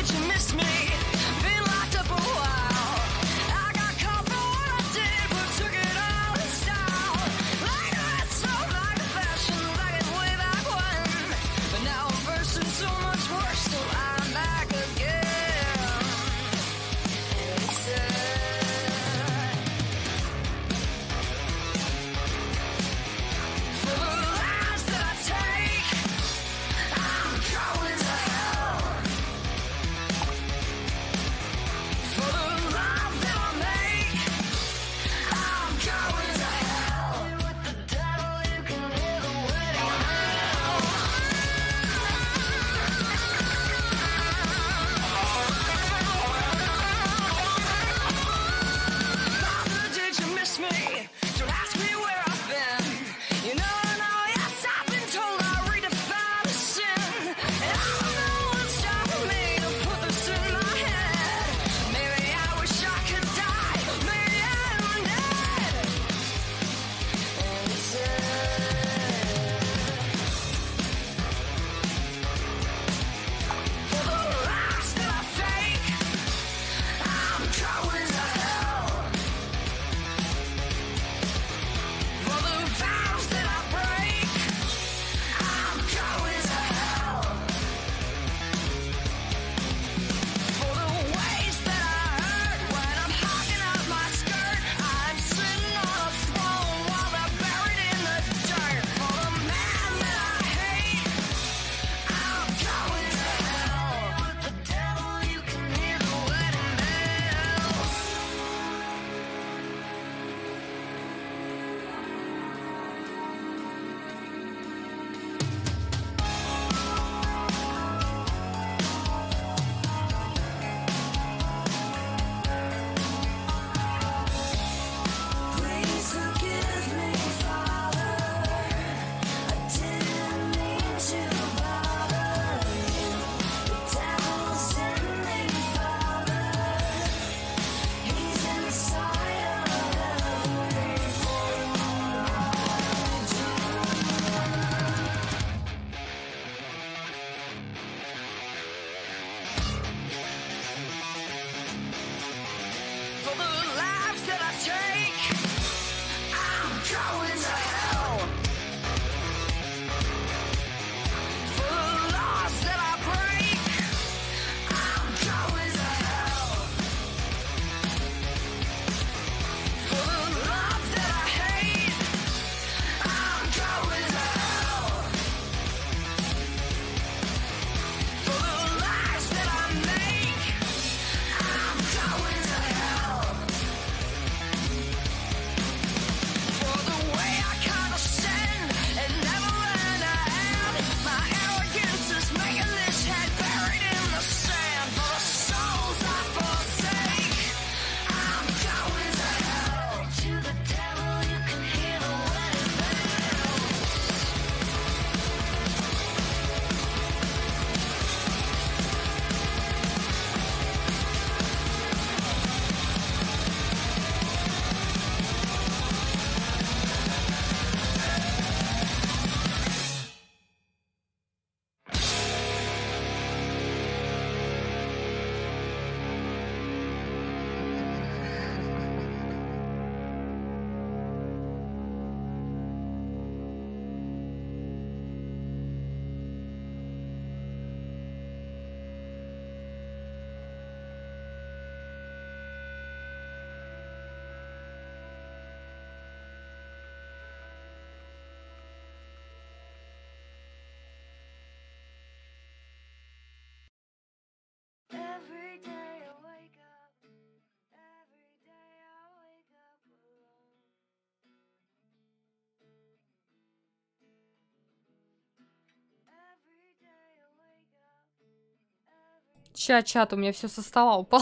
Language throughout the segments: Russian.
Чат, у меня все со стола упало.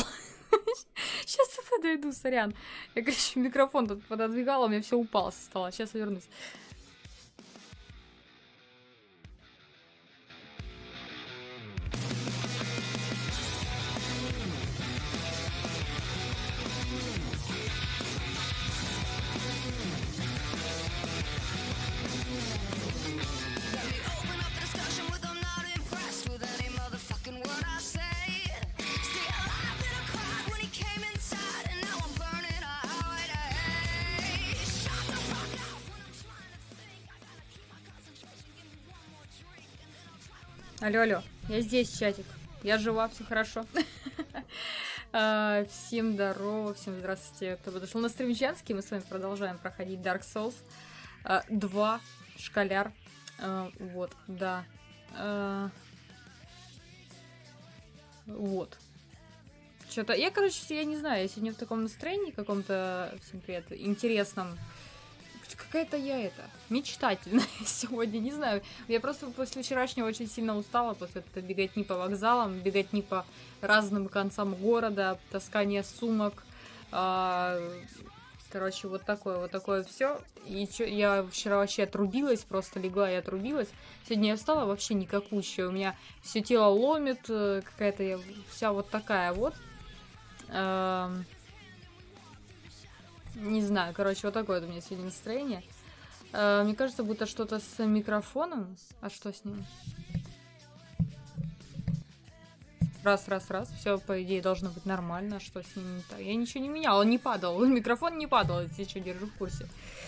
Сейчас я подойду, сорян. Я, короче, микрофон тут пододвигала, у меня все упало со стола. Сейчас я вернусь. Алло, алло, я здесь, чатик. Я жива, все хорошо. Всем здорово, всем здравствуйте, кто подошел на стрим Чанский. Мы с вами продолжаем проходить Dark Souls 2, школяр. Вот, да. Вот. Что-то, я, короче, я не знаю, я сегодня в таком настроении каком-то, всем привет, интересном. Какая-то я мечтательная сегодня, не знаю. Я просто после вчерашнего очень сильно устала, после этого беготни по вокзалам, беготни по разным концам города, таскание сумок. Короче, вот такое все. И я вчера вообще отрубилась, просто легла и отрубилась. Сегодня я встала вообще никакущая. У меня все тело ломит, какая-то я вся вот такая вот. Не знаю, короче, вот такое вот у меня сегодня настроение. Мне кажется, будто что-то с микрофоном. А что с ним? Раз. Все, по идее, должно быть нормально. Что с ним не так? Я ничего не меняла, он не падал. Микрофон не падал, если что, держу в курсе.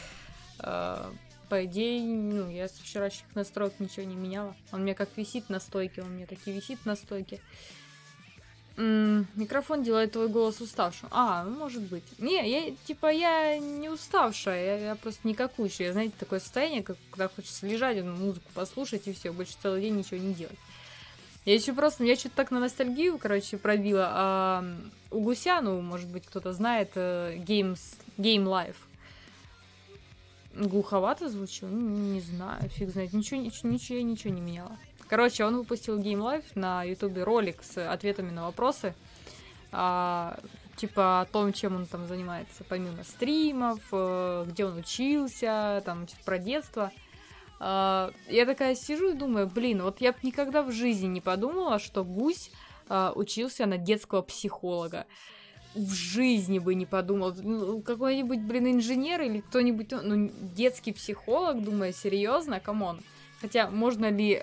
По идее, ну, я с вчерашних настроек ничего не меняла. Он у меня как висит на стойке, он у меня таки висит на стойке. Микрофон делает твой голос уставшим. Может быть. Не, я не уставшая, я просто никакущая. Знаете, такое состояние, когда хочется лежать, музыку послушать и все, больше целый день ничего не делать. Я что-то так на ностальгию, короче, пробила. У Гуся, ну, может быть, кто-то знает, Game Life. Глуховато звучу? Не знаю, фиг знает. Ничего не меняла. Короче, он выпустил Game Life на ютубе ролик с ответами на вопросы. Типа о том, чем он там занимается, помимо стримов, где он учился, там, что-то про детство. Я такая сижу и думаю, блин, вот я бы никогда в жизни не подумала, что Гусь учился на детского психолога. В жизни бы не подумал. Какой-нибудь, инженер или кто-нибудь, детский психолог, думаю, серьезно, камон. Хотя, можно ли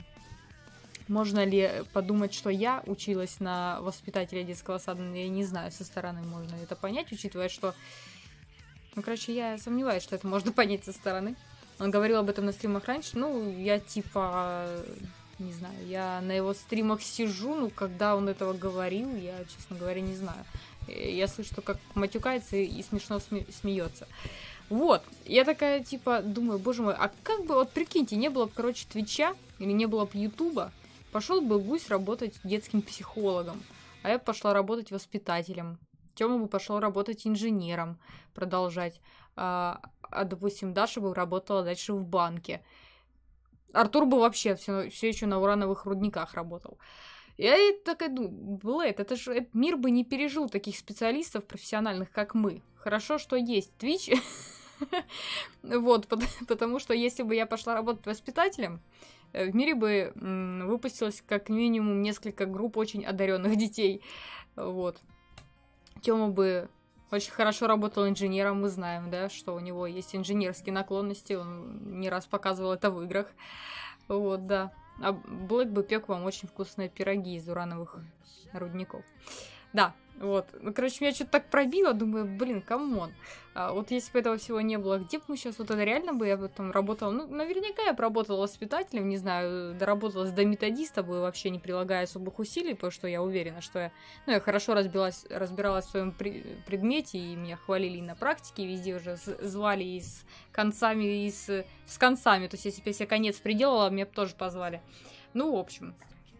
подумать, что я училась на воспитателя детского сада? Я не знаю, со стороны можно это понять, учитывая, что... я сомневаюсь, что это можно понять со стороны. Он говорил об этом на стримах раньше. Я не знаю, я на его стримах сижу, когда он этого говорил, я, честно говоря, не знаю. Я слышу, что как матюкается и смешно смеется. Вот, я такая, думаю, боже мой, а как бы, вот прикиньте, не было бы, Твича или не было бы Ютуба, пошел бы Гусь работать детским психологом, а я пошла работать воспитателем. Тёма бы пошел работать инженером, продолжать. Допустим, Даша бы работала дальше в банке. Артур бы вообще все еще на урановых рудниках работал. Я и такая думаю, это же мир бы не пережил таких специалистов профессиональных, как мы. Хорошо, что есть Twitch. Вот, потому что если бы я пошла работать воспитателем, в мире бы выпустилось как минимум несколько групп очень одаренных детей. Вот. Тёма бы очень хорошо работал инженером, мы знаем, да, что у него есть инженерские наклонности, он не раз показывал это в играх. Вот, да. А Блэк бы пек вам очень вкусные пироги из урановых рудников. Да, вот. Меня что-то так пробило, думаю, камон. Вот если бы этого всего не было, где бы мы сейчас, вот это реально бы я бы там работала, наверняка я бы работала воспитателем, не знаю, доработалась до методиста бы, вообще не прилагая особых усилий, потому что я уверена, что я хорошо разбиралась в своем предмете, и меня хвалили и на практике, и везде уже звали и с концами, и с концами, то есть если бы я себе конец приделала, меня бы тоже позвали. В общем...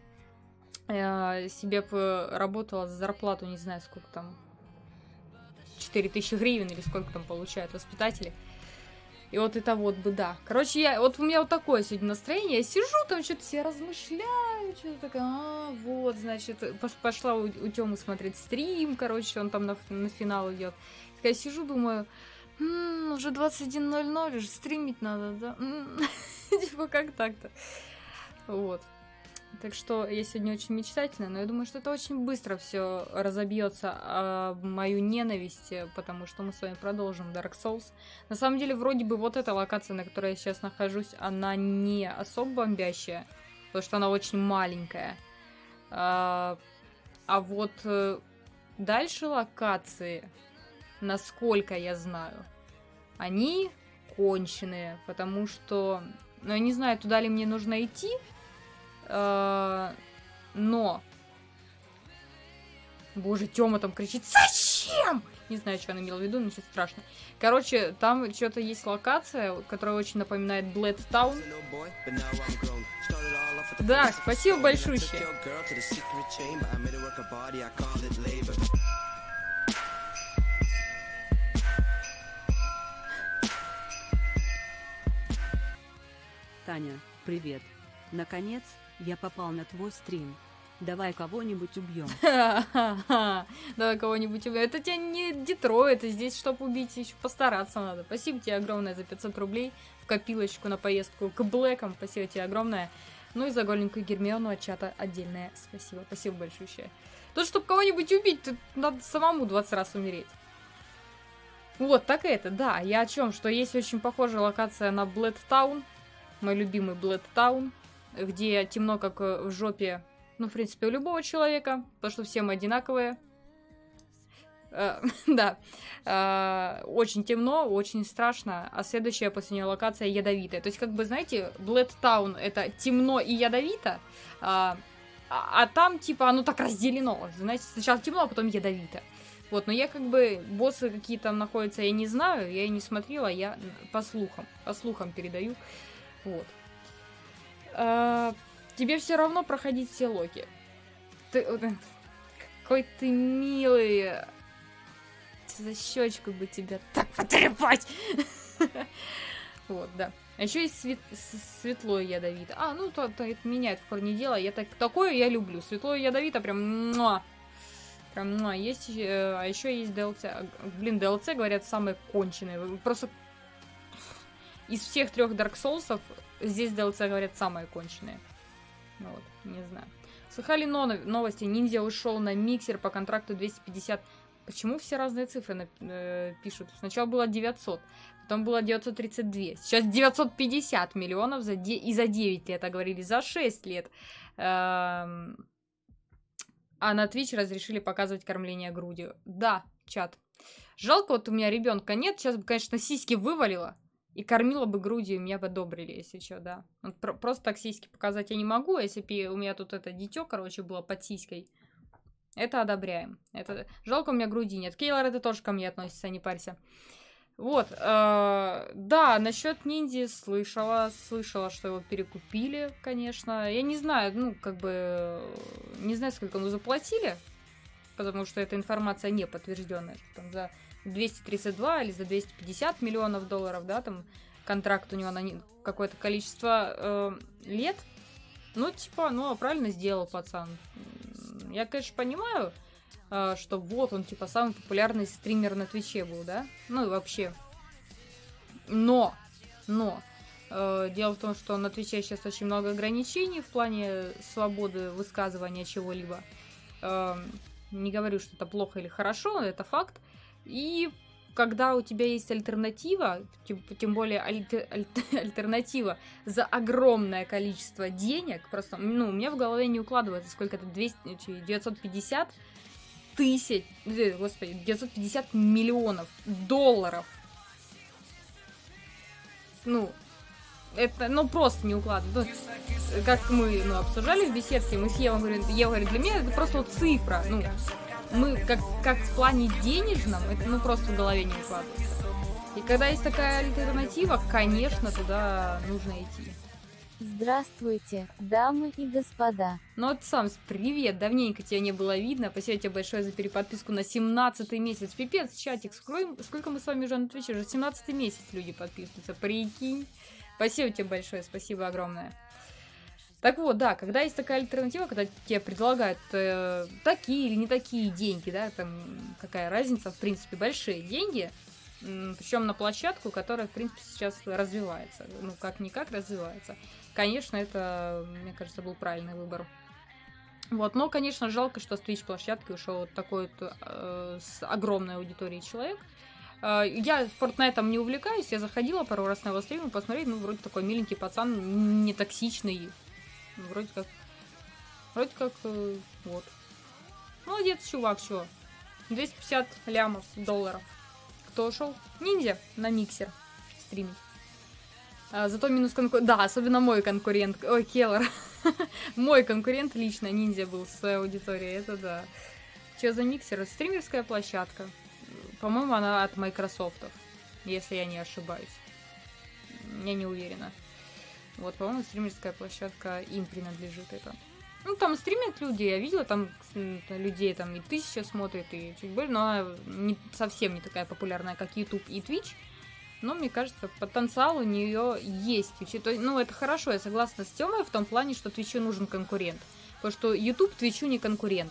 Я себе бы работала за зарплату, не знаю, сколько там, 4000 гривен или сколько там получают воспитатели. И вот это вот бы, да. У меня вот такое сегодня настроение. Я сижу там, что-то себе размышляю, что-то такое, вот, значит, пошла у Тёмы смотреть стрим, он там на финал идет. Я сижу, думаю, уже 21:00, уже стримить надо, да? Как так-то? Вот. Так что я сегодня очень мечтательна, но я думаю, что это очень быстро все разобьется мою ненависть, потому что мы с вами продолжим Dark Souls. На самом деле, вроде бы вот эта локация, на которой я сейчас нахожусь, она не особо бомбящая, потому что она очень маленькая. А вот дальше локации, насколько я знаю, они конченые, потому что, я не знаю, туда ли мне нужно идти. Но... Боже, Тёма там кричит: зачем? Не знаю, что она имела в виду, но ничего страшного. Короче, там что-то есть локация, которая очень напоминает Bled Town. Да, спасибо большущее. Таня, привет. Наконец, я попал на твой стрим. Давай кого-нибудь убьем. Давай кого-нибудь убьем. Это тебе не Детройт, здесь, чтобы убить, еще постараться надо. Спасибо тебе огромное за 500 рублей в копилочку на поездку к Блэкам. Спасибо тебе огромное. Ну и за голенькую Гермиону от чата отдельное спасибо. Спасибо большое. Тут, чтобы кого-нибудь убить, тут надо самому 20 раз умереть. Вот, так это, да. Я о чем? Что есть очень похожая локация на Bled Town. Мой любимый Bled Town. Где темно, как в жопе. Ну, в принципе, у любого человека, потому что все мы одинаковые. Да. Очень темно, очень страшно. А следующая после нее локация ядовитая. То есть, как бы, знаете, Bled Town это темно и ядовито, а там, типа, оно так разделено. Знаете, сначала темно, а потом ядовито. Вот, но я как бы, боссы какие там находятся, я не знаю, я и не смотрела, я по слухам передаю. Вот. Тебе все равно проходить все локи. Какой ты милый. За щечку бы тебя так потрепать. Вот, да. А еще есть светло и ядовито. Ну, то это меняет в корне дела. Такое я люблю. Светло и ядовито прям... Прям, есть... А еще есть DLC. Блин, DLC, говорят, самые конченые. Просто... Из всех 3 Dark Souls'ов здесь DLC, говорят, самые конченые. Вот, не знаю. Слыхали новости? Ниндзя ушел на миксер по контракту 250. Почему все разные цифры пишут? Сначала было 900, потом было 932. Сейчас 950 миллионов и за 9 лет, а говорили за 6 лет. А на Twitch разрешили показывать кормление грудью. Да, чат. Жалко, вот у меня ребенка нет. Сейчас бы, конечно, сиськи вывалила. И кормила бы грудью, меня бы одобрили, если что, да. Вот просто так сиськи показать я не могу. Если бы у меня тут это дитё, короче, было под сиськой. Это одобряем. Жалко, у меня груди нет. Кейлор, это тоже ко мне относится, не парься. Вот. Да, насчет ниндзя слышала, что его перекупили, конечно. Я не знаю, не знаю, сколько ему заплатили. Потому что эта информация не подтвержденная. Там за 232 или за 250 миллионов долларов, да, там контракт у него на какое-то количество лет. Правильно сделал пацан. Я, конечно, понимаю, что вот он, типа, самый популярный стример на Твиче был, да? Ну и вообще. Но дело в том, что на Твиче сейчас очень много ограничений в плане свободы высказывания чего-либо. Не говорю, что это плохо или хорошо, это факт. И когда у тебя есть альтернатива, тем более альтернатива за огромное количество денег, просто, у меня в голове не укладывается, сколько это, 950 тысяч, господи, 950 миллионов долларов. Это, просто не укладывается. Как мы, обсуждали в беседке, мы с Евой говорим, для меня это просто вот цифра, мы, как в плане денежном, это, просто в голове не укладывается. И когда есть такая альтернатива, конечно, туда нужно идти. Здравствуйте, дамы и господа. Привет, давненько тебя не было видно. Спасибо тебе большое за переподписку на 17-й месяц. Пипец, чатик, сколько мы с вами уже на Твиче? Уже 17-й месяц люди подписываются, прикинь. Спасибо тебе большое, спасибо огромное. Так вот, да, когда есть такая альтернатива, когда тебе предлагают такие или не такие деньги, да, там какая разница, в принципе, большие деньги, причем на площадку, которая, в принципе, сейчас развивается, как-никак развивается. Конечно, это, мне кажется, был правильный выбор. Вот, но, конечно, жалко, что с Twitch-площадки ушел вот такой вот с огромной аудиторией человек. Я Fortnite'ом не увлекаюсь, я заходила пару раз на его стрим посмотреть, вроде такой миленький пацан, не токсичный. Вроде как, вот. Молодец, чувак, чё. 250 лямов долларов. Кто ушел? Ниндзя на миксер стримить. Зато минус конкурент... Да, особенно мой конкурент. Ой, Келлер. Мой конкурент лично, ниндзя был с аудиторией, это да. Что за миксер? Стримерская площадка. По-моему, она от Microsoft, если я не ошибаюсь. Я не уверена. Вот, по-моему, стримерская площадка им принадлежит это. Ну, там стримят люди, я видела, там людей там и 1000 смотрит, и чуть больше, но она совсем не такая популярная, как YouTube и Twitch. Но, мне кажется, потенциал у нее есть. Ну, это хорошо, я согласна с Тёмой в том плане, что Твичу нужен конкурент. Потому что YouTube Твичу не конкурент.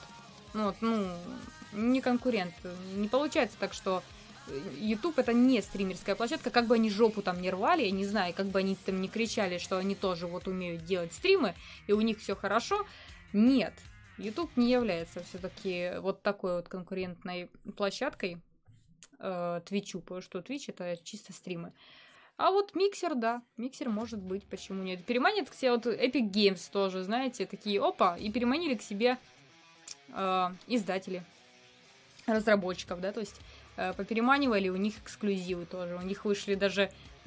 Не конкурент. Не получается так, что YouTube это не стримерская площадка. Как бы они жопу там не рвали, я не знаю, как бы они там не кричали, что они тоже вот умеют делать стримы, и у них все хорошо. Нет. YouTube не является все-таки вот такой вот конкурентной площадкой Твичу, потому что Twitch это чисто стримы. А вот миксер, да, миксер может быть, почему нет. Переманит к себе вот Epic Games тоже, знаете, такие, опа, и переманили к себе издатели, разработчиков, да, то есть попереманивали у них эксклюзивы тоже. У них вышли даже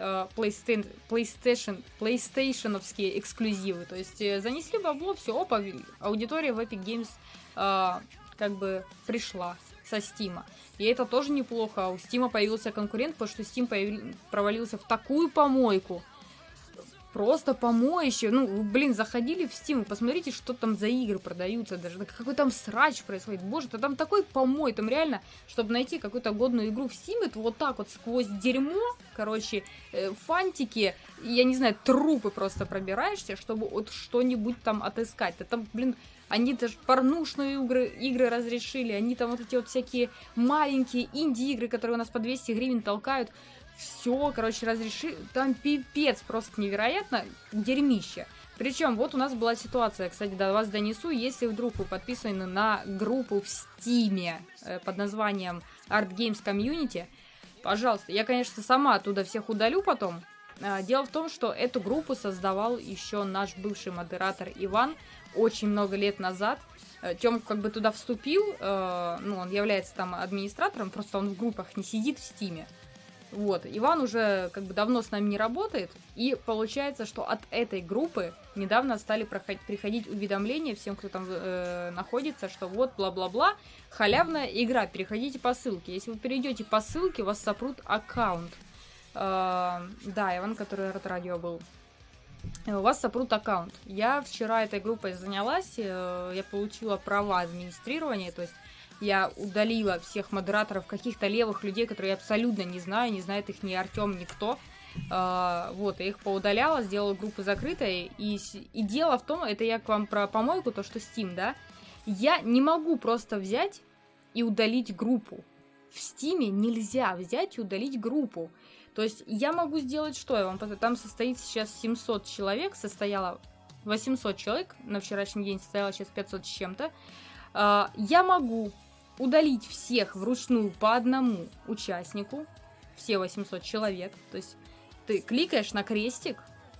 PlayStation-овские эксклюзивы. То есть занесли бабло, все, опа, аудитория в Epic Games как бы пришла со Steam. И это тоже неплохо. У Steam появился конкурент, потому что Steam провалился в такую помойку. Просто помоище. Ну, блин, заходили в Steam, посмотрите, что там за игры продаются. Даже какой там срач происходит. Боже, да там такой помой. Там реально, чтобы найти какую-то годную игру в Steam, это вот так вот сквозь дерьмо, короче, фантики, я не знаю, трупы просто пробираешься, чтобы вот что-нибудь там отыскать. Да там, блин, они даже порнушные игры разрешили, они там вот эти вот всякие маленькие инди-игры, которые у нас по 200 гривен толкают. Все, короче, разрешили. Там пипец просто невероятно дерьмище. Причем вот у нас была ситуация, кстати, до вас донесу, если вдруг вы подписаны на группу в Стиме под названием Art Games Community, пожалуйста, я, конечно, сама оттуда всех удалю потом. Дело в том, что эту группу создавал еще наш бывший модератор Иван очень много лет назад. Тём как бы туда вступил, он является там администратором, просто он в группах не сидит в Стиме. Вот, Иван уже как бы давно с нами не работает, и получается, что от этой группы недавно стали приходить уведомления всем, кто там находится, что вот, бла-бла-бла, халявная игра, переходите по ссылке. Если вы перейдете по ссылке, вас сопрут аккаунт. Да, Иван, который от радио был. У вас сопрут аккаунт. Я вчера этой группой занялась, я получила права администрирования, то есть я удалила всех модераторов, каких-то левых людей, которые я абсолютно не знаю, не знает их ни Артем, никто. Вот, я их поудаляла, сделала группу закрытой. И дело в том, это я к вам про помойку, то, что Steam, да, я не могу просто взять и удалить группу. В Steam нельзя взять и удалить группу. То есть я могу сделать что? Я вам там состоит сейчас 700 человек, состояло 800 человек, на вчерашний день состояло сейчас 500 с чем-то. Я могу удалить всех вручную по одному участнику, все 800 человек, то есть ты кликаешь на крестик,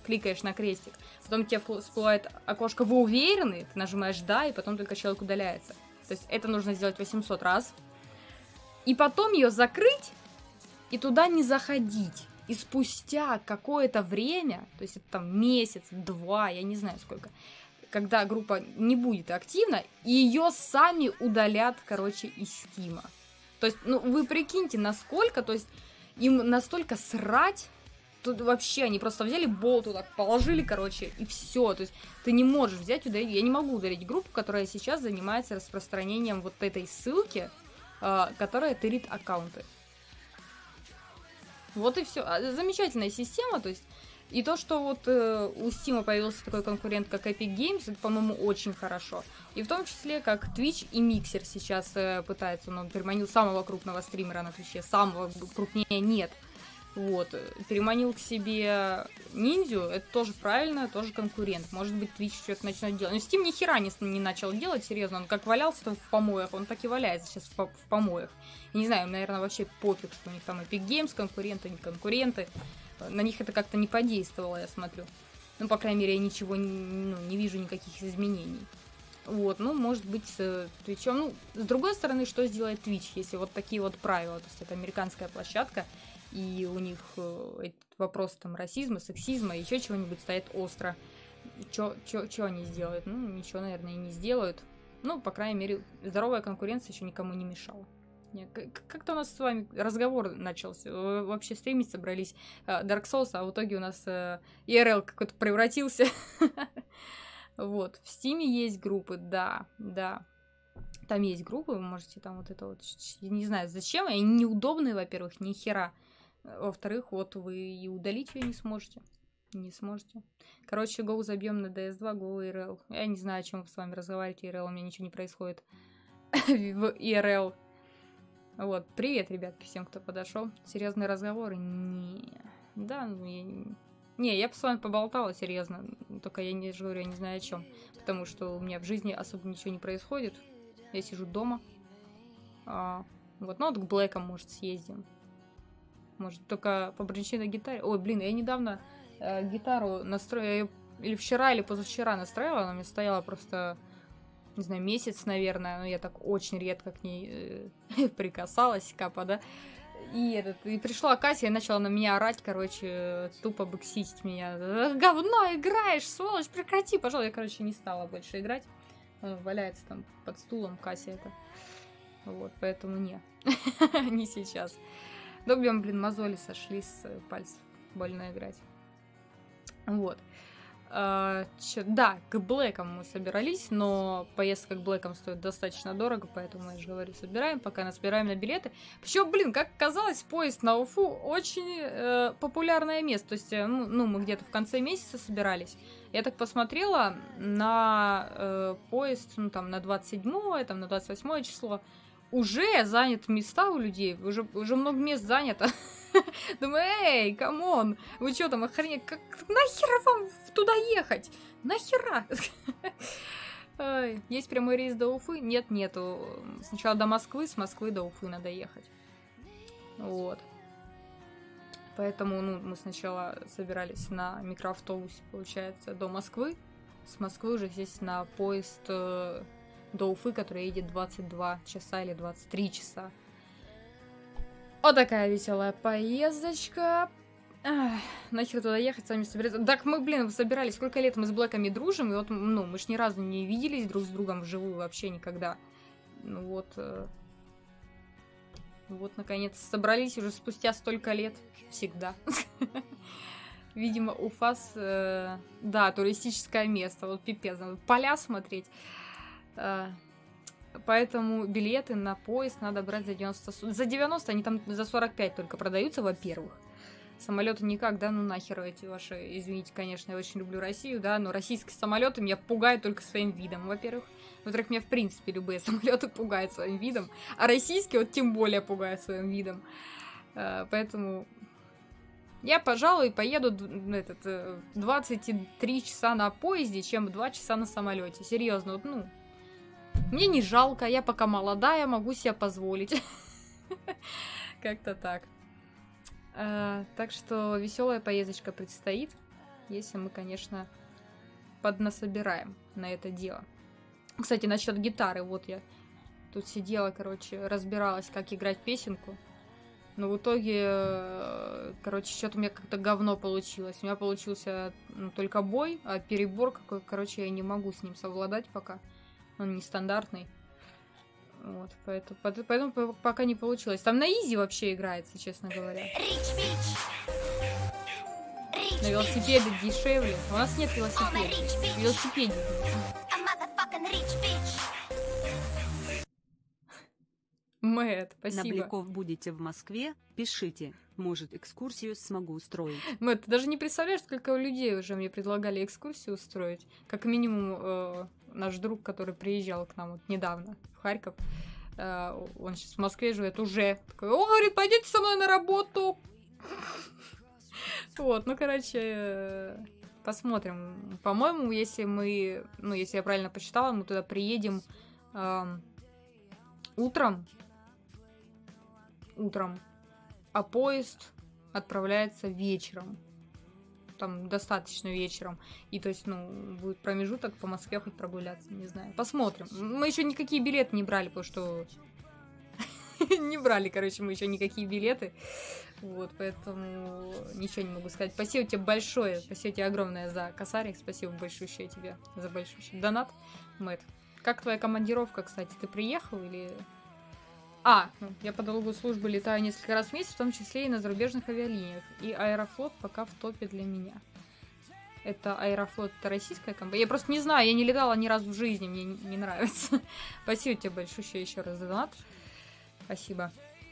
потом тебе всплывает окошко «Вы уверены?», ты нажимаешь «Да», и потом только человек удаляется. То есть это нужно сделать 800 раз, и потом ее закрыть, и туда не заходить. И спустя какое-то время, то есть это там месяц, два, я не знаю сколько, когда группа не будет активна, ее сами удалят, короче, из Стима. То есть, ну, вы прикиньте, насколько, то есть, им настолько срать, тут вообще они просто взяли болту, так положили, короче, и все. То есть, ты не можешь взять, удалить, я не могу удалить группу, которая сейчас занимается распространением вот этой ссылки, которая тырит аккаунты. Вот и все. Замечательная система, то есть, и то, что вот у Steam появился такой конкурент, как Epic Games, это, по-моему, очень хорошо. И в том числе, как Twitch и Mixer сейчас пытаются, он переманил самого крупного стримера на Twitch, самого крупнее нет. Вот, переманил к себе ниндзю, это тоже правильно, тоже конкурент. Может быть, Twitch что-то начнет делать. Но Steam ни хера не начал делать, серьезно, он как валялся там в помоях, он так и валяется сейчас в помоях. Я не знаю, наверное, вообще пофиг, что у них там Epic Games, конкуренты, не конкуренты. На них это как-то не подействовало, я смотрю. Ну, по крайней мере, я ничего не вижу, никаких изменений. Вот, ну, может быть, с Твичом. Ну, с другой стороны, что сделает Twitch, если вот такие вот правила? То есть это американская площадка, и у них этот вопрос там расизма, сексизма, еще чего-нибудь стоит остро. Чё они сделают? Ну, ничего, наверное, и не сделают. Ну, по крайней мере, здоровая конкуренция еще никому не мешала. Как-то у нас с вами разговор начался. Вообще стримить собрались Dark Souls, а в итоге у нас IRL какой-то превратился. Вот. В Стиме есть группы, да. Там есть группы, вы можете там вот это вот... Не знаю, зачем. Они неудобные, во-первых, ни хера. Во-вторых, вот вы и удалить ее не сможете. Не сможете. Короче, go забьем на DS2, go IRL. Я не знаю, о чем с вами разговаривать, IRL, у меня ничего не происходит в IRL. Вот, привет, ребятки, всем, кто подошел. Серьезные разговоры? Не. Да, ну я бы с вами поболтала серьезно, только я не говорю, я не знаю о чем, потому что у меня в жизни особо ничего не происходит. Я сижу дома. Вот, ну вот к Блэкам, может, съездим. Может, только побренчи на гитаре. Ой, блин, я недавно гитару настроила, или вчера, или позавчера настроила, она у меня стояла просто, не знаю, месяц, наверное, но я так очень редко к ней прикасалась, капа, да. И пришла Катя и начала на меня орать, короче, тупо боксить меня. Говно играешь, сволочь, прекрати, пожалуйста. Я, короче, не стала больше играть. Он валяется там под стулом, Кася это. Вот, поэтому не. Не сейчас. Да, блин, мозоли сошли с пальцев. Больно играть. Вот. Да, к Блэкам мы собирались, но поездка к Блэкам стоит достаточно дорого, поэтому я же говорю, собираем, пока насобираем на билеты. Причем, блин, как оказалось, поезд на Уфу очень популярное место. То есть, ну, мы где-то в конце месяца собирались. Я так посмотрела на поезд, ну, там, на 27-е, там, на 28-е число. Уже заняты места у людей, уже много мест занято. Думаю, эй, камон, вы что там, охренеть, нахера вам туда ехать? Нахера? Есть прямой рейс до Уфы? Нет, нету. Сначала до Москвы, с Москвы до Уфы надо ехать. Вот. Поэтому, ну, мы сначала собирались на микроавтобусе, получается, до Москвы. С Москвы уже сесть на поезд до Уфы, который едет 22 часа или 23 часа. Вот такая веселая поездочка. Нахер туда ехать, сами собираться. Так мы, блин, собирались. Сколько лет мы с Блэками дружим, и вот, ну, мы ж ни разу не виделись друг с другом вживую вообще никогда. Ну вот... Вот, наконец, собрались уже спустя столько лет. Всегда. Видимо, Уфа, да, туристическое место. Вот пипец, надо поля смотреть. Поэтому билеты на поезд надо брать за 90. За 90, они там за 45 только продаются, во-первых. Самолеты никак, да, ну нахер эти ваши, извините, конечно, я очень люблю Россию, да, но российские самолеты меня пугают только своим видом, во-первых. Во-вторых, меня, в принципе, любые самолеты пугают своим видом, а российские вот тем более пугают своим видом. Поэтому я, пожалуй, поеду 23 часа на поезде, чем 2 часа на самолете. Серьезно, вот, ну, мне не жалко, я пока молодая, могу себе позволить. Как-то так. Так что веселая поездочка предстоит, если мы, конечно, поднасобираем на это дело. Кстати, насчет гитары, вот я тут сидела, короче, разбиралась, как играть песенку. Но в итоге, короче, что-то у меня как-то говно получилось. У меня получился только бой, а перебор какой, короче, я не могу с ним совладать пока. Он нестандартный. Вот, поэтому пока не получилось. Там на изи вообще играется, честно говоря. На велосипеде дешевле. У нас нет велосипеда. Велосипеде. Мэтт, спасибо. На Бляков будете в Москве? Пишите. Может, экскурсию смогу устроить. Мэтт, ты даже не представляешь, сколько людей уже мне предлагали экскурсию устроить. Как минимум, наш друг, который приезжал к нам вот недавно в Харьков, он сейчас в Москве живет уже. Такой, о, говорит, пойдите со мной на работу. Вот, ну, короче, посмотрим. По-моему, если мы, ну, если я правильно посчитала, мы туда приедем утром, а поезд отправляется вечером. Там достаточно вечером. И то есть, ну, будет промежуток по Москве хоть прогуляться, не знаю. Посмотрим. Мы еще никакие билеты не брали, потому что Не брали, короче, мы еще никакие билеты. Вот, поэтому ничего не могу сказать. Спасибо тебе большое, спасибо тебе огромное за косарик, спасибо большущее тебе за большущий донат, Мэтт. Как твоя командировка, кстати, ты приехал или... Я по долгу службы летаю несколько раз в месяц, в том числе и на зарубежных авиалиниях. И Аэрофлот пока в топе для меня. Это Аэрофлот, это российская компания? Я просто не знаю, я не летала ни разу в жизни, мне не нравится. Спасибо тебе большущее еще раз за донат. Спасибо.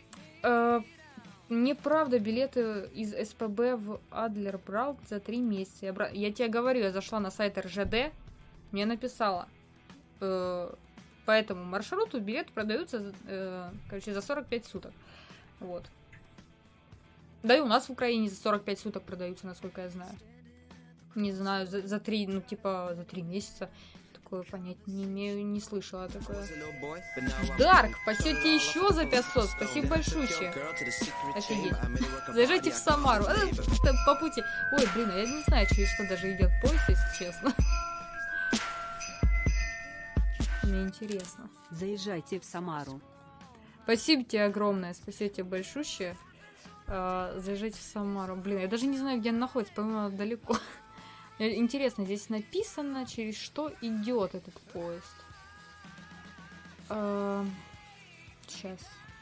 Мне правда билеты из СПБ в Адлер брал за 3 месяца. Я тебе говорю, я зашла на сайт РЖД, мне написала... По этому маршруту билеты продаются, за 45 суток. Вот. Да и у нас в Украине за 45 суток продаются, насколько я знаю. Не знаю, за 3 месяца. Такое понять не имею, не слышала такое. Дарк, спасибо тебе еще за 500. Спасибо большущее. Офигеть. Заезжайте в Самару. По пути. Ой, блин, я не знаю, через что даже идет поезд, если честно. Мне интересно. Заезжайте в Самару. Спасибо тебе огромное, спасибо тебе большущее. Заезжайте в Самару. Блин, я даже не знаю, где она находится, по-моему, далеко. Интересно, здесь написано, через что идет этот поезд. Сейчас.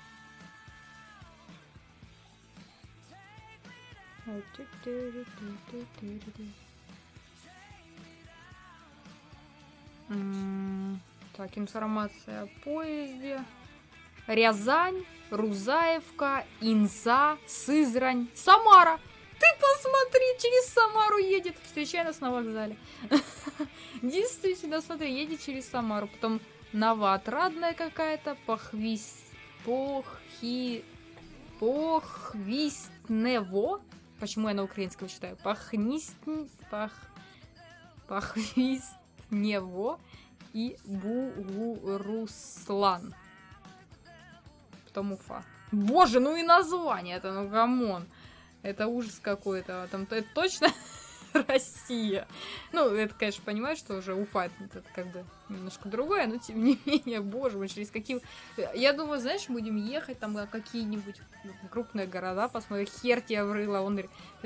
Так, информация о поезде. Рязань, Рузаевка, Инза, Сызрань, Самара. Ты посмотри, через Самару едет. Встречай нас на вокзале. Действительно, смотри, едет через Самару. Потом Новоотрадная какая-то, Похвистнево. Почему я на украинском читаю? Похвистнево и Бугуруслан. Потом Уфа. Боже, ну и название это, ну камон. Это ужас какой-то. Там это точно Россия. Ну, это, конечно, понимаю, что уже Уфа это как бы немножко другое, но тем не менее, боже мой, через какие... Я думаю, знаешь, будем ехать там на какие-нибудь крупные города, посмотрим, хер тебя врыла, он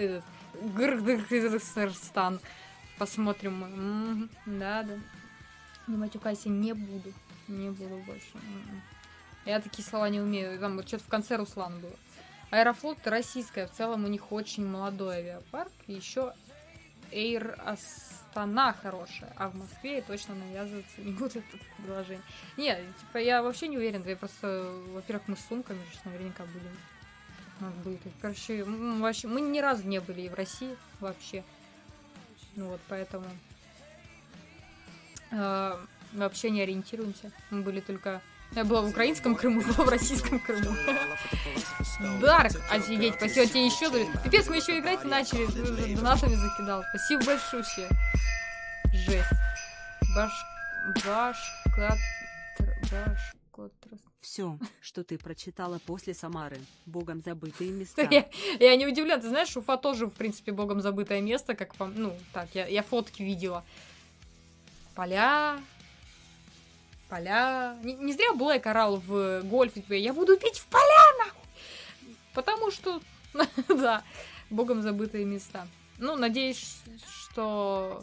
Кыргызстан. Посмотрим. Да. Не матюкайся, не буду. Не буду больше. Я такие слова не умею. Там что-то в конце Руслан было. Аэрофлот российская. В целом у них очень молодой авиапарк. И еще Эйр Астана хорошая. А в Москве я точно навязываться не буду это предложение. Нет, типа я вообще не уверена. Я просто, во-первых, мы с сумками же наверняка будем. Надо будет. Короче, вообще, мы ни разу не были и в России вообще. Ну вот, поэтому вообще не ориентируемся. Мы были только... Я была в украинском Крыму, была в российском Крыму. Дарк, офигеть, спасибо тебе еще. Пипец, мы еще играть начали, донатами закидал. Спасибо большущее. Жесть. Все, что ты прочитала после Самары, богом забытые места. Я не удивлена, ты знаешь, Уфа тоже, в принципе, богом забытое место, как вам, ну, так, я фотки видела. Поля. Не зря Блэк орал в гольфе, я буду пить в поля, нахуй! Потому что, да, богом забытые места. Ну, надеюсь, что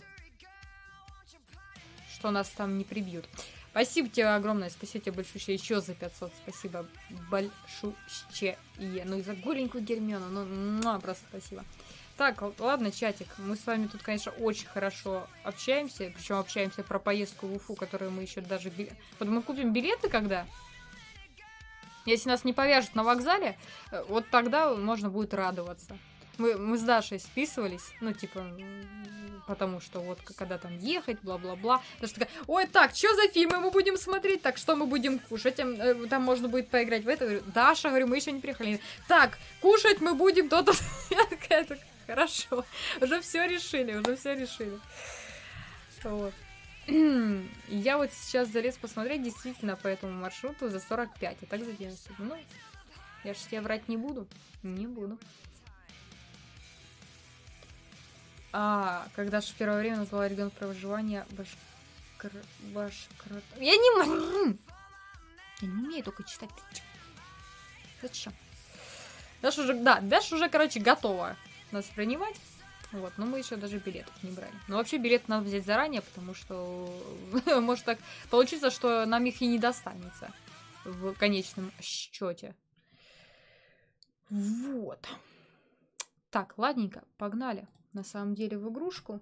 нас там не прибьют. Спасибо тебе огромное, спасибо тебе большущее еще за 500, спасибо большущее. Ну и за голенькую Гермиону, ну, просто спасибо. Так, ладно, чатик, мы с вами тут, конечно, очень хорошо общаемся, причем общаемся про поездку в Уфу, которую мы еще даже... Вот мы купим билеты когда? Если нас не повяжут на вокзале, вот тогда можно будет радоваться. Мы с Дашей списывались, ну, типа, потому что вот когда там ехать, бла-бла-бла. Даша такая, ой, так, что за фильмы мы будем смотреть? Так, что мы будем кушать? Там можно будет поиграть в это. Говорю, Даша, говорю, мы еще не приехали. Так, кушать мы будем то-то. Я такая, хорошо, уже все решили. Вот. Я вот сейчас залез посмотреть действительно по этому маршруту за 45, а так за 90. Ну, я ж тебе врать не буду. Когда же в первое время назвала регион проживания Я не умею только читать. Зачем? Дэш уже, короче, готова нас принимать. Вот, но мы еще даже билетов не брали. Но вообще билет надо взять заранее, потому что может так получиться, что нам их и не достанется в конечном счете. Вот. Так, ладненько, погнали. На самом деле в игрушку.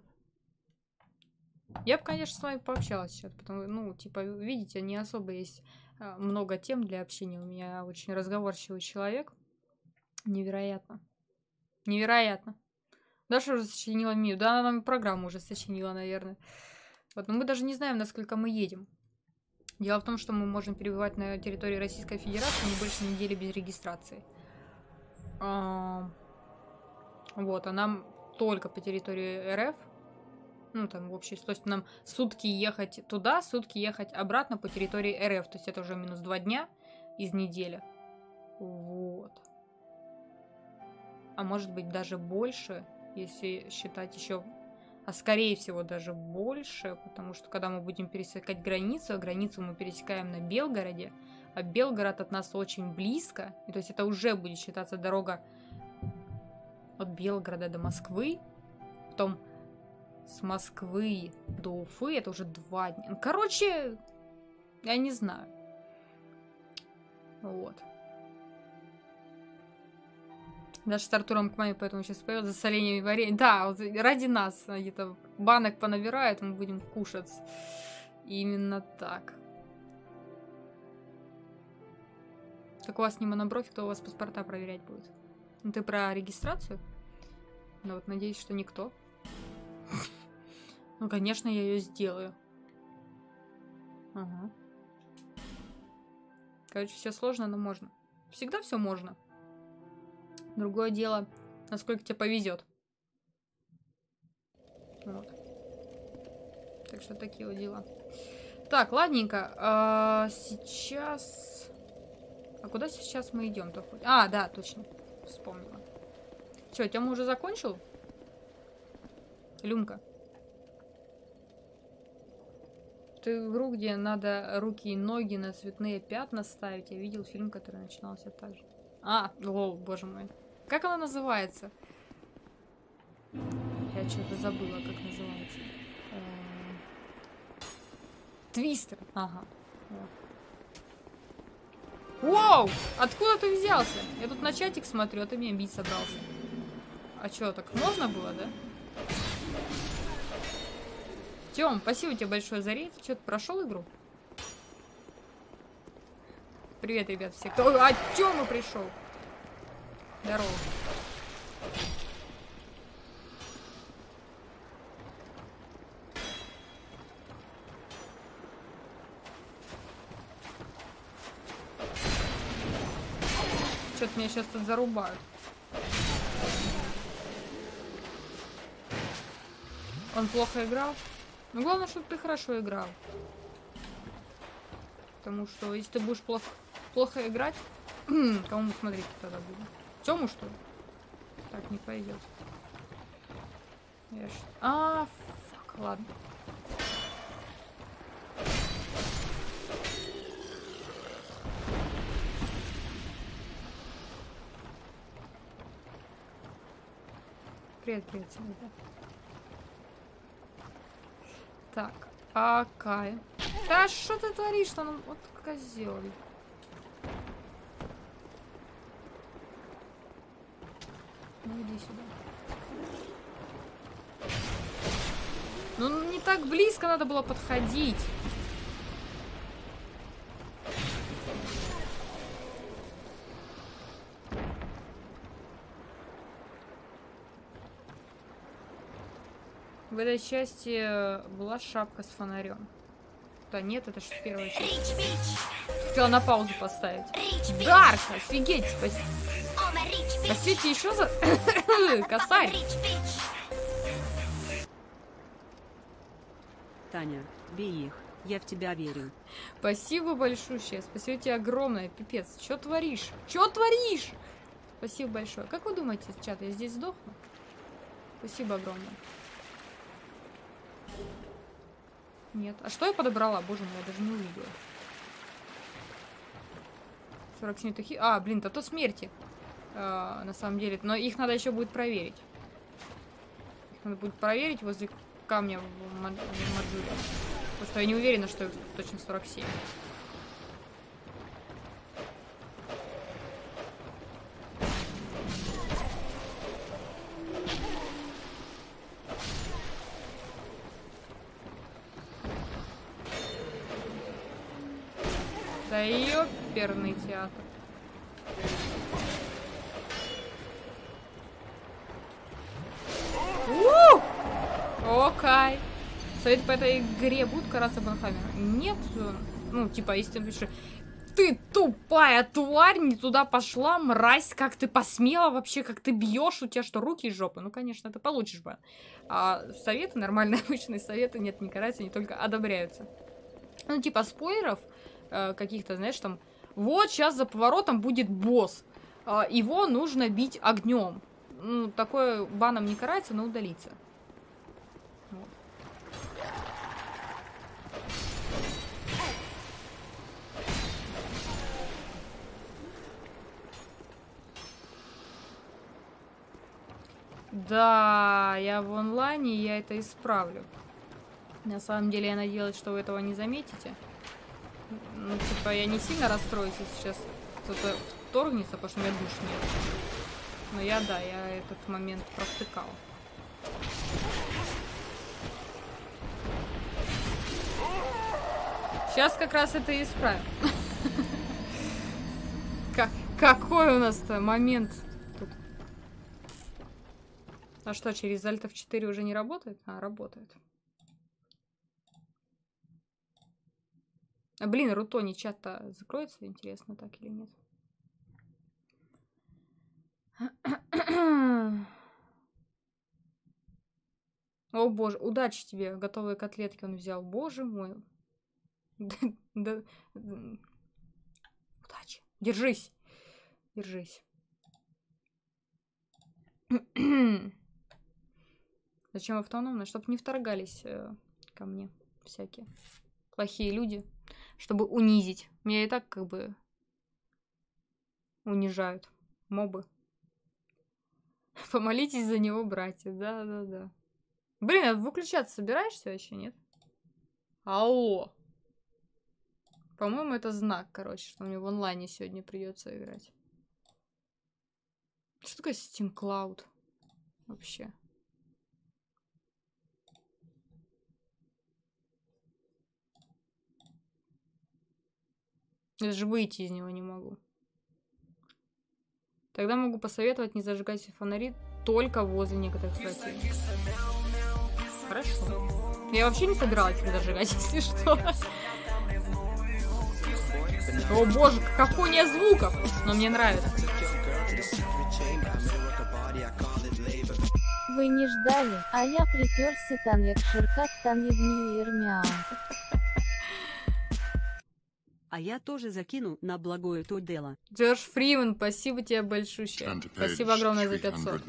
Я бы, конечно, с вами пообщалась сейчас, потому ну, типа, видите, не особо есть много тем для общения. У меня очень разговорчивый человек. Невероятно. Невероятно. Даша уже сочинила Мию. Да, она нам программу уже сочинила, наверное. Вот, но мы даже не знаем, насколько мы едем. Дело в том, что мы можем перебывать на территории Российской Федерации не больше недели без регистрации. Вот, а нам только по территории РФ. Ну, там, в общем, то есть нам сутки ехать туда, сутки ехать обратно по территории РФ. То есть это уже минус 2 дня из недели. Вот. А может быть даже больше, если считать еще... А скорее всего даже больше, потому что когда мы будем пересекать границу, а границу мы пересекаем на Белгороде, а Белгород от нас очень близко, и то есть это уже будет считаться дорога от Белгорода до Москвы, потом с Москвы до Уфы, это уже 2 дня. Короче, я не знаю. Вот. Даже с Артуром к маме поэтому сейчас поет за соленьем и вареньем. Да, вот ради нас где-то банок понабирает, мы будем кушать. Именно так. Так у вас не монобровь, кто у вас паспорта проверять будет? Ну ты про регистрацию? Ну вот надеюсь, что никто. Ну, конечно, я ее сделаю. Ага. Короче, все сложно, но можно. Всегда все можно. Другое дело, насколько тебе повезет. Вот. Так что такие вот дела. Так, ладненько. Сейчас... А куда сейчас мы идем-то хоть? А, да, точно. Вспомнила. Че, Тёма уже закончил? Люмка. Ты в игру, где надо руки и ноги на цветные пятна ставить. Я видел фильм, который начинался так же. А, лол, боже мой. Как она называется? Я что-то забыла, как называется. Твистер. Ага. Воу! Откуда ты взялся? Я тут на чатик смотрю, а ты меня бить собрался. А что, так можно было, да? Тём, спасибо тебе большое за рейд. Что, ты прошел игру? Привет, ребят, все. Кто... А, Тёма пришел. Здорово. Что-то меня сейчас тут зарубают. Он плохо играл? Ну, главное, чтобы ты хорошо играл. Потому что, если ты будешь плохо играть, кому смотреть тогда будем? Тему, что ли? Так, не пойдет. А, фак, ладно. Привет, привет, ребят. Так, Акай. Да что ты творишь-то? Ну, вот козел. Ну иди сюда. Ну не так близко надо было подходить. В этой части была шапка с фонарем. Да нет, это же первая часть. Хотела на паузу поставить. Дарк, офигеть! Спасите еще за... Косарь! Таня, бей их, я в тебя верю. Спасибо большущее, спасибо тебе огромное, пипец. Чё творишь? Чё творишь? Спасибо большое. Как вы думаете, чат, я здесь сдохну? Спасибо огромное. Нет. А что я подобрала? Боже мой, я даже не увидела. 47 тухи. А, блин, то смерти. На самом деле. Но их надо еще будет проверить. Их надо будет проверить возле камня в Маджуре. Потому что я не уверена, что их точно 47. Да ёперный театр. Окей. Совет по этой игре будут караться банхаммером? Нет. Ну, типа, если ты пишешь, ты тупая тварь, не туда пошла, мразь, как ты посмела вообще, как ты бьешь, у тебя что, руки из жопы? Ну, конечно, ты получишь бан. А советы, нормальные обычные советы, нет, не караются, они только одобряются. Ну, типа, спойлеров каких-то, знаешь, там, вот сейчас за поворотом будет босс, его нужно бить огнем. Ну, такое баном не карается, но удалится. Вот. Да, я в онлайне, я это исправлю. На самом деле я надеялась, что вы этого не заметите. Ну, типа, я не сильно расстроюсь, если сейчас кто-то вторгнется, потому что у меня душ нет. Но я этот момент провтыкала. Сейчас как раз это и исправим. Какой у нас-то момент тут? А что, через Alt F4 уже не работает? А, работает. А, блин, Рутони чат-то закроется, интересно, так или нет? О боже, удачи тебе, готовые котлетки он взял. Боже мой. Удачи. Держись. Держись. Зачем автономно? Чтобы не вторгались ко мне всякие плохие люди. Чтобы унизить. Меня и так как бы унижают. Мобы. Помолитесь за него, братья. Да. Блин, а выключаться собираешься вообще, нет? Алло. По-моему, это знак, короче, что мне в онлайне сегодня придется играть. Что такое Steam Cloud? Вообще. Я даже выйти из него не могу. Тогда могу посоветовать не зажигать все фонари только возле некоторых противников. Хорошо. Я вообще не собиралась их зажигать, если что. О боже, какофония звуков! Но мне нравится. Вы не ждали, а я приперся таньяк ширкат таньевнию ирмяу. А я тоже закину на благое то дело. Джордж Фриман, спасибо тебе большущее. Спасибо огромное за 500.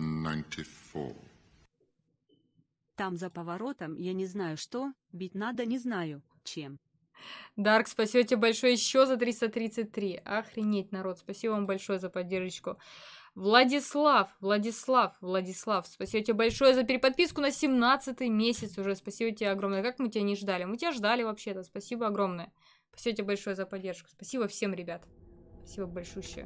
Там за поворотом я не знаю что, бить надо не знаю чем. Дарк, спасибо тебе большое еще за 333. Охренеть, народ. Спасибо вам большое за поддержку. Владислав, спасибо тебе большое за переподписку на 17-й месяц уже. Спасибо тебе огромное. Как мы тебя не ждали? Мы тебя ждали вообще-то. Спасибо огромное. Спасибо тебе большое за поддержку. Спасибо всем, ребят. Спасибо большущее.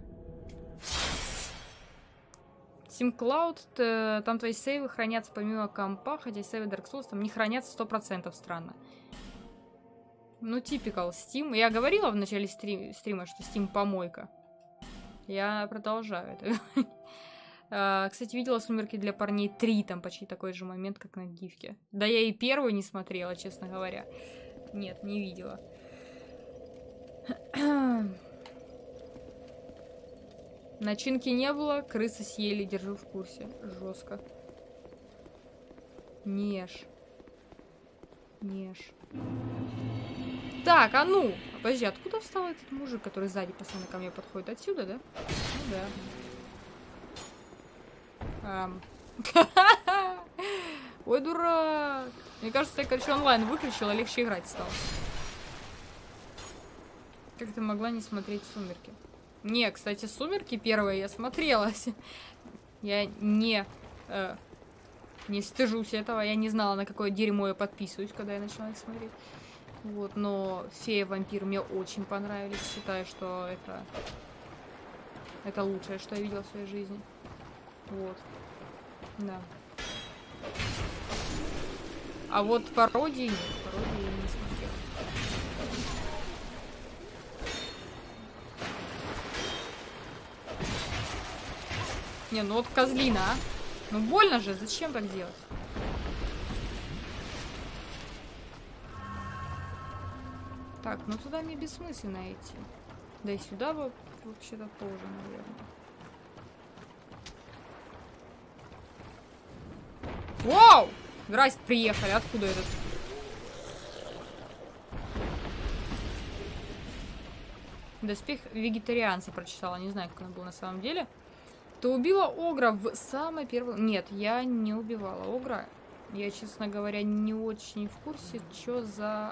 SimCloud, там твои сейвы хранятся помимо компа, хотя сейвы Dark Souls там не хранятся 100%, странно. Ну, типикал Steam. Я говорила в начале стрима, что Steam помойка. Я продолжаю это. Кстати, видела «Сумерки для парней 3», там почти такой же момент, как на гифке. Да я и первую не смотрела, честно говоря. Нет, не видела. Начинки не было, крысы съели, держу в курсе. Жестко. Нешь. Так, а ну! Подожди, откуда встал этот мужик, который сзади постоянно ко мне подходит? Отсюда, да? Ну да. Ой, дурак! Мне кажется, я, короче, онлайн выключила, легче играть стало. Как ты могла не смотреть «Сумерки»? Не, кстати, «Сумерки» первые я смотрела. Я не стыжусь этого. Я не знала, на какое дерьмо я подписываюсь, когда я начала их смотреть. Вот, но «Фея, вампир» мне очень понравились. Считаю, что это лучшее, что я видела в своей жизни. Вот. Да. А вот пародии нет. Пародии я не смотрела. Не, ну вот козлина, а. Ну больно же, зачем так делать? Так, ну туда мне бессмысленно идти. Да и сюда вообще-то тоже, наверное. Вау! Здрасте, приехали. Откуда этот? Доспех вегетарианца прочитала. Не знаю, как он был на самом деле. Ты убила огра в самой первой... Нет, я не убивала огра. Я, честно говоря, не очень в курсе, что за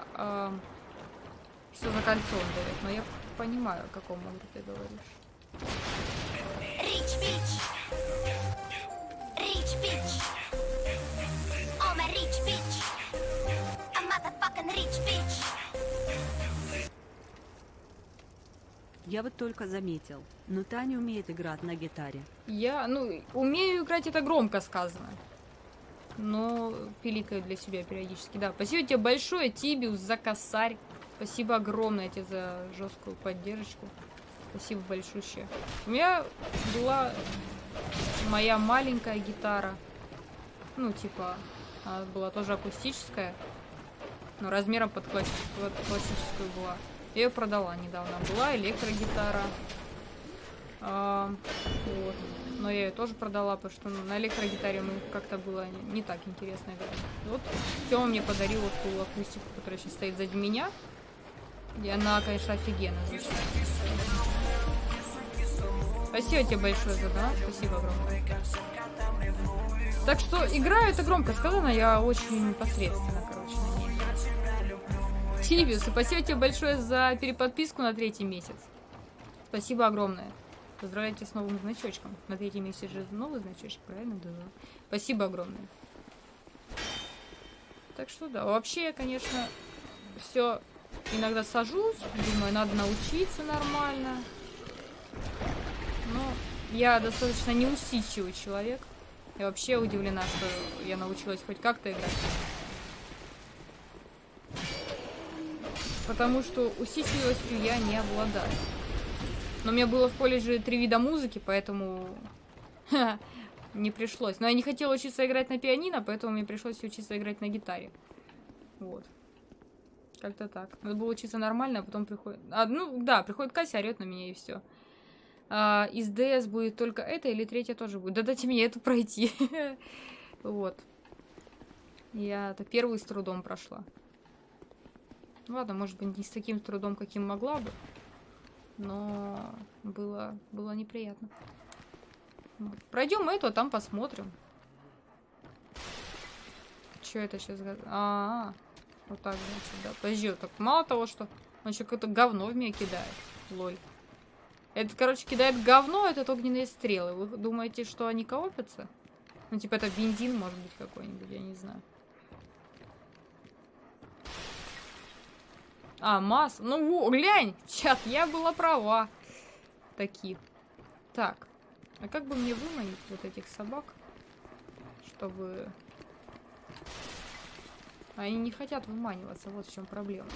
кольцо он дает. Но я понимаю, о каком огре ты говоришь. Rich bitch. Rich bitch. I'm a rich bitch. A motherfucking rich bitch. Я вот только заметил, но Таня умеет играть на гитаре. Я, умею играть, это громко сказано. Но пиликаю для себя периодически. Да, спасибо тебе большое, Тибиус, за косарь. Спасибо огромное тебе за жесткую поддержку. Спасибо большущее. У меня была моя маленькая гитара. Ну, типа, она была тоже акустическая. Но размером под классическую была. Я ее продала недавно. Была электрогитара. Вот. Но я ее тоже продала, потому что на электрогитаре как-то было не так интересно играть. Вот Тёма мне подарил вот ту акустику, которая сейчас стоит сзади меня. И она, конечно, офигенно звучит. Спасибо тебе большое за донат. Спасибо огромное. Так что играю, это громко сказано, я очень посредственно, короче, на ней. Тибиус, спасибо тебе большое за переподписку на 3-й месяц. Спасибо огромное. Поздравляю тебя с новым значочком. На 3-й месяц же новый значочек, правильно? Да. Спасибо огромное. Так что да, вообще я, конечно, все иногда сажусь, думаю, надо научиться нормально. Но я достаточно неусидчивый человек. Я вообще удивлена, что я научилась хоть как-то играть. Потому что усидчивостью я не обладаю. Но у меня было в колледже 3 вида музыки, поэтому не пришлось. Но я не хотела учиться играть на пианино, поэтому мне пришлось учиться играть на гитаре. Вот. Как-то так. Надо было учиться нормально, а потом приходит... приходит Кася, орёт на меня и все. Из ДС будет только это или 3-я тоже будет? Да дайте мне это пройти. Вот. Я-то первую с трудом прошла. Ладно, может быть, не с таким трудом, каким могла бы. Но было неприятно. Вот. Пройдем эту, а там посмотрим. Что это сейчас? Вот так, значит, да. Подожди, так мало того, что он еще какое-то говно в меня кидает. Лой. Это, короче, кидает говно, это огненные стрелы. Вы думаете, что они коопятся? Ну, типа, это бензин, может быть, какой-нибудь, я не знаю. Масса. Ну, глянь, чат, я была права. Такие. Так. А как бы мне выманить вот этих собак? Чтобы... Они не хотят выманиваться, вот в чем проблема.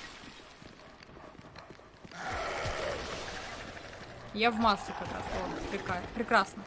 Я в масле как раз. О, прекрасно.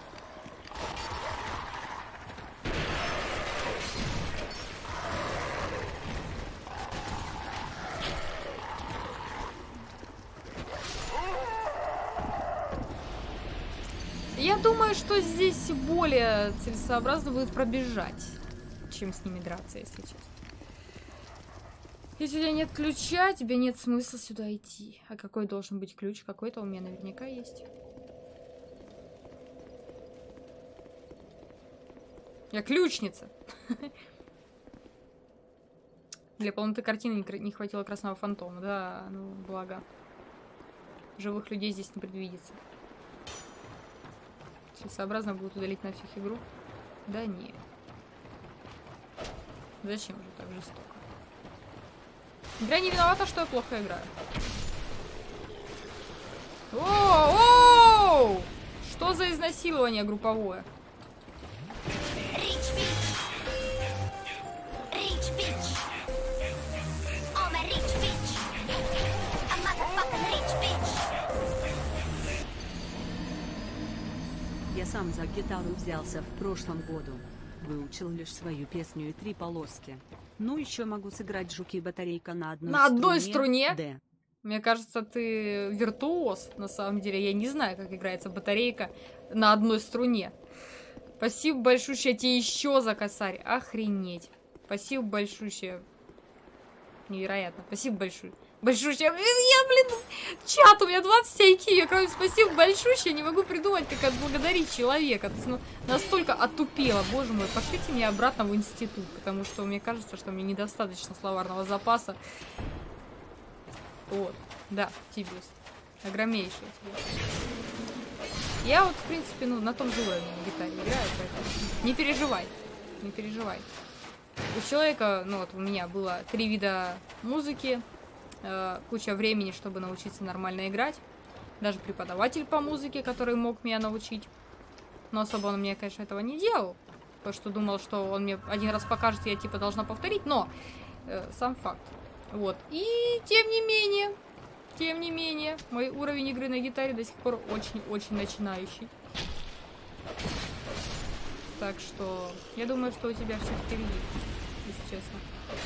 Я думаю, что здесь более целесообразно будет пробежать, чем с ними драться, если честно. Если у тебя нет ключа, тебе нет смысла сюда идти. А какой должен быть ключ? Какой-то у меня наверняка есть. Я ключница. Для полноты картины не хватило красного фантома. Да, ну, благо. Живых людей здесь не предвидится. Целесообразно будет удалить нафиг игру? Да нет. Зачем же так жестоко? Игра не виновата, что я плохо играю. Оу! Что за изнасилование групповое? Rich bitch. Rich bitch. I'm a rich bitch. A motherfucking rich bitch. Я сам за гитару взялся в прошлом году. Выучил лишь свою песню и 3 полоски. Ну еще могу сыграть жуки батарейка на одной струне? Д. Мне кажется, ты виртуоз, на самом деле. Я не знаю, как играется батарейка на одной струне. Спасибо большущее тебе еще за косарь. Охренеть. Спасибо большущее. Невероятно. Спасибо большое. Большущее. Чат, у меня 20 IQ. Я, кроме спасибо большущее, не могу придумать, как отблагодарить человека. То есть, ну, настолько отупело. Боже мой, пошлите меня обратно в институт. Потому что мне кажется, что мне недостаточно словарного запаса. Вот. Да, Тибиус. Огромнейший Тибиус. Я вот, в принципе, ну, на том же уровне на гитаре играю, поэтому не переживай. Не переживай. У человека, ну вот у меня было 3 вида музыки, куча времени, чтобы научиться нормально играть. Даже преподаватель по музыке, который мог меня научить. Но особо он мне, конечно, этого не делал. Потому что думал, что он мне один раз покажет, я типа должна повторить. Но сам факт. Вот. И тем не менее, мой уровень игры на гитаре до сих пор очень-очень начинающий. Так что я думаю, что у тебя все впереди, если честно.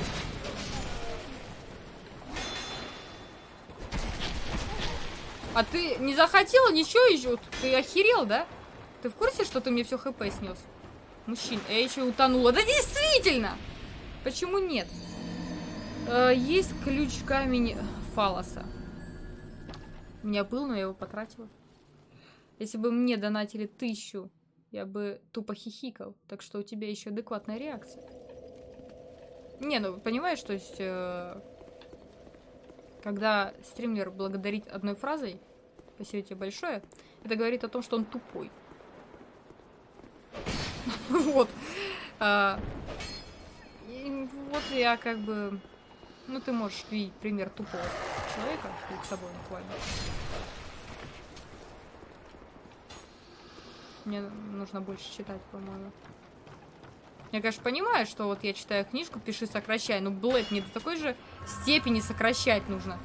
А ты не захотела ничего еще? Ты охерел, да? Ты в курсе, что ты мне все хп снес? Мужчина, я еще утонула. Да действительно! Почему нет? Есть ключ-камень фалоса. У меня был, но я его потратила. Если бы мне донатили 1000, я бы тупо хихикал. Так что у тебя еще адекватная реакция. Не, ну понимаешь, то есть... когда стример благодарит одной фразой, спасибо тебе большое, это говорит о том, что он тупой. Вот. Вот я как бы... Ну, ты можешь видеть пример тупого человека перед собой буквально. Мне нужно больше читать, по-моему. Я, конечно, понимаю, что вот я читаю книжку, пиши, сокращай. Ну, блэд, мне до такой же степени сокращать нужно.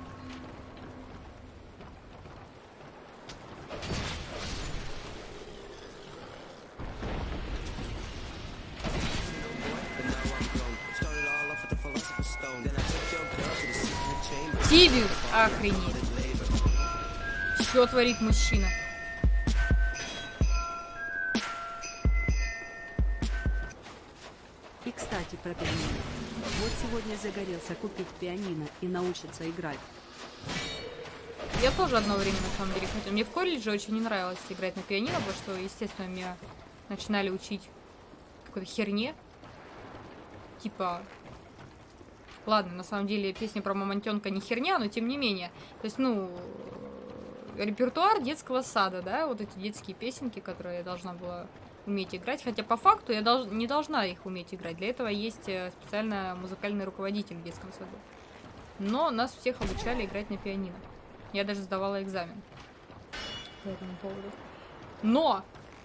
Тибиус, охренеть. Что творит мужчина? И, кстати, про пианино. Вот сегодня загорелся купить пианино и научиться играть. Я тоже одно время, на самом деле, хотела. Мне в колледже очень не нравилось играть на пианино, потому что, естественно, меня начинали учить какой-то херне. Типа... Ладно, на самом деле, песня про мамонтенка не херня, но тем не менее. То есть, ну, репертуар детского сада, да, вот эти детские песенки, которые я должна была уметь играть. Хотя по факту я не должна их уметь играть. Для этого есть специально музыкальный руководитель в детском саду. Но нас всех обучали играть на пианино. Я даже сдавала экзамен по этому поводу. Но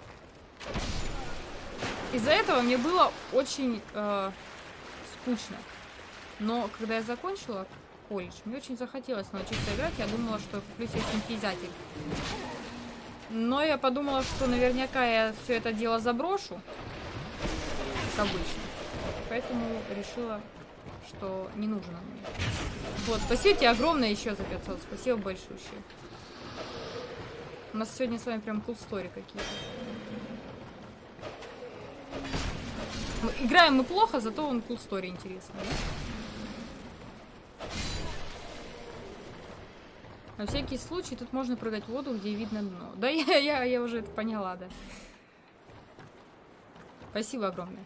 из-за этого мне было очень скучно. Но когда я закончила колледж, мне очень захотелось научиться играть. Я думала, что куплю себе синтезатор. Но я подумала, что наверняка я все это дело заброшу, как обычно. Поэтому решила, что не нужно мне. Вот, спасибо тебе огромное еще за 500. Спасибо большое. У нас сегодня с вами прям cool story какие-то. Играем мы плохо, зато он cool story интересный. Да? На всякий случай тут можно прыгать в воду, где видно дно. Да, я уже это поняла, да. Спасибо огромное.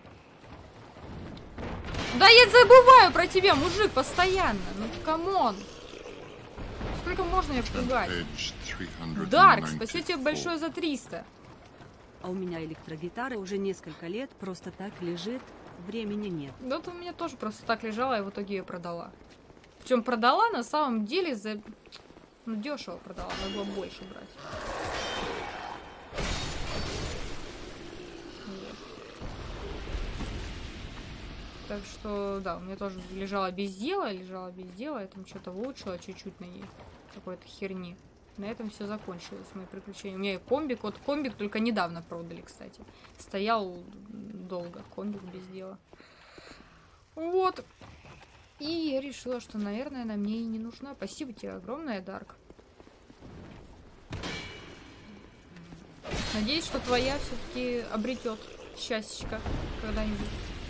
Да я забываю про тебя, мужик, постоянно. Ну, камон. сколько можно меня пугать? Page 394. Дарк, спасибо тебе большое за 300. А у меня электрогитара уже несколько лет просто так лежит, времени нет. Да, вот у меня тоже просто так лежала, и в итоге ее продала. Причем продала на самом деле за... Ну, дешево продала, надо было больше брать. Вот. Так что, да, у меня тоже лежала без дела, я там что-то выучила чуть-чуть на ней. Какой-то херни. На этом все закончилось, мои приключения. У меня и комбик, вот комбик только недавно продали, кстати. Стоял долго, комбик без дела. Вот. И я решила, что, наверное, она мне и не нужна. Спасибо тебе огромное, Дарк. Надеюсь, что твоя все-таки обретет счастьечко когда-нибудь.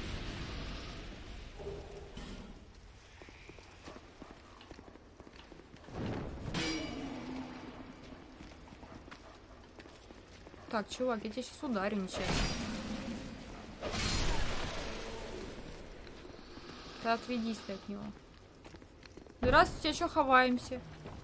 Так, чувак, я тебя сейчас ударю нечаянно. Ты отведись ты от него. Здравствуйте, а чё ховаемся?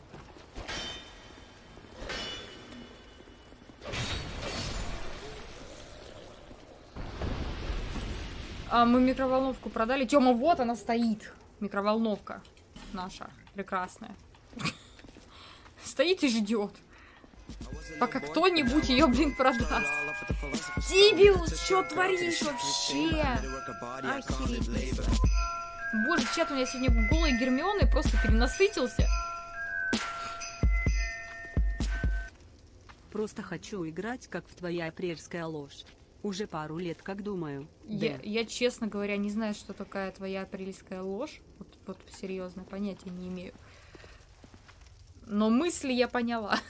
А мы микроволновку продали. Тёма, вот она стоит. Микроволновка наша прекрасная. Стоит и ждет, пока кто-нибудь ее, блин, продаст. Тибиус, что творишь вообще? Охереть. Боже, чат, у меня сегодня голой Гермионой просто перенасытился. Просто хочу играть, как в твоя апрельская ложь. Уже пару лет, как думаю. Я, честно говоря, не знаю, что такая твоя апрельская ложь. Вот серьезно, понятия не имею. Но мысли я поняла.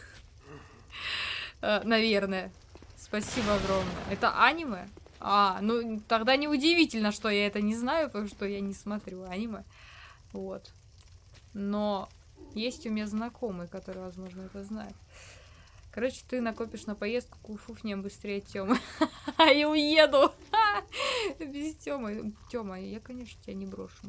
Наверное. Спасибо огромное. Это аниме? Ну тогда неудивительно, что я это не знаю, потому что я не смотрю аниме. Вот. Но есть у меня знакомые, которые, возможно, это знают. Короче, ты накопишь на поездку, куфуфнее быстрее Тёмы. Я уеду! Без Тёмы. Тёма, я, конечно, тебя не брошу.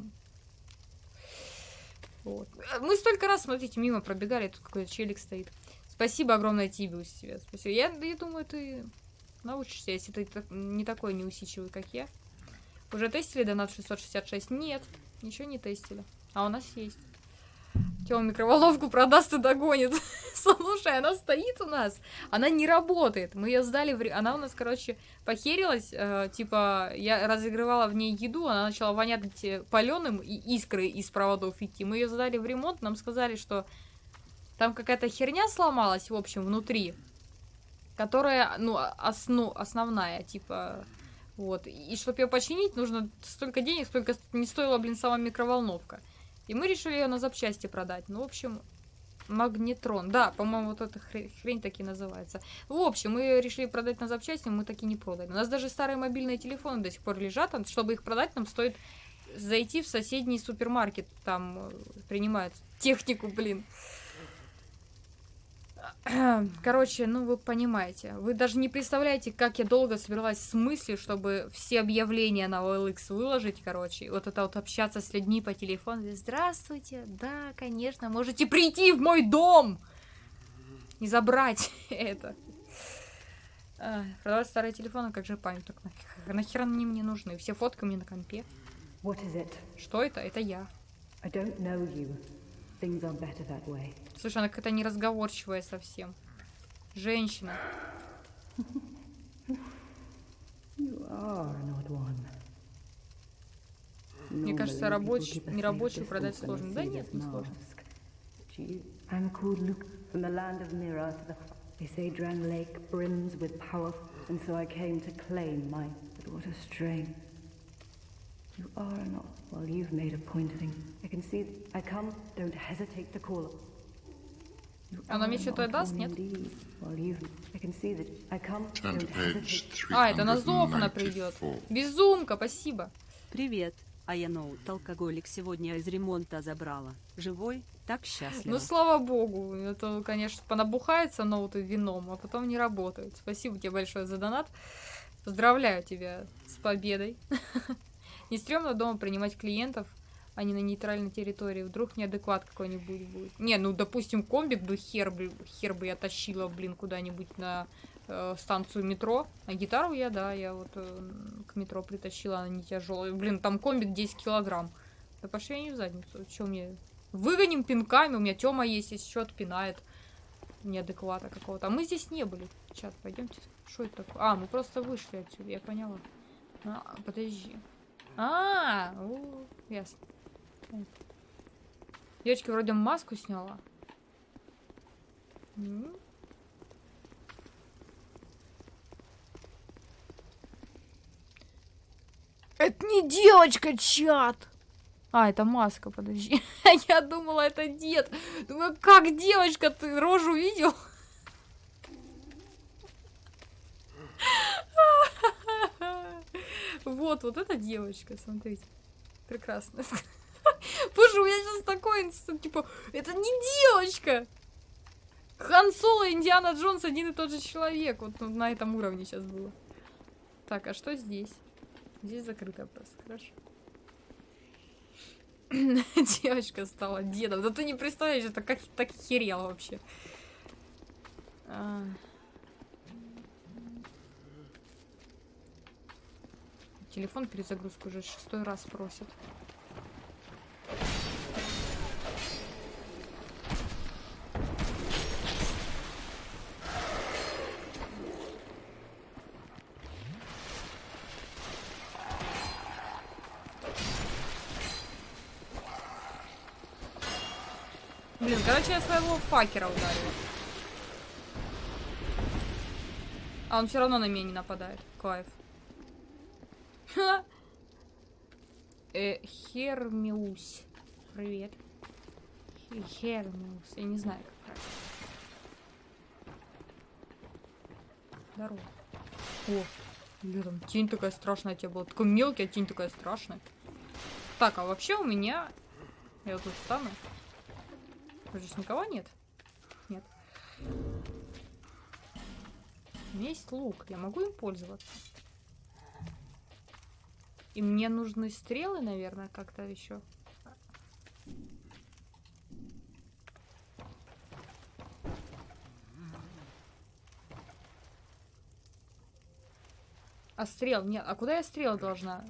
Вот. Мы столько раз, смотрите, мимо пробегали, тут какой-то челик стоит. Спасибо огромное Тибиус тебе. Спасибо. Я думаю, ты научишься, если ты не такой неусидчивый, как я. Уже тестили донат 666? Нет, ничего не тестили. А у нас есть. Тёма микроволновку продаст и догонит. Слушай, она стоит у нас. Она не работает. Мы ее сдали в... Она у нас, короче, похерилась. Типа, я разогревала в ней еду, она начала вонять паленым и искры из проводов идти. Мы ее сдали в ремонт, нам сказали, что там какая-то херня сломалась, в общем, внутри. Которая, ну, основная, типа... Вот. И чтобы ее починить, нужно столько денег, сколько не стоила, блин, сама микроволновка. И мы решили ее на запчасти продать. Ну, в общем, магнетрон. Да, по-моему, вот эта хрень таки называется. В общем, мы ее решили продать на запчасти, мы таки не продали. У нас даже старые мобильные телефоны до сих пор лежат. Чтобы их продать, нам стоит зайти в соседний супермаркет. Там принимают технику, блин. Короче, ну вы понимаете. Вы даже не представляете, как я долго собиралась с мыслью, чтобы все объявления на OLX выложить, короче. Вот это вот общаться с людьми по телефону. Здравствуйте, да, конечно, можете прийти в мой дом и забрать это. Продавать старые телефоны, как же памятник. Нахер они мне нужны? Все фотки мне на компе. Что это? Это я. Слушай, она какая-то неразговорчивая совсем. Женщина. Мне кажется, нерабочую продать сложно. Да нет, не сложно. You are or not? Well, you've made a point of thing. I can see. I come. Don't hesitate to call up. Она мне что-то даст, нет? Это на зов она придет. Безумка, спасибо. Привет. А я ноут алкоголик сегодня из ремонта забрала. Живой? Так счастлива. Ну, слава богу. Это, конечно, понабухается ноуты вином, а потом не работают. Спасибо тебе большое за донат. Поздравляю тебя с победой. Не стрёмно дома принимать клиентов, а не на нейтральной территории. Вдруг неадекват какой-нибудь будет. Не, ну, допустим, комбик бы хер бы я тащила, блин, куда-нибудь на станцию метро. А гитару я вот к метро притащила, она не тяжелая. Блин, там комбик 10 килограмм. Да пошли они в задницу. Чё мне... Выгоним пинками, у меня Тёма есть, если что, отпинает. Неадеквата какого-то. А мы здесь не были. Чат, пойдемте. Что это такое? А, мы просто вышли отсюда, я поняла. А, подожди. Ясно. Девочка вроде маску сняла. Это не девочка, чат! А, это маска, подожди. Я думала, это дед. Думаю, как девочка, ты рожу видел? Вот это девочка, смотрите. Прекрасно. Боже, у меня сейчас такой инстинкт, типа, это не девочка! Хан Соло и Индиана Джонс один и тот же человек. Вот на этом уровне сейчас было. Так, а что здесь? Здесь закрыто просто, хорошо. Девочка стала дедом. Да ты не представляешь, это как так херело вообще. Телефон перезагрузку уже 6-й раз просит. Блин, короче, я своего факера ударила. А он все равно на меня не нападает. Кайф. Хермиус. Привет. Хермиус. Я не знаю, как правильно. Здорово. О, блин, там тень такая страшная тебе была. Такой мелкий, а тень такая страшная. Так, а вообще у меня... Я вот тут встану. Здесь никого нет? Нет. У меня есть лук. Я могу им пользоваться? И мне нужны стрелы, наверное, как-то еще. А стрел? Нет. А куда я стрелы должна?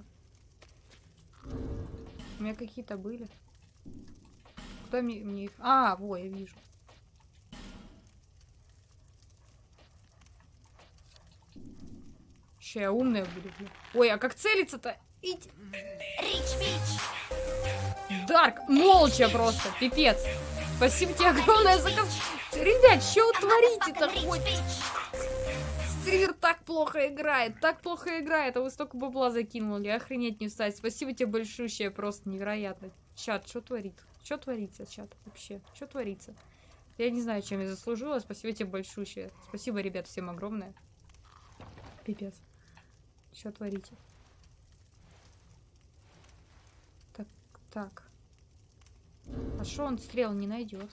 У меня какие-то были. Куда мне их... А, во, я вижу. Ща я умная буду. Ой, а как целиться-то? Дарк, молча просто, пипец. Спасибо тебе огромное за... Ребят, что вы творите-то хоть? Стример так плохо играет, а вы столько бабла закинули, охренеть не встать. Спасибо тебе большущее, просто невероятно. Чат, что творит? Что творится, чат, вообще? Что творится? Я не знаю, чем я заслужила, спасибо тебе большущее. Спасибо, ребят, всем огромное. Пипец. Что творите? Так. А что он стрел не найдет?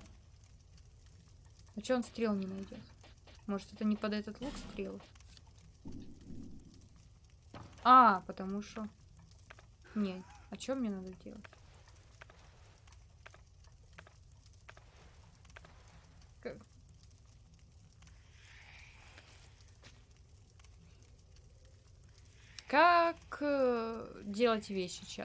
А что он стрел не найдет? Может, это не под этот лук стрелы? А, потому что... Не, а что мне надо делать? Как делать вещи, чат?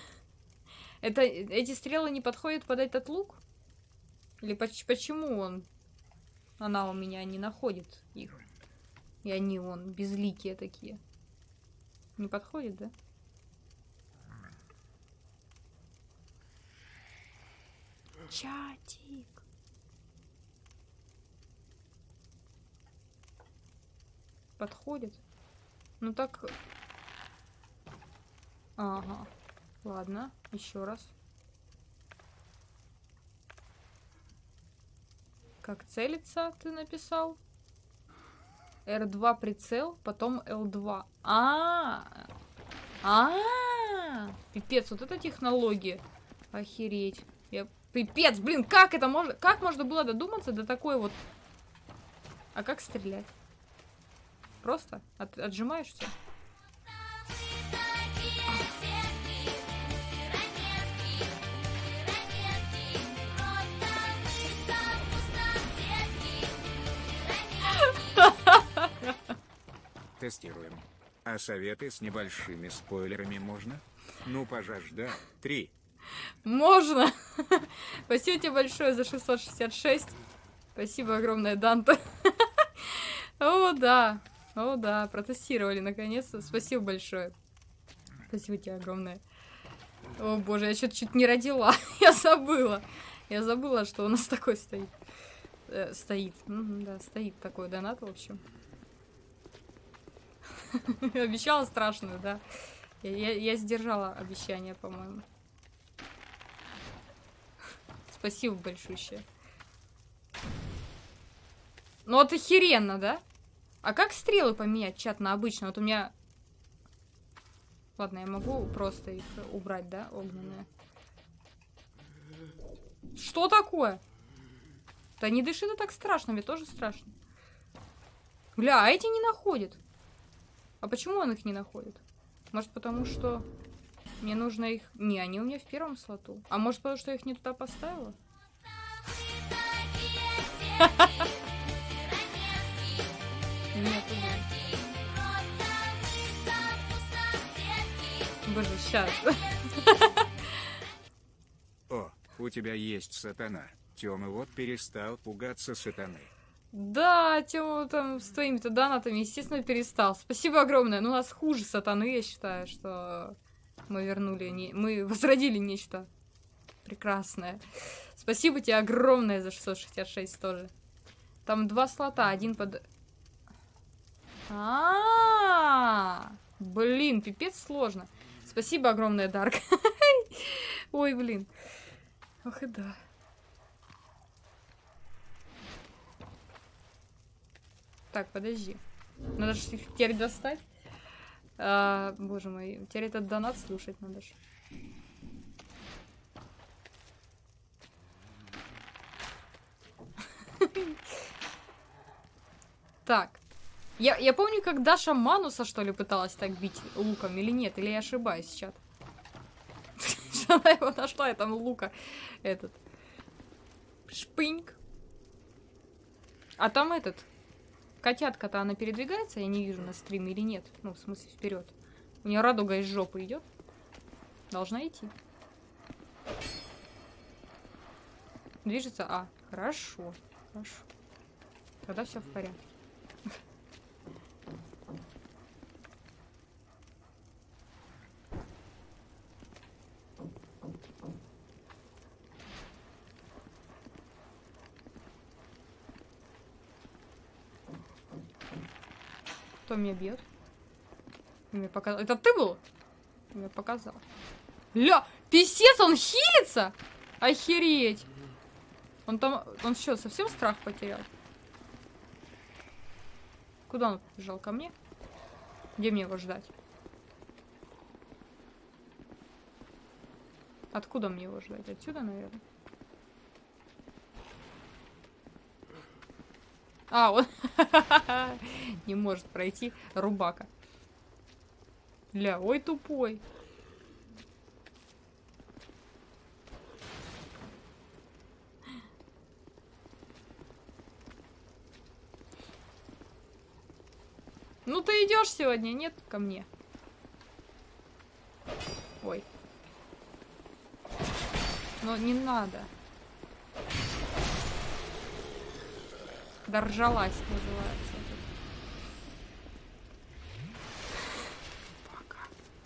Эти стрелы не подходят под этот лук? Или почему она у меня не находит их? И они безликие такие. Не подходит, да? Чатик. Подходит? Ну так... Ага. Ладно, еще раз. Как целиться, ты написал? R2 прицел, потом L2. Пипец, вот это технология. Охереть. Пипец, блин, как это можно... Как можно было додуматься до такой вот... А как стрелять? Просто отжимаешься? протестируем. А советы с небольшими спойлерами можно? Ну, пожалуйста, да. 3. Можно. Спасибо тебе большое за 666. Спасибо огромное, Данте. О, да. О, да. Протестировали наконец-то. Спасибо большое. Спасибо тебе огромное. О, боже, я что-то чуть не родила. Я забыла. Я забыла, что у нас такой стоит. Стоит. Да, стоит такой донат, в общем. Обещала страшную, да. Я сдержала обещание, по-моему. Спасибо большущее. Ну вот охеренно, да? А как стрелы поменять, чат, на обычно? Вот у меня... Ладно, я могу просто их убрать, да, огненные? Что такое? Да не дыши, это так страшно, мне тоже страшно. Бля, а эти не находят. А почему он их не находит? Может, потому что мне нужно их... Не, они у меня в первом слоту. А может, потому что я их не туда поставила? Нет, боже, сейчас. О, у тебя есть сатана. Тёма вот перестал пугаться сатаны. Да, Тёма там с твоими-то донатами, естественно, перестал. Спасибо огромное. Ну, у нас хуже сатаны, я считаю, что мы вернули... Мы возродили нечто прекрасное. Спасибо тебе огромное за 666 тоже. Там 2 слота, один под... Блин, пипец сложно. Спасибо огромное, Дарк. Ой, блин. Ох и да. Так, подожди. Надо же их теперь достать. Боже мой, теперь этот донат слушать надо же. Так. Я помню, как Даша Мануса, что ли, пыталась так бить луком, или нет? Или я ошибаюсь, чат? Что она его нашла, и там лука этот. Шпыньк. А там этот... Котятка-то она передвигается, я не вижу на стриме или нет. Ну, в смысле, вперед. У нее радуга из жопы идет. Должна идти. Движется? А, хорошо. Хорошо. Тогда все в порядке. Кто меня бьет? Мне показал. Это ты был? Мне показал. Ля! Писец, он хилится? Охереть! Он там... Он что, совсем страх потерял? Куда он побежал? Ко мне? Где мне его ждать? Откуда мне его ждать? Отсюда, наверное? А, он не может пройти. Рубака. Ля, ой, тупой. Ну ты идешь сегодня, нет, ко мне. Ой. Но не надо. Доржалась, называется. Пока.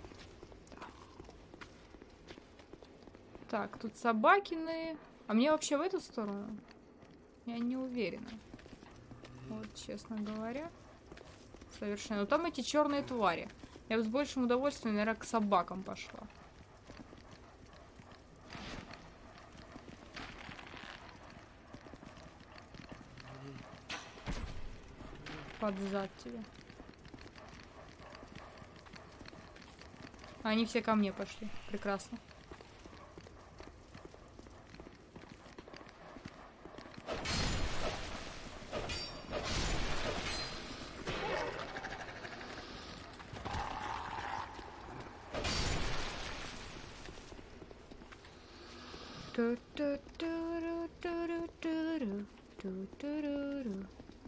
Так, тут собакины. А мне вообще в эту сторону? Я не уверена. Вот, честно говоря. Совершенно. Но там эти черные твари. Я бы с большим удовольствием, наверное, к собакам пошла. Под зад тебе. Они все ко мне пошли. Прекрасно.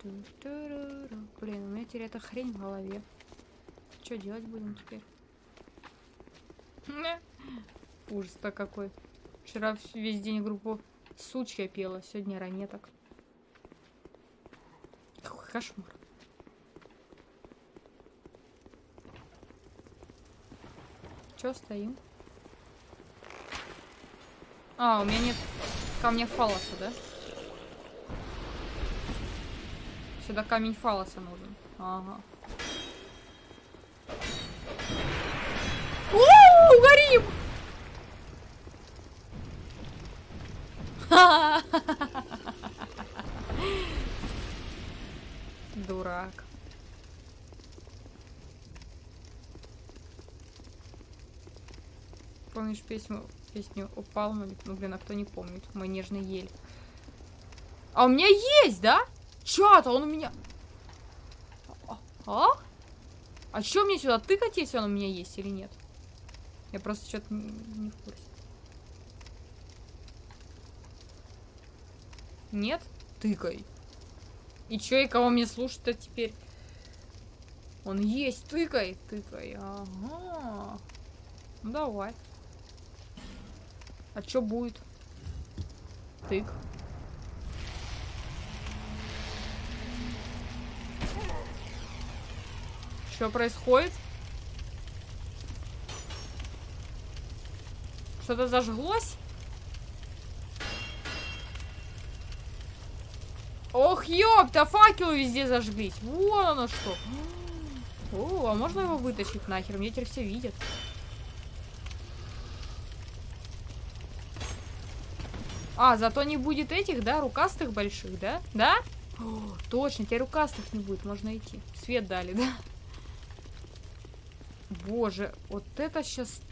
Блин, у меня теперь эта хрень в голове. Что делать будем теперь? Ужас-то какой. Вчера весь день группу сучья пела, сегодня ранеток. Какой кошмар. Чё стоим? А, у меня нет камня фалоса, да? Сюда камень фалоса нужен. Ага. У-у-у, горим! Дурак. Помнишь песню «Упал», ну блин, а кто не помнит? Мой нежный ель. А у меня есть, да? Чё-то он у меня... А чё мне сюда тыкать, если он у меня есть или нет? Я просто что-то не в курсе. Нет? Тыкай. И чё, и кого мне слушать-то теперь? Он есть, тыкай, тыкай. Ага. Ну давай. А чё будет? Тык. Что происходит? Что-то зажглось? Ох, ёпта, факелы везде зажглись. Вон оно что. О, а можно его вытащить нахер? Меня теперь все видят. А, зато не будет этих, да, рукастых больших, да? Да? О, точно, теперь рукастых не будет, можно идти. Свет дали, да? Боже, вот это сейчас...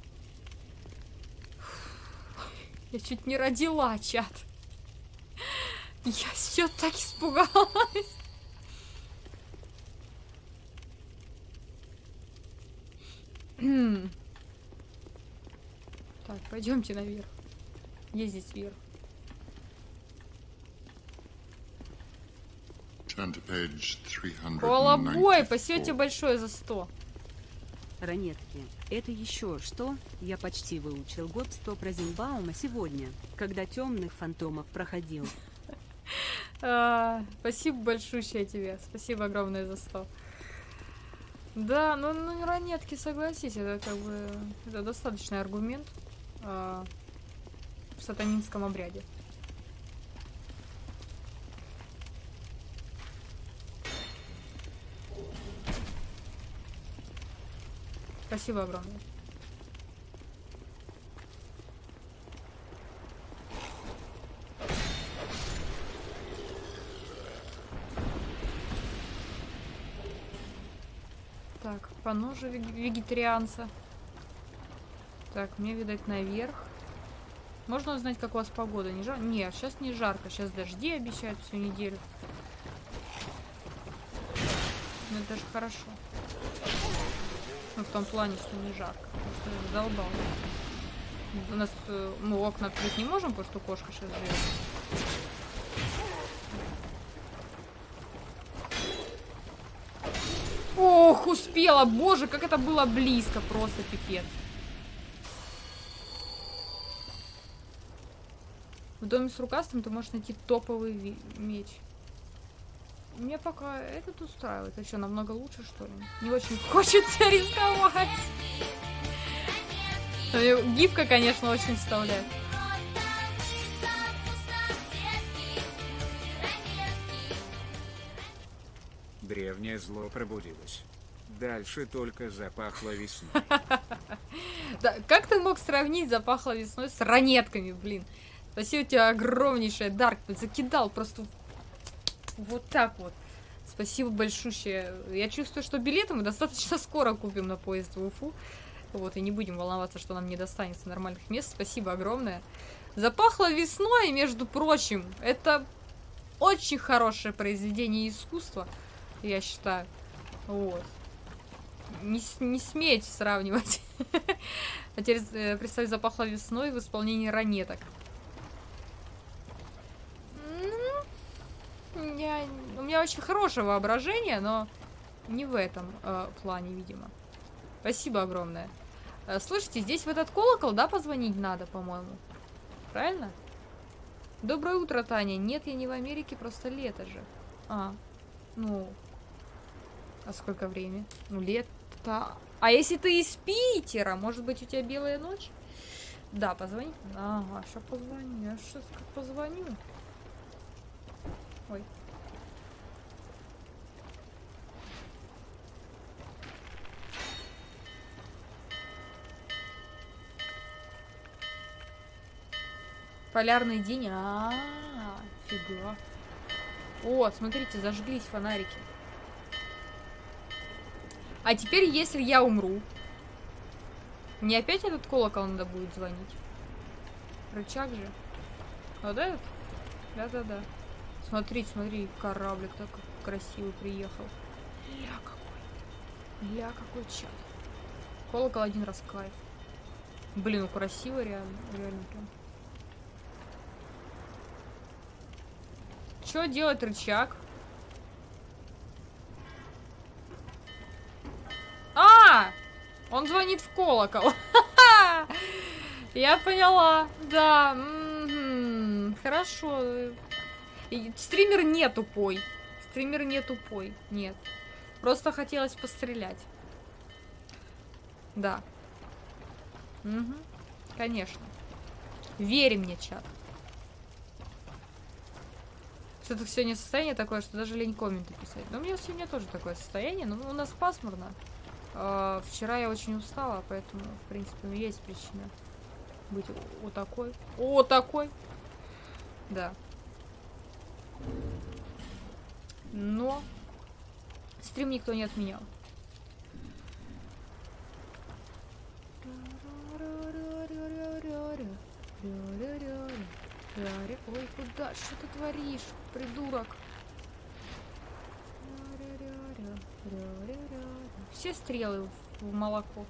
Я чуть не родила, чат. Я сейчас так испугалась. Так, пойдемте наверх. Есть здесь вверх. Колобой, спасибо тебе большое за 100. Ранетки. Это еще что? Я почти выучил год 100 про Зимбаума сегодня, когда темных фантомов проходил. Спасибо большущее тебе. Спасибо огромное за 100. Да, ну ранетки, согласись, это как бы это достаточный аргумент в сатанинском обряде. Спасибо огромное. Так, поножи вегетарианца. Так, мне, видать, наверх. Можно узнать, как у вас погода? Не жарко? Нет, сейчас не жарко. Сейчас дожди обещают всю неделю. Ну, это даже хорошо. Ну, в том плане, что не жарко. Потому что я задолбал. У нас мы окна открыть не можем, потому что кошка сейчас живет. Ох, успела! Боже, как это было близко! Просто пипец. В доме с рукастым ты можешь найти топовый меч. Мне пока этот устраивает. Это что, намного лучше, что ли? Не очень хочется рисковать. Гифка, конечно, очень вставляет. Древнее зло пробудилось. Дальше только запахло весной. Да, как ты мог сравнить запахло весной с ранетками, блин? Спасибо тебе огромнейшее, Дарк. Закидал просто вот так вот. Спасибо большущее. Я чувствую, что билеты мы достаточно скоро купим на поезд в Уфу. Вот, и не будем волноваться, что нам не достанется нормальных мест. Спасибо огромное. Запахло весной, между прочим. Это очень хорошее произведение искусства, я считаю. Вот. Не смейте сравнивать. А теперь представь, запахло весной в исполнении ранеток. У меня очень хорошее воображение, но не в этом плане, видимо. Спасибо огромное. Слушайте, здесь в этот колокол, да, позвонить надо, по-моему? Правильно? Доброе утро, Таня. Нет, я не в Америке, просто лето же. Ну... А сколько времени? Ну, лето... А если ты из Питера? Может быть, у тебя белая ночь? Да, позвони. Ага, сейчас позвоню. Я сейчас позвоню. Ой. Полярный день. Фига. О, смотрите, зажглись фонарики. А теперь, если я умру, мне опять этот колокол надо будет звонить? Рычаг же. Вот этот? Да-да-да. Смотрите, смотри, кораблик так красивый приехал. Ля какой чат. Колокол один раз кайф. Блин, ну красиво реально. Реально прям. Что делать рычаг? Он звонит в колокол. Я поняла. Да. Хорошо. Стример не тупой. Стример не тупой. Нет. Просто хотелось пострелять. Да. Угу. Конечно. Верь мне, чат. Что-то сегодня состояние такое, что даже лень комменты писать. Но у меня сегодня тоже такое состояние. Но у нас пасмурно. Вчера я очень устала, поэтому, в принципе, есть причина быть вот такой. О, такой! Да. Но стрим никто не отменял. Ой, куда? Что ты творишь, придурок? Все стрелы в молоко.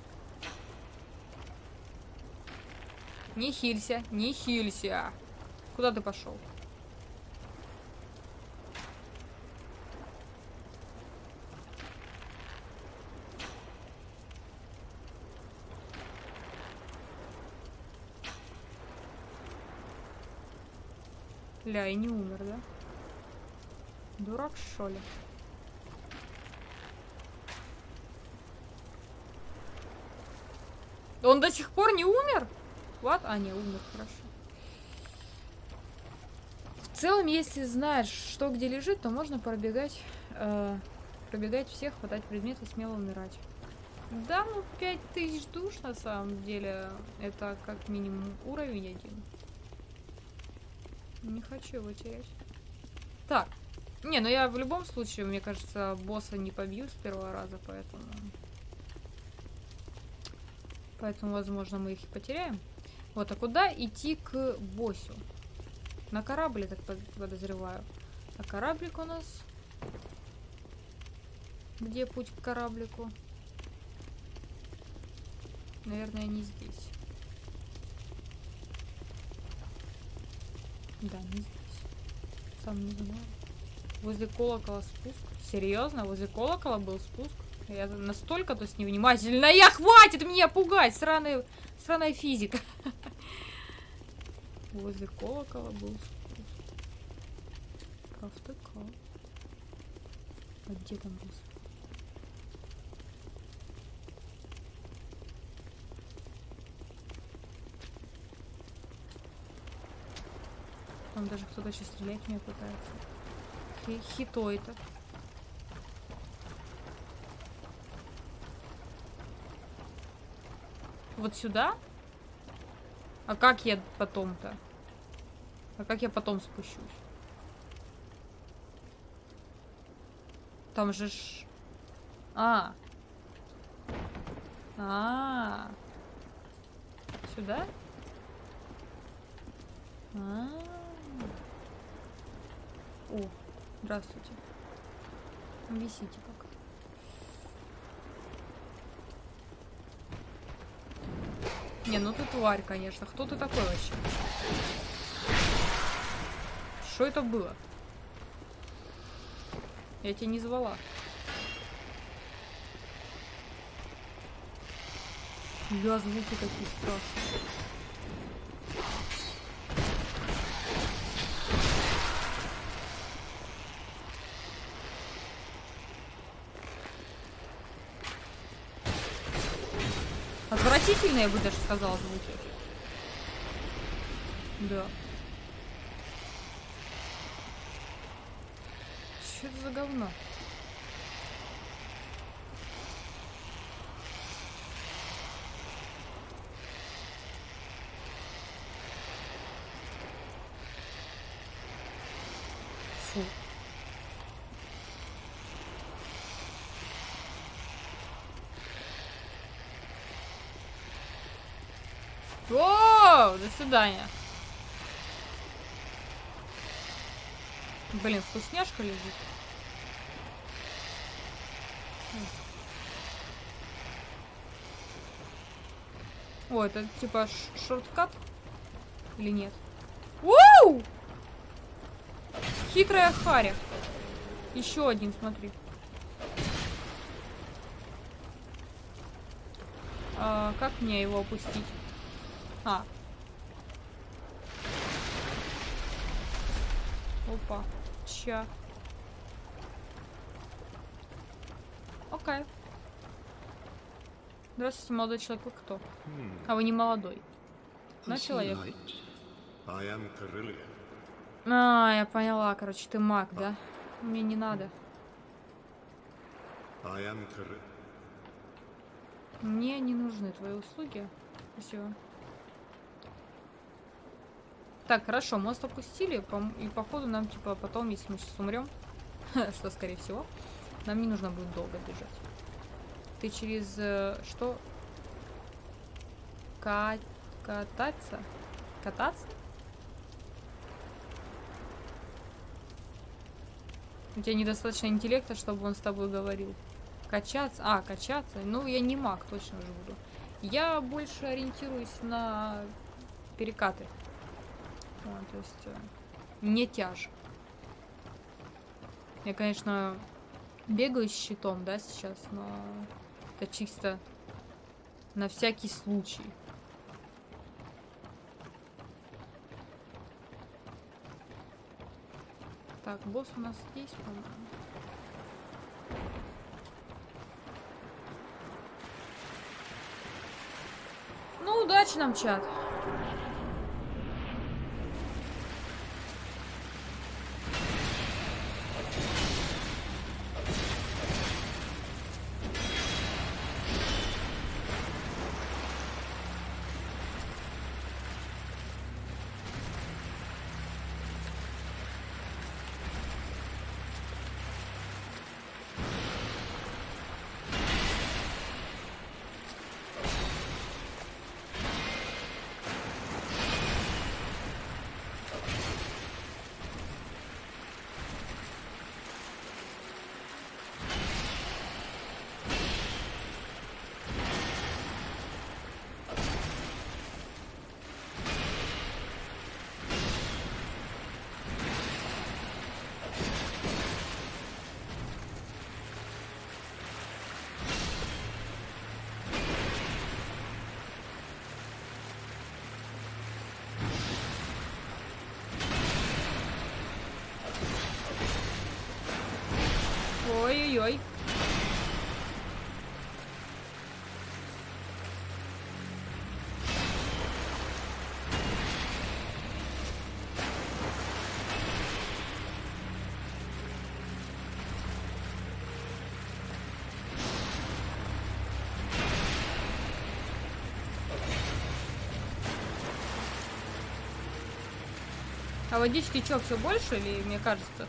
Не хилься, не хилься. Куда ты пошел? Ля, и не умер, да? Дурак, что ли? Он до сих пор не умер? Вот, не, умер, хорошо. В целом, если знаешь, что где лежит, то можно пробегать, пробегать всех, хватать предметы, смело умирать. Да, ну 5000 душ на самом деле. Это как минимум уровень 1. Не хочу его терять. Так. Не, ну я в любом случае, мне кажется, босса не побью с первого раза, поэтому... Поэтому, возможно, мы их и потеряем. Вот, а куда идти к боссу? На корабль, я так подозреваю. А кораблик у нас... Где путь к кораблику? Наверное, не здесь. Да, не здесь. Сам не знаю. Возле колокола спуск. Серьезно? Возле колокола был спуск? Я настолько то невнимательна. Я хватит меня пугать! Сраная физика. Возле колокола был спуск. Провтыкал. А где там был спуск? Там даже кто-то сейчас стрелять в меня пытается. Хито это. Вот сюда? А как я потом-то? А как я потом спущусь? Там же ж... Сюда? О, здравствуйте. Висите пока. Не, ну ты тварь, конечно. Кто ты такой вообще? Что это было? Я тебя не звала. Бля, звуки такие страшные. Отвратительные, я бы даже сказала, звуки. Да. Что это за говно? Фу. О, до свидания. Блин, вкусняшка лежит. О, это типа шорткат? Или нет? Воу! Хитрая Харя. Еще один, смотри. Как мне его опустить? Опа. Ча. Окей. Здравствуйте, молодой человек. Вы кто? А вы не молодой. Да, человек? Я поняла. Короче, ты маг, да? Мне не надо. Мне не нужны твои услуги. Спасибо. Так, хорошо, мост опустили, и походу нам, типа, потом, если мы сейчас умрем, что, скорее всего, нам не нужно будет долго бежать. Ты через... что? Кататься? Кататься? У тебя недостаточно интеллекта, чтобы он с тобой говорил. Качаться? Качаться? Ну, я не маг, точно же буду. Я больше ориентируюсь на перекаты. То есть не тяж. Я, конечно, бегаю с щитом, да, сейчас, но это чисто на всякий случай. Так, босс у нас здесь, по-моему. Ну, удачи нам, чат. Ой-ой-ой. А водички что, все больше или мне кажется?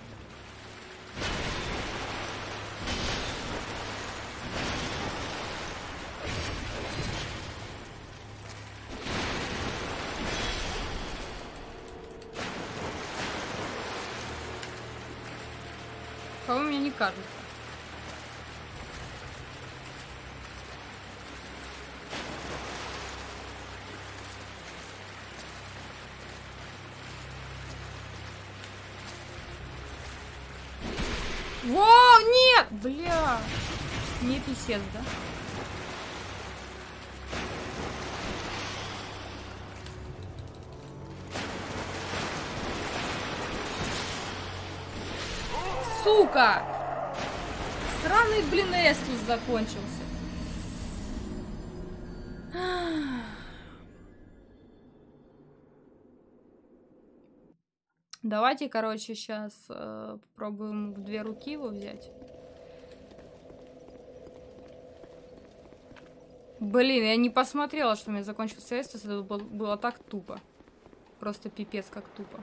По-моему, мне не кажется. Во! Нет! Бля! Не писец, да? Сука! Сраный, блин, Эстус закончился. Давайте, короче, сейчас попробуем в 2 руки его взять. Блин, я не посмотрела, что у меня закончился Эстус. Это было так тупо. Просто пипец, как тупо.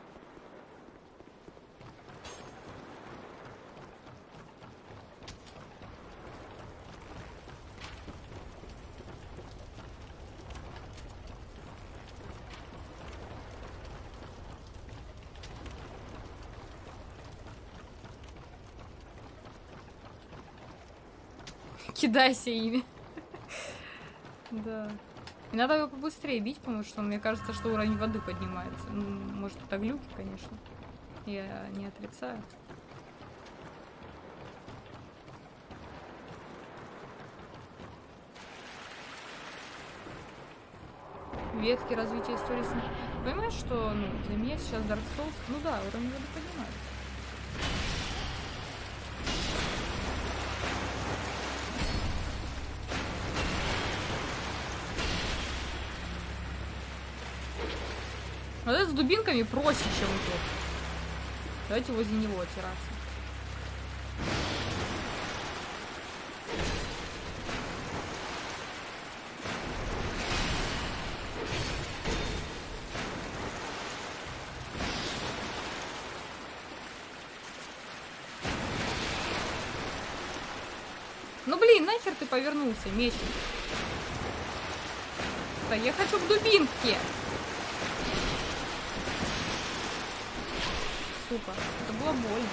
Кидайся ими. Да. И надо его побыстрее бить, потому что мне кажется, что уровень воды поднимается. Ну, может, это глюки, конечно. Я не отрицаю. Ветки развития истории. Понимаешь, что для меня сейчас Dark Souls, ну да, уровень воды поднимается. Вот это с дубинками проще, чем тут. Давайте возле него отираться. Ну блин, нахер ты повернулся, мечник? Да я хочу к дубинке. Сука, это было больно.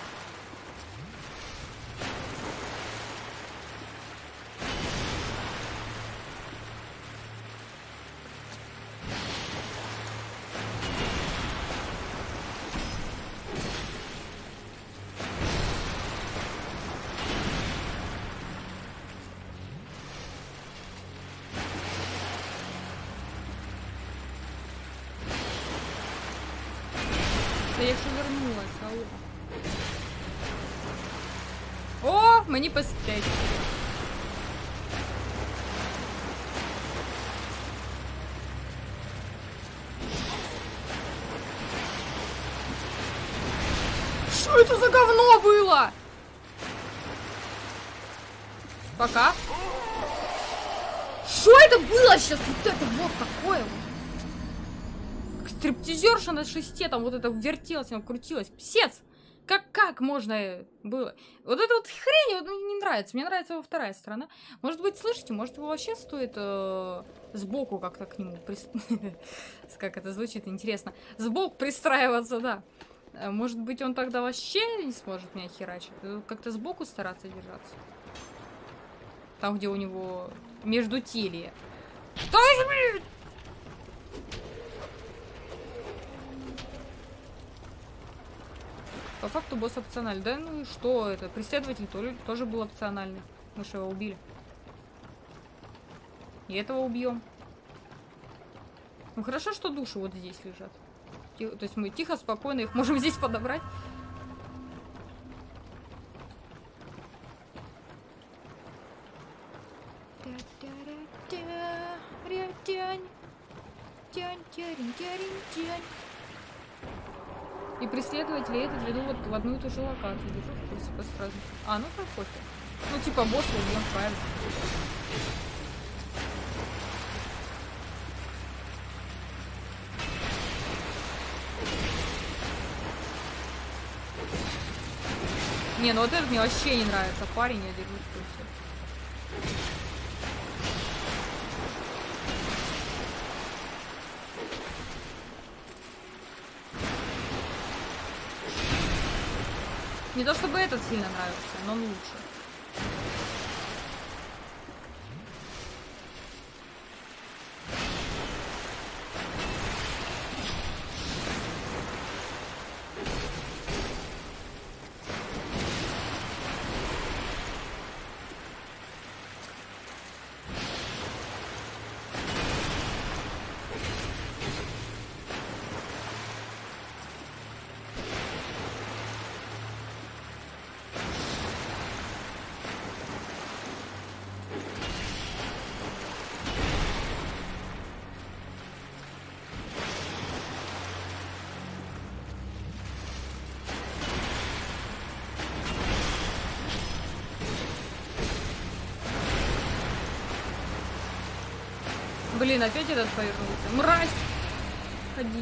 Да я еще вернулась, алло. О, мені пестить. Что это за говно было? Пока. Что это было сейчас? Вот это вот такое вот. Стриптизерша на шесте, там вот это вертелась, она крутилась. Псец! Как можно было? Вот это вот хрень вот, мне не нравится. Мне нравится его вторая сторона. Может быть, слышите, может его вообще стоит сбоку как-то к нему как это звучит, интересно. Сбоку пристраиваться, да. Может быть, он тогда вообще не сможет меня херачить. Как-то сбоку стараться держаться. Там, где у него междутелье. По факту босс опциональный. Да ну и что это? Преследователь тоже был опциональный. Мы же его убили. И этого убьем. Ну хорошо, что души вот здесь лежат. То есть мы тихо, спокойно их можем здесь подобрать. И преследователи этот ведут вот в одну и ту же локацию. Держу в курсе сразу. А, ну как хочешь. Ну типа босса убьем, правильно. Не, ну вот этот мне вообще не нравится. Парень, я держу в курсе. Не то чтобы этот сильно нравится, но он лучше. Блин, опять этот повернулся. Мразь! Ходи.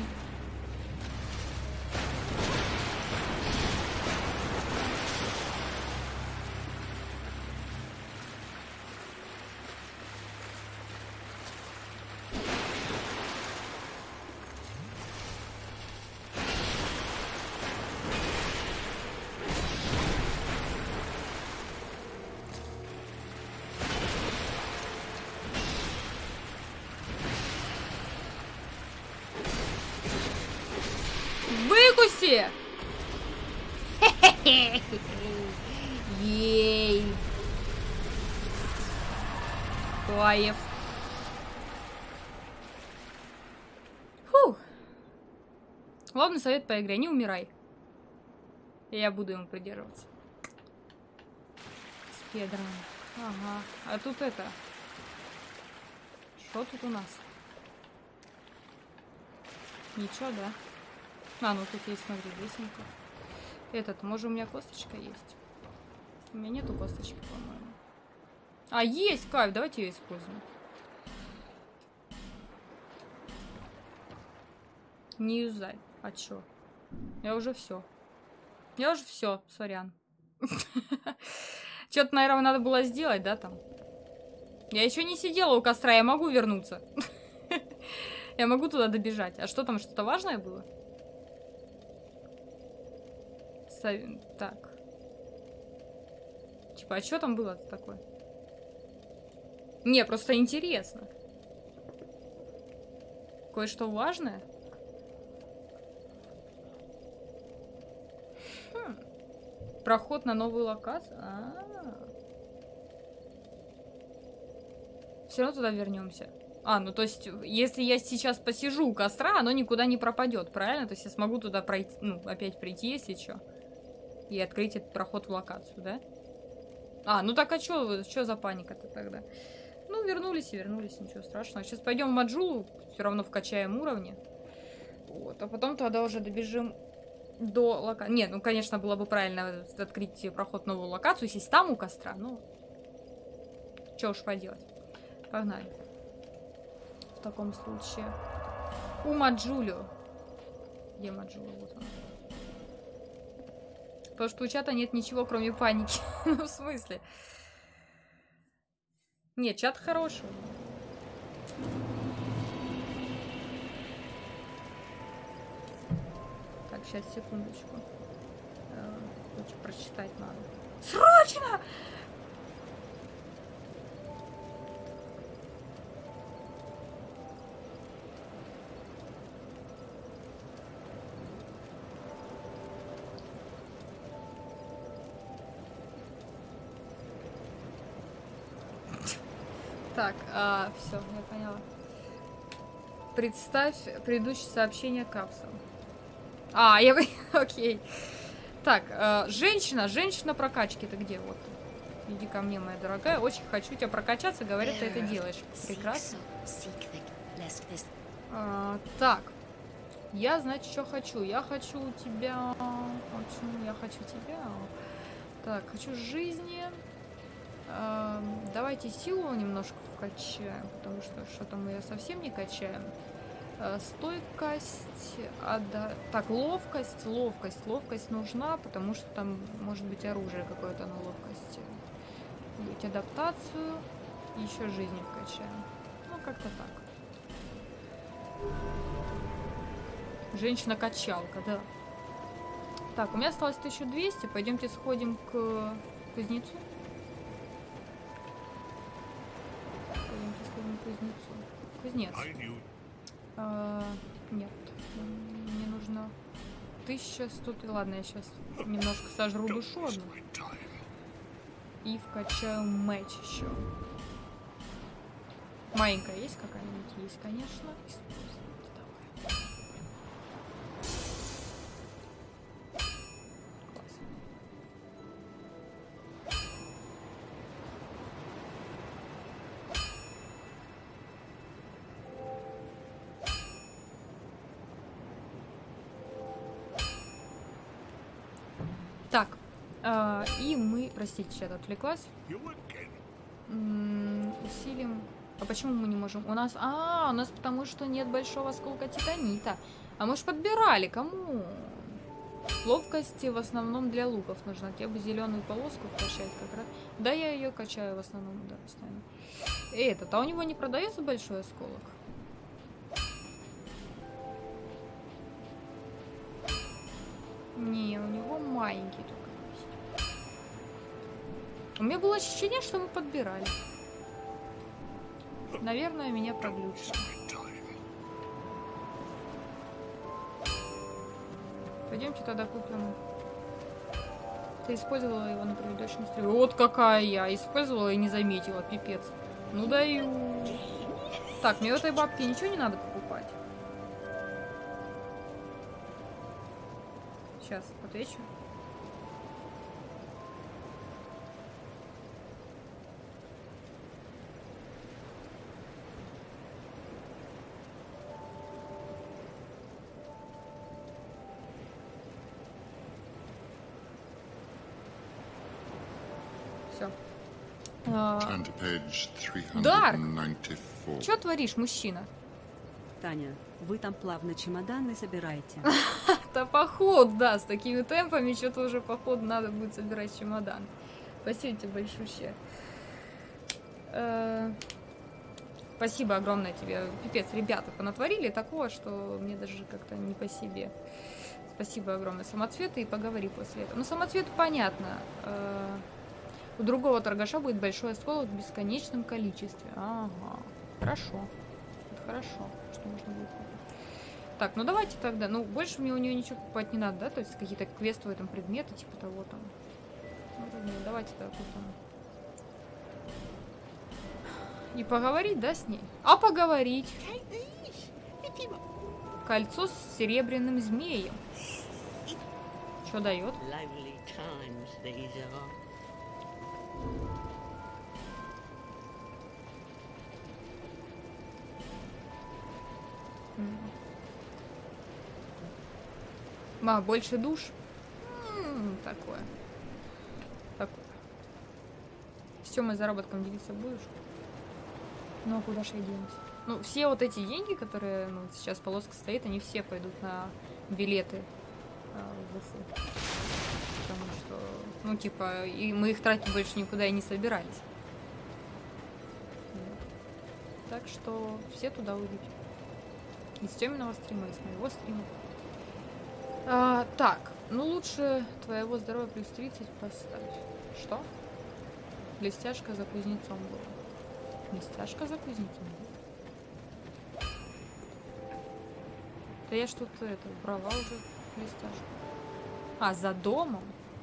Выкуси! Ей! Кайф. Фу. Главный совет по игре: не умирай. И я буду ему придерживаться. Спидран. Ага. А тут это... Что тут у нас? Ничего, да? А, ну тут есть, смотри, лесенка. Этот, может, у меня косточка есть? У меня нету косточки, по-моему. А, есть, кайф, давайте ее используем. Не юзай. А чё? Я уже все. Я уже все, сорян. Что-то, наверное, надо было сделать, да, там? Я еще не сидела у костра, я могу вернуться. Я могу туда добежать. А что там, что-то важное было? Так. Типа, а что там было-то такое? Не, просто интересно. Кое-что важное? Проход на новую локацию? Все равно туда вернемся. А, ну то есть, если я сейчас посижу у костра, оно никуда не пропадет, правильно? То есть я смогу туда пройти, ну, опять прийти, если что. И открыть этот проход в локацию, да? А, ну так а что за паника-то тогда? Ну, вернулись и вернулись, ничего страшного. Сейчас пойдем в Маджулу, все равно вкачаем уровни. Вот, а потом тогда уже добежим до локации. Не, ну, конечно, было бы правильно открыть проход в новую локацию, сесть там у костра, ну... Что уж поделать. Погнали. В таком случае. У Маджулю. Где Маджула? Вот она. Потому что у чата нет ничего, кроме паники. Ну, в смысле? Нет, чат хороший. Так, сейчас, секундочку. Лучше прочитать надо. Срочно! Так, все, я поняла. Представь предыдущее сообщение капсул. Окей. Так, женщина прокачки, ты где? Вот. Иди ко мне, моя дорогая. Очень хочу тебя прокачаться. Говорят, ты это делаешь. Прекрасно. Так. Я, значит, что хочу? Я хочу тебя... Я хочу тебя... Так, хочу жизни... Давайте силу немножко качаем, потому что что-то мы ее совсем не качаем. Стойкость, так, ловкость нужна, потому что там может быть оружие какое-то на ловкости. Быть адаптацию, и еще жизни вкачаем. Ну, как-то так. Женщина-качалка, да. Так, у меня осталось 1200, пойдемте сходим к кузнецу. Кузнец. Нет. Мне нужно 1100. Ладно, я сейчас немножко сожру душу одну. И вкачаю меч еще. Маленькая есть какая-нибудь? Есть, конечно. Так, и мы, простите, сейчас отвлеклась. Усилим А почему мы не можем? У нас... у нас потому что нет большого осколка титанита. А мы ж подбирали. Кому? Ловкости в основном для луков нужна. Тебе бы зеленую полоску качать как раз. Да, я ее качаю в основном, да, постоянно. Этот, а у него не продается большой осколок? Не, у него маленький только есть. У меня было ощущение, что мы подбирали. Наверное, меня проглючило. Пойдемте тогда купим. Ты использовала его на предыдущем стриме. Вот какая я. Использовала и не заметила. Пипец. Ну даю. Так, мне в этой бабке ничего не надо покупать. Сейчас, отвечу. Все. Дарк! Что творишь, мужчина? Таня, вы там плавно чемоданы собираете. Да поход, да, с такими темпами что-то уже походу надо будет собирать чемодан. Спасибо тебе большущее. Спасибо огромное тебе. Пипец, ребята понатворили такого, что мне даже как-то не по себе. Спасибо огромное. Самоцветы и поговори после этого. Ну, самоцветы понятно. У другого торгаша будет большой осколок в бесконечном количестве. Ага, хорошо. Это хорошо, что можно будет купить. Так, ну давайте тогда. Ну, больше мне у нее ничего покупать не надо, да? То есть какие-то квестовые там предметы, типа того там. Ну, давайте тогда купим. И поговорить, да, с ней? А поговорить? Кольцо с серебряным змеем. Что дает? Больше душ? Такое. Такое. С чем мы заработком делиться будешь? Ну, а куда же я денусь? Ну, все вот эти деньги, которые, ну, сейчас полоска стоит, они все пойдут на билеты в Уфу. Потому что, ну, типа, и мы их тратить больше никуда и не собирались. Вот. Так что все туда уйдут. Из Тёминого стрима, из моего стрима. Так, ну лучше твоего здоровья плюс 30 поставь. Что? Блестяшка за кузнецом была. Блестяшка за кузнецом была. Да я что-то это брала уже блестяшку. А, за домом?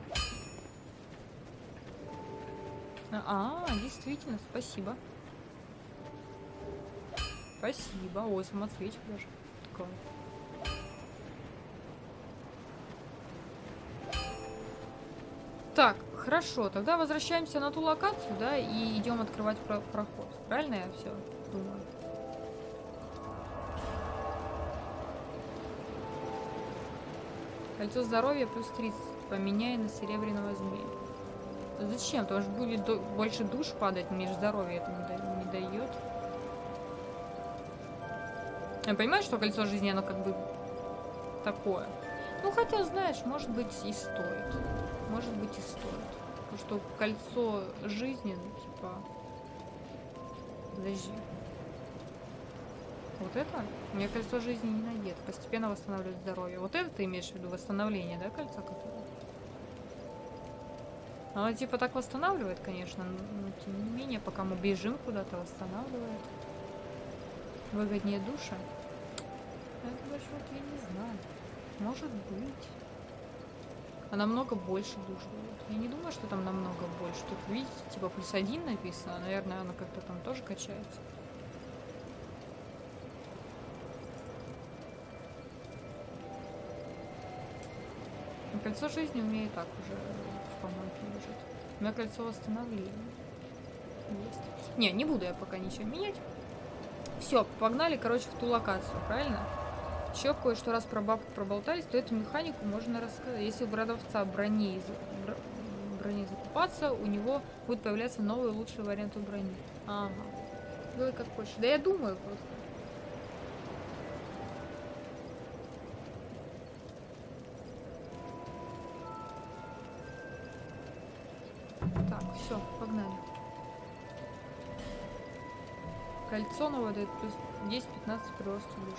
Действительно, спасибо. Спасибо. Ой, самоцветик даже. Такой. Так, хорошо, тогда возвращаемся на ту локацию, да, и идем открывать проход. Правильно я все думаю? Кольцо здоровья плюс 30. Поменяй на серебряного змея. Зачем? Потому что будет больше душ падать, мне же здоровье это не дает. Я понимаю, что кольцо жизни, оно как бы такое. Ну, хотя, знаешь, может быть и стоит. Может быть и стоит. Потому что кольцо жизни, ну, типа... Подожди. Вот это? У меня кольцо жизни не надето. Постепенно восстанавливает здоровье. Вот это ты имеешь в виду восстановление, да, кольца? Которое? Оно типа так восстанавливает, конечно, но тем не менее, пока мы бежим куда-то, восстанавливает. Выгоднее душа? Это больше вот я не знаю. Может быть. А намного больше душ будет. Я не думаю, что там намного больше. Тут, видите, типа +1 написано. Наверное, оно как-то там тоже качается. Но кольцо жизни у меня и так уже в помойке лежит. У меня кольцо восстановления есть. Не буду я пока ничего менять. Все, погнали, короче, в ту локацию, правильно? Еще кое-что раз про бабку проболтались, то эту механику можно рассказать. Если у продавца брони закупаться, у него будет появляться новый лучший вариант брони. Ага. Делай как хочешь. Да я думаю просто. Так, все, погнали. Кольцо новое дает плюс 10-15 прироста душ.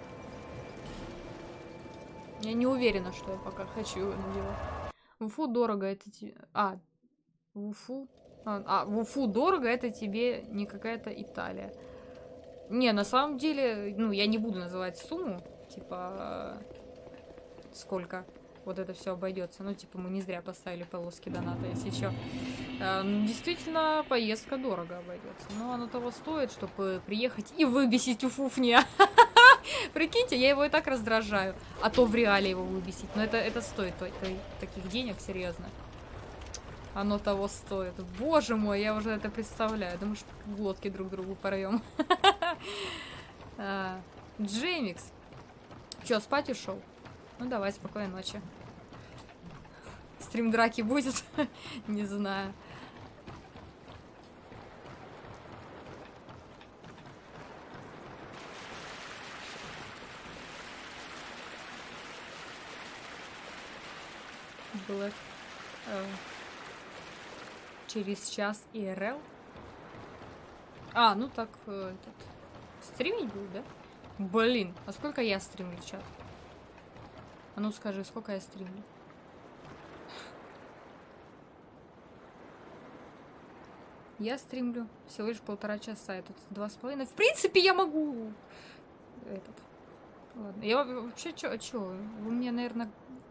Я не уверена, что я пока хочу его надевать. В Уфу дорого, это тебе... в Уфу дорого, это тебе не какая-то Италия. Не, на самом деле, ну, я не буду называть сумму, типа, сколько вот это все обойдется. Ну, типа, мы не зря поставили полоски доната, если что. Действительно, поездка дорого обойдется. Но оно того стоит, чтобы приехать и выбесить Уфуфня. Прикиньте, я его и так раздражаю. А то в реале его выбесить. Но это стоит таких денег, серьезно. Оно того стоит. Боже мой, я уже это представляю. Думаю, что глотки друг другу порвем. Джеймикс. Че, спать ушел? Ну давай, спокойной ночи. Стрим драки будет? Не знаю. Black. Через час ИРЛ? Ну так, стримить будет, да? Блин, а сколько я стримлю, чат? А ну скажи, сколько я стримлю? Я стримлю всего лишь 1,5 часа, это 2,5. В принципе, я могу... Ладно, я вообще, чё? Вы мне, наверное...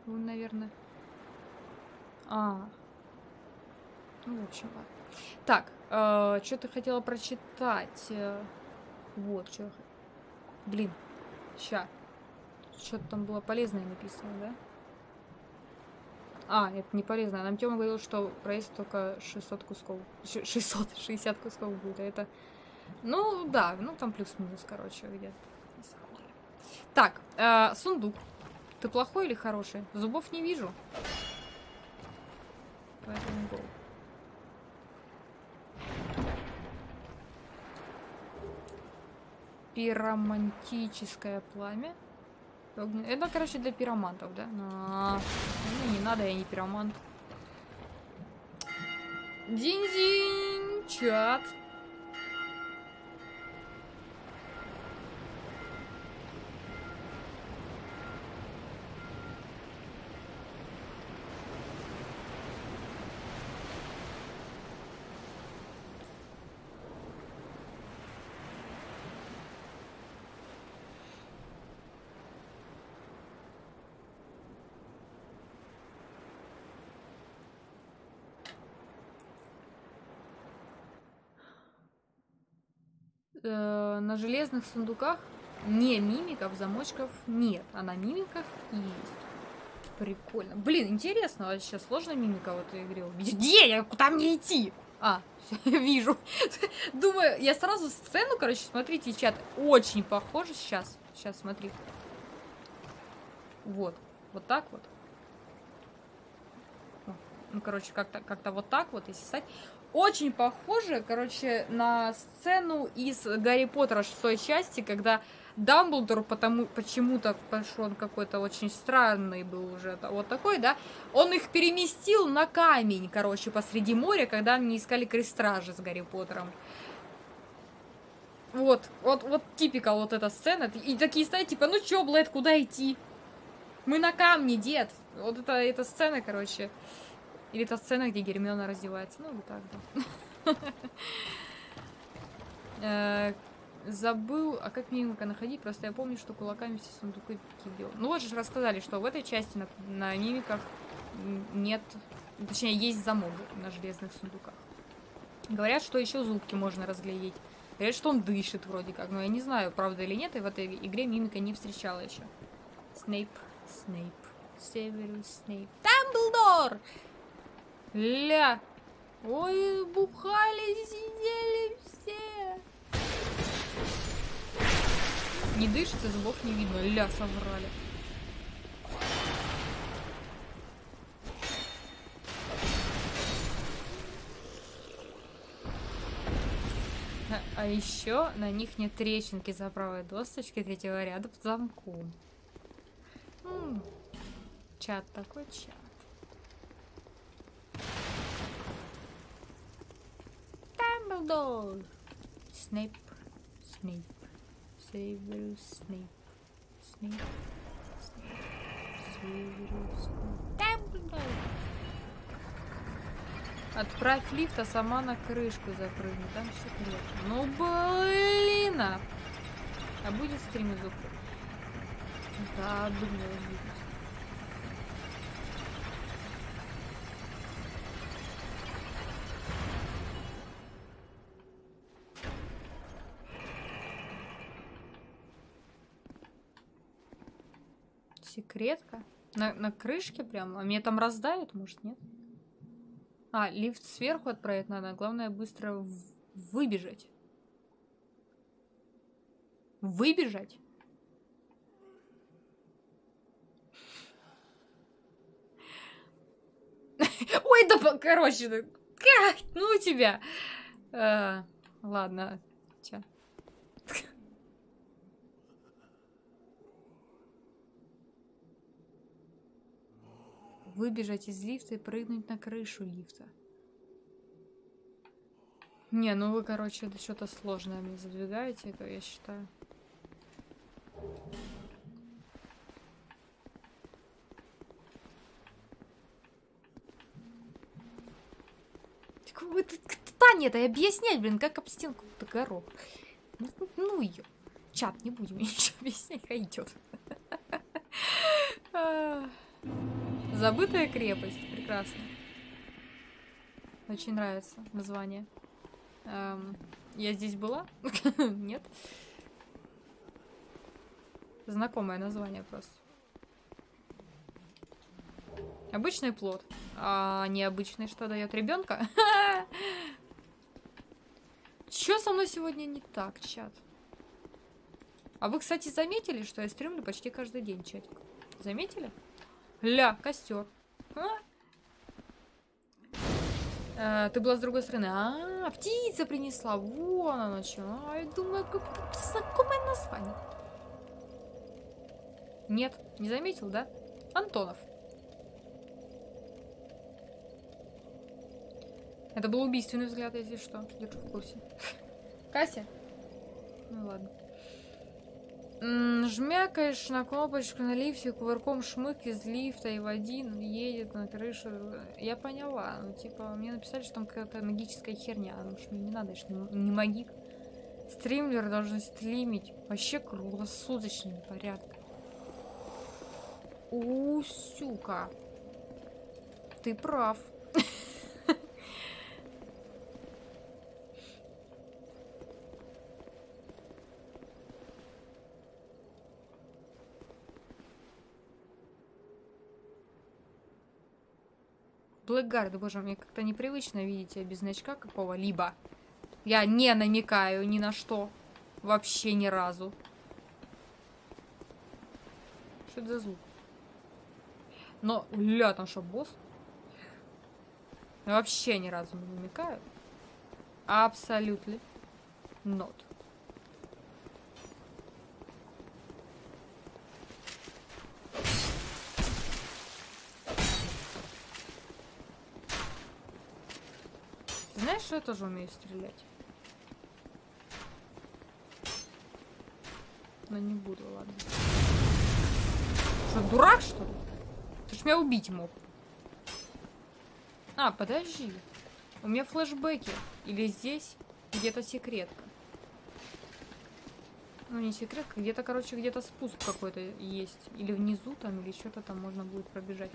Ну, в общем, ладно. Так, что ты хотела прочитать? Вот, что... Блин, ща. Что-то там было полезное написано, да? Это не полезно. Нам Тёма говорил, что проезд только 600 кусков. 660 кусков будет, а это... Ну, да, ну там плюс-минус, короче, где-то. Так, сундук. Ты плохой или хороший? Зубов не вижу. Поэтому go. Пиромантическое пламя. Это, короче, для пиромантов, да? Ну, не надо, я не пиромант. Динь-динь, чат. На железных сундуках не мимиков, замочков нет, а на мимиках есть. Прикольно. Блин, интересно, а сейчас сложно мимика в этой игре увидеть? Где? Куда мне идти? Всё, вижу. Думаю, я сразу сцену, короче, смотрите, чат, очень похоже сейчас. Сейчас, смотри. Вот так вот. Ну, короче, как-то вот так вот, если стать. Очень похоже, короче, на сцену из Гарри Поттера 6-й части, когда Дамблдор почему-то пошел, он какой-то очень странный был уже, вот такой, да, он их переместил на камень, короче, посреди моря, когда они искали крестражи с Гарри Поттером. Вот типика вот эта сцена, и такие стоят, типа, ну чё, Блэд, куда идти? Мы на камне, дед. Вот эта сцена, короче... Или та сцена, где Гермиона раздевается. Ну, вот так, да. Забыл, а как мимика находить? Просто я помню, что кулаками все сундуки делал. Ну, вот же рассказали, что в этой части на мимиках нет... Точнее, есть замок на железных сундуках. Говорят, что еще зубки можно разглядеть. Говорят, что он дышит вроде как. Но я не знаю, правда или нет. И в этой игре мимика не встречала еще. Снейп. Северус Снейп. Дамблдор! Ля! Ой, бухали, сидели все. Не дышит, и зубов не видно. Ля, соврали. А еще на них нет трещинки за правой досточкой третьего ряда под замком. Чат такой чат. Дамблдор. Снейп. Снейп. Северус Снейп. Снейп. Северус Снейп. Дамблдор. Отправь лифт, а сама на крышку запрыгни. Там секрет. Ну блин! А будет стрим из Уфы? Да, думаю, будет. Секретка? На крышке прям? А меня там раздавят, может, нет? А, лифт сверху отправить надо. Главное быстро выбежать. Выбежать? Ой, да, короче, ну тебя. Ладно, чё. Выбежать из лифта и прыгнуть на крышу лифта. Не, ну вы, короче, это что-то сложное мне задвигаете, это я считаю. Таня, это объяснять, блин, как об стенку-то горох. Ну ее. Чат, не будем ничего объяснять, хай идет. Забытая крепость. Прекрасно. Очень нравится название. Я здесь была? Нет. Знакомое название просто. Обычный плод. А необычный что дает ребенка? Чё со мной сегодня не так, чат? А вы, кстати, заметили, что я стримлю почти каждый день, чатик? Заметили? Ля, костер. Ты была с другой стороны. А, птица принесла. Вон оно что. Я думаю, знакомое название. Нет, не заметил, да? Антонов. Это был убийственный взгляд, если что. Держу в курсе. Кася? Ну ладно. Жмякаешь на кнопочку на лифте, кувырком шмык из лифта, и в один едет на крышу. Я поняла. Ну, типа, мне написали, что там какая-то магическая херня. Ну, что мне не надо, я ж не магик. Стримлеры должны стримить вообще круглосуточным порядком. У, сюка. Ты прав. Блэкгард, боже, мне как-то непривычно видеть тебя без значка какого-либо. Я не намекаю ни на что. Вообще ни разу. Что это за звук? Но, ля, там что, босс? Я вообще ни разу не намекаю. Абсолютно. Not. Знаешь, что я тоже умею стрелять? Но не буду, ладно. Что, дурак, что ли? Ты ж меня убить мог. А, подожди. У меня флешбеки. Или здесь где-то секретка. Ну, не секретка, где-то, короче, где-то спуск какой-то есть. Или внизу там, или что-то там можно будет пробежать.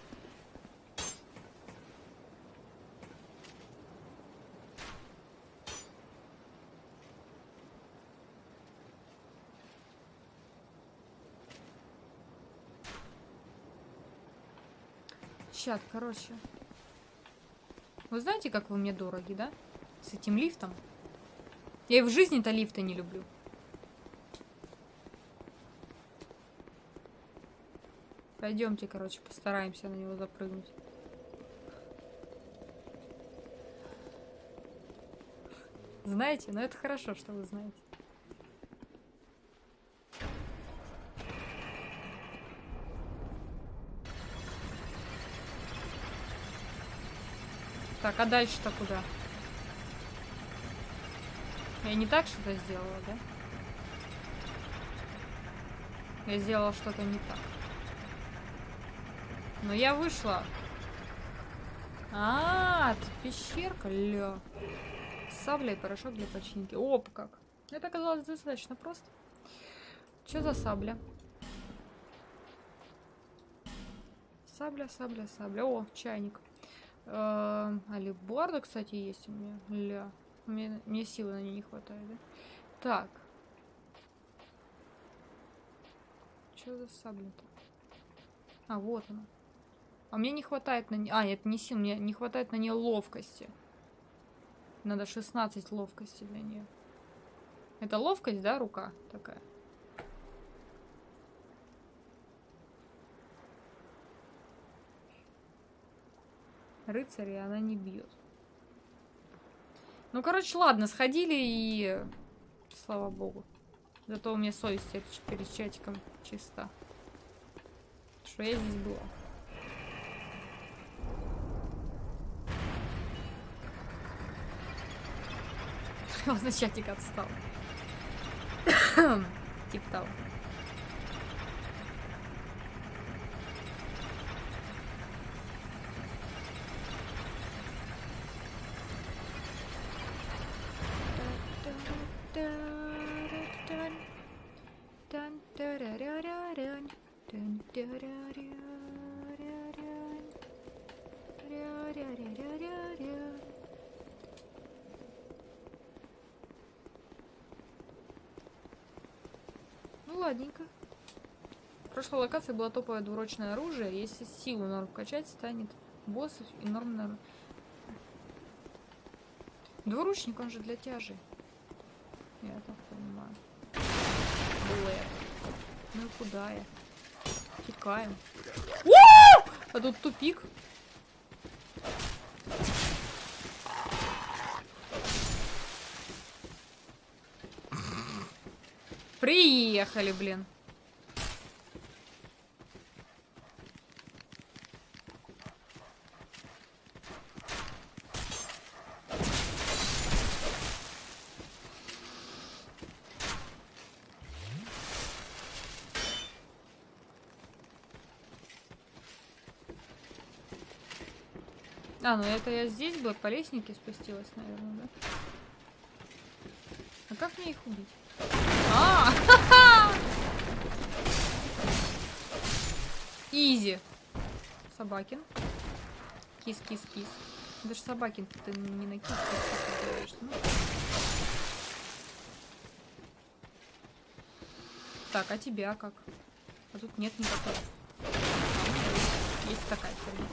Чат, короче. Вы знаете, как вы мне дороги, да? С этим лифтом. Я и в жизни-то лифта не люблю. Пойдемте, короче, постараемся на него запрыгнуть. Знаете? Но это хорошо, что вы знаете. Так, а дальше-то куда? Я не так что-то сделала, да? Я сделала что-то не так. Но я вышла. Тут пещерка, ля. Сабля и порошок для починки. Оп, как. Это оказалось достаточно просто. Что за сабля? Сабля, сабля, сабля. О, чайник. Алибарда, кстати, есть у меня. Ля. Мне силы на ней не хватает, да? Так. Что за сабля-то? Вот она. А мне не хватает на ней... это не сил, мне не хватает на нее ловкости. Надо 16 ловкости для нее. Это ловкость, да, рука такая? Рыцари она не бьет. Ну, короче, ладно, сходили и... Слава богу. Зато у меня совесть перед чатиком чиста. Что я здесь была. Ладно, чатик отстал. Типа того. Ну ладненько. В прошлой локации была топовое двуручное оружие. Если силу норм качать, станет боссов и норм. Двуручник, он же для тяжи. Я так понимаю. Ну и куда я? Текаем. А тут тупик. Приехали, блин. Ну это я здесь бы по лестнике спустилась, наверное, да? А как мне их убить? Изи. Собакин. Кис-кис-кис. Даже Собакин ты не на кис-кис-кис делаешь. Ну. Так, а тебя как? А тут нет никакой. Есть такая херня.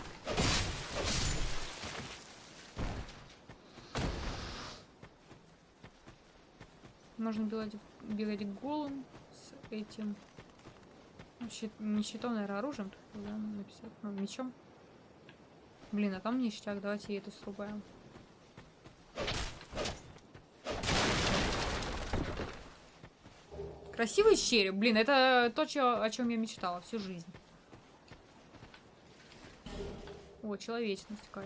Можно бегать голым с этим. Не щитом, наверное, оружием. Да, написать. Ну, мечом. Блин, а там ништяк. Давайте эту срубаем. Красивый череп. Блин, это то, о чем я мечтала всю жизнь. О, человечность кайф.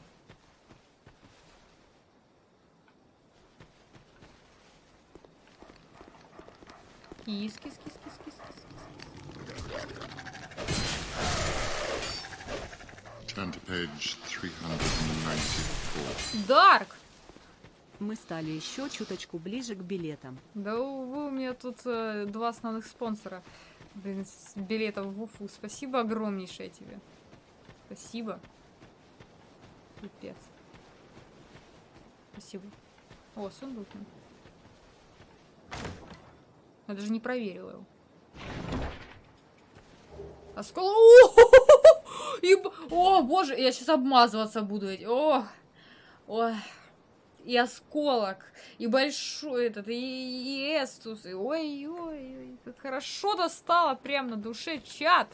Кис. Turn to page 394. Дарк! Мы стали еще чуточку ближе к билетам. Да вы у меня тут два основных спонсора. Блин, с билетов в Уфу. Спасибо огромнейшее тебе. Спасибо. Пипец. Спасибо. О, сундукин. Я даже не проверила его. Осколок. О, боже, я сейчас обмазываться буду. О, и осколок, и большой этот, и эстус. Ой, как хорошо достало прям на душе, чат.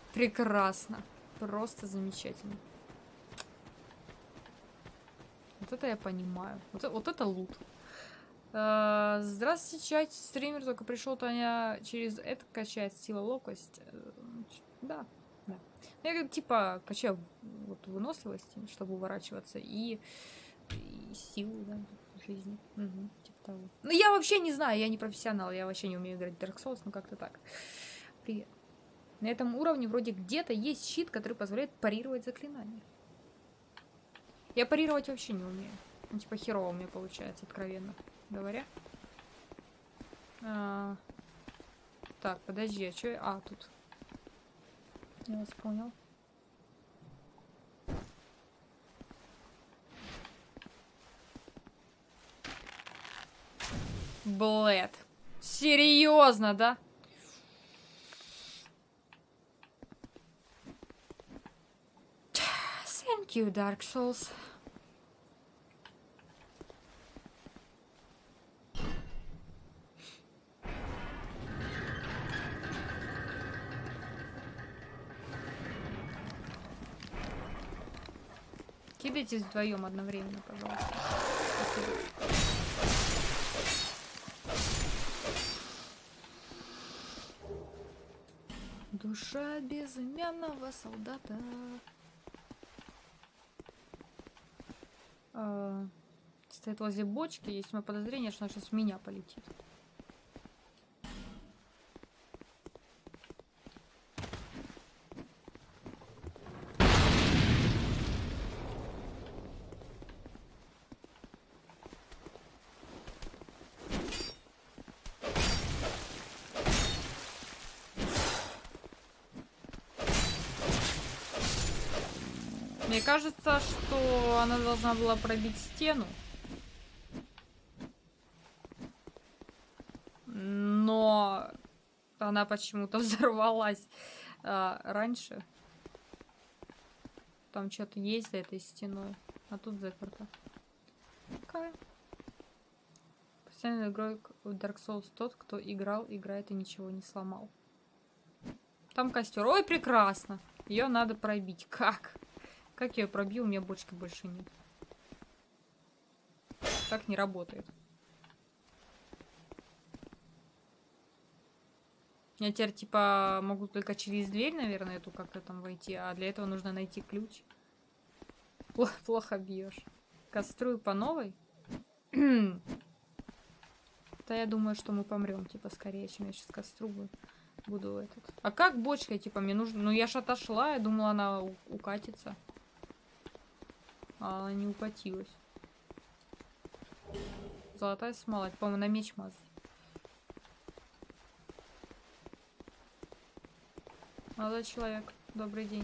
Прекрасно. Просто замечательно. Вот это я понимаю. Вот это лут. Здравствуйте, чат, стример только пришел, Таня через это качает сила, ловкость. Да, да. Я типа качаю вот выносливость, чтобы уворачиваться, и силу, да, в жизни. Угу, типа того. Ну, я вообще не знаю, я не профессионал, я вообще не умею играть в Dark Souls, ну как-то так. Привет. На этом уровне вроде где-то есть щит, который позволяет парировать заклинания. Я парировать вообще не умею. Ну, типа херово у меня получается, откровенно говоря. Так, подожди, а что? А, тут. Я вас понял. Блэд. Серьезно, да? Thank you, Dark Souls. Кидайтесь вдвоем одновременно, пожалуйста. Спасибо. Душа безымянного солдата. Стоит возле бочки. Есть мое подозрение, что она сейчас в меня полетит. Мне кажется, что она должна была пробить стену. Но она почему-то взорвалась раньше. Там что-то есть за этой стеной. А тут заперто. Какая? Постоянный игрок в Dark Souls тот, кто играл, играет и ничего не сломал. Там костер. Ой, прекрасно. Ее надо пробить. Как? Как я ее пробью? У меня бочки больше нет. Так не работает. Я теперь, типа, могу только через дверь, наверное, эту как-то там войти, а для этого нужно найти ключ. Плохо бьешь. Каструю по новой? Да я думаю, что мы помрем, типа, скорее, чем я сейчас каструю буду этот. А как бочкой, типа, мне нужно... Ну, я ж отошла, я думала, она укатится. А она не укатилась. Золотая смола. Это, по-моему, на меч мазать. Молодой человек, добрый день.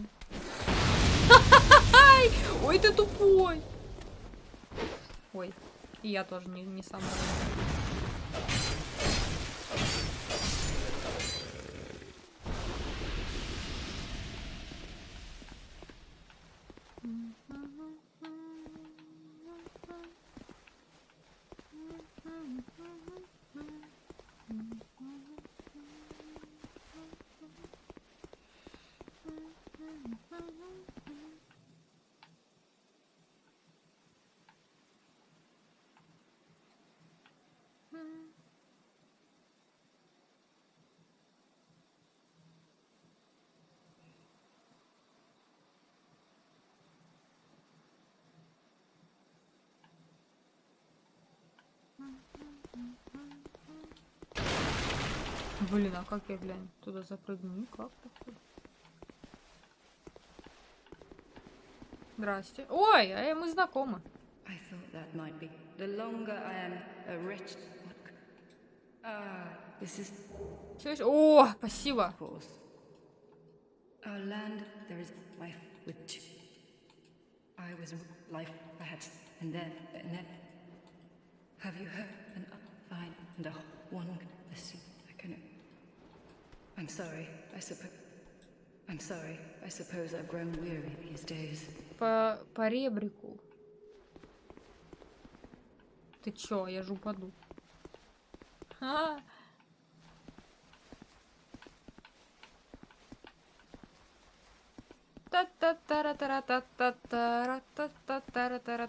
Ой, ты тупой! Ой, и я тоже не сам. Блин, а как я, глянь, туда запрыгну? Никак такое. Здрасте. Ой, а мы знакомы. О, спасибо. I suppose I've grown weary these days. По ребрику. Ты чё, я же упаду.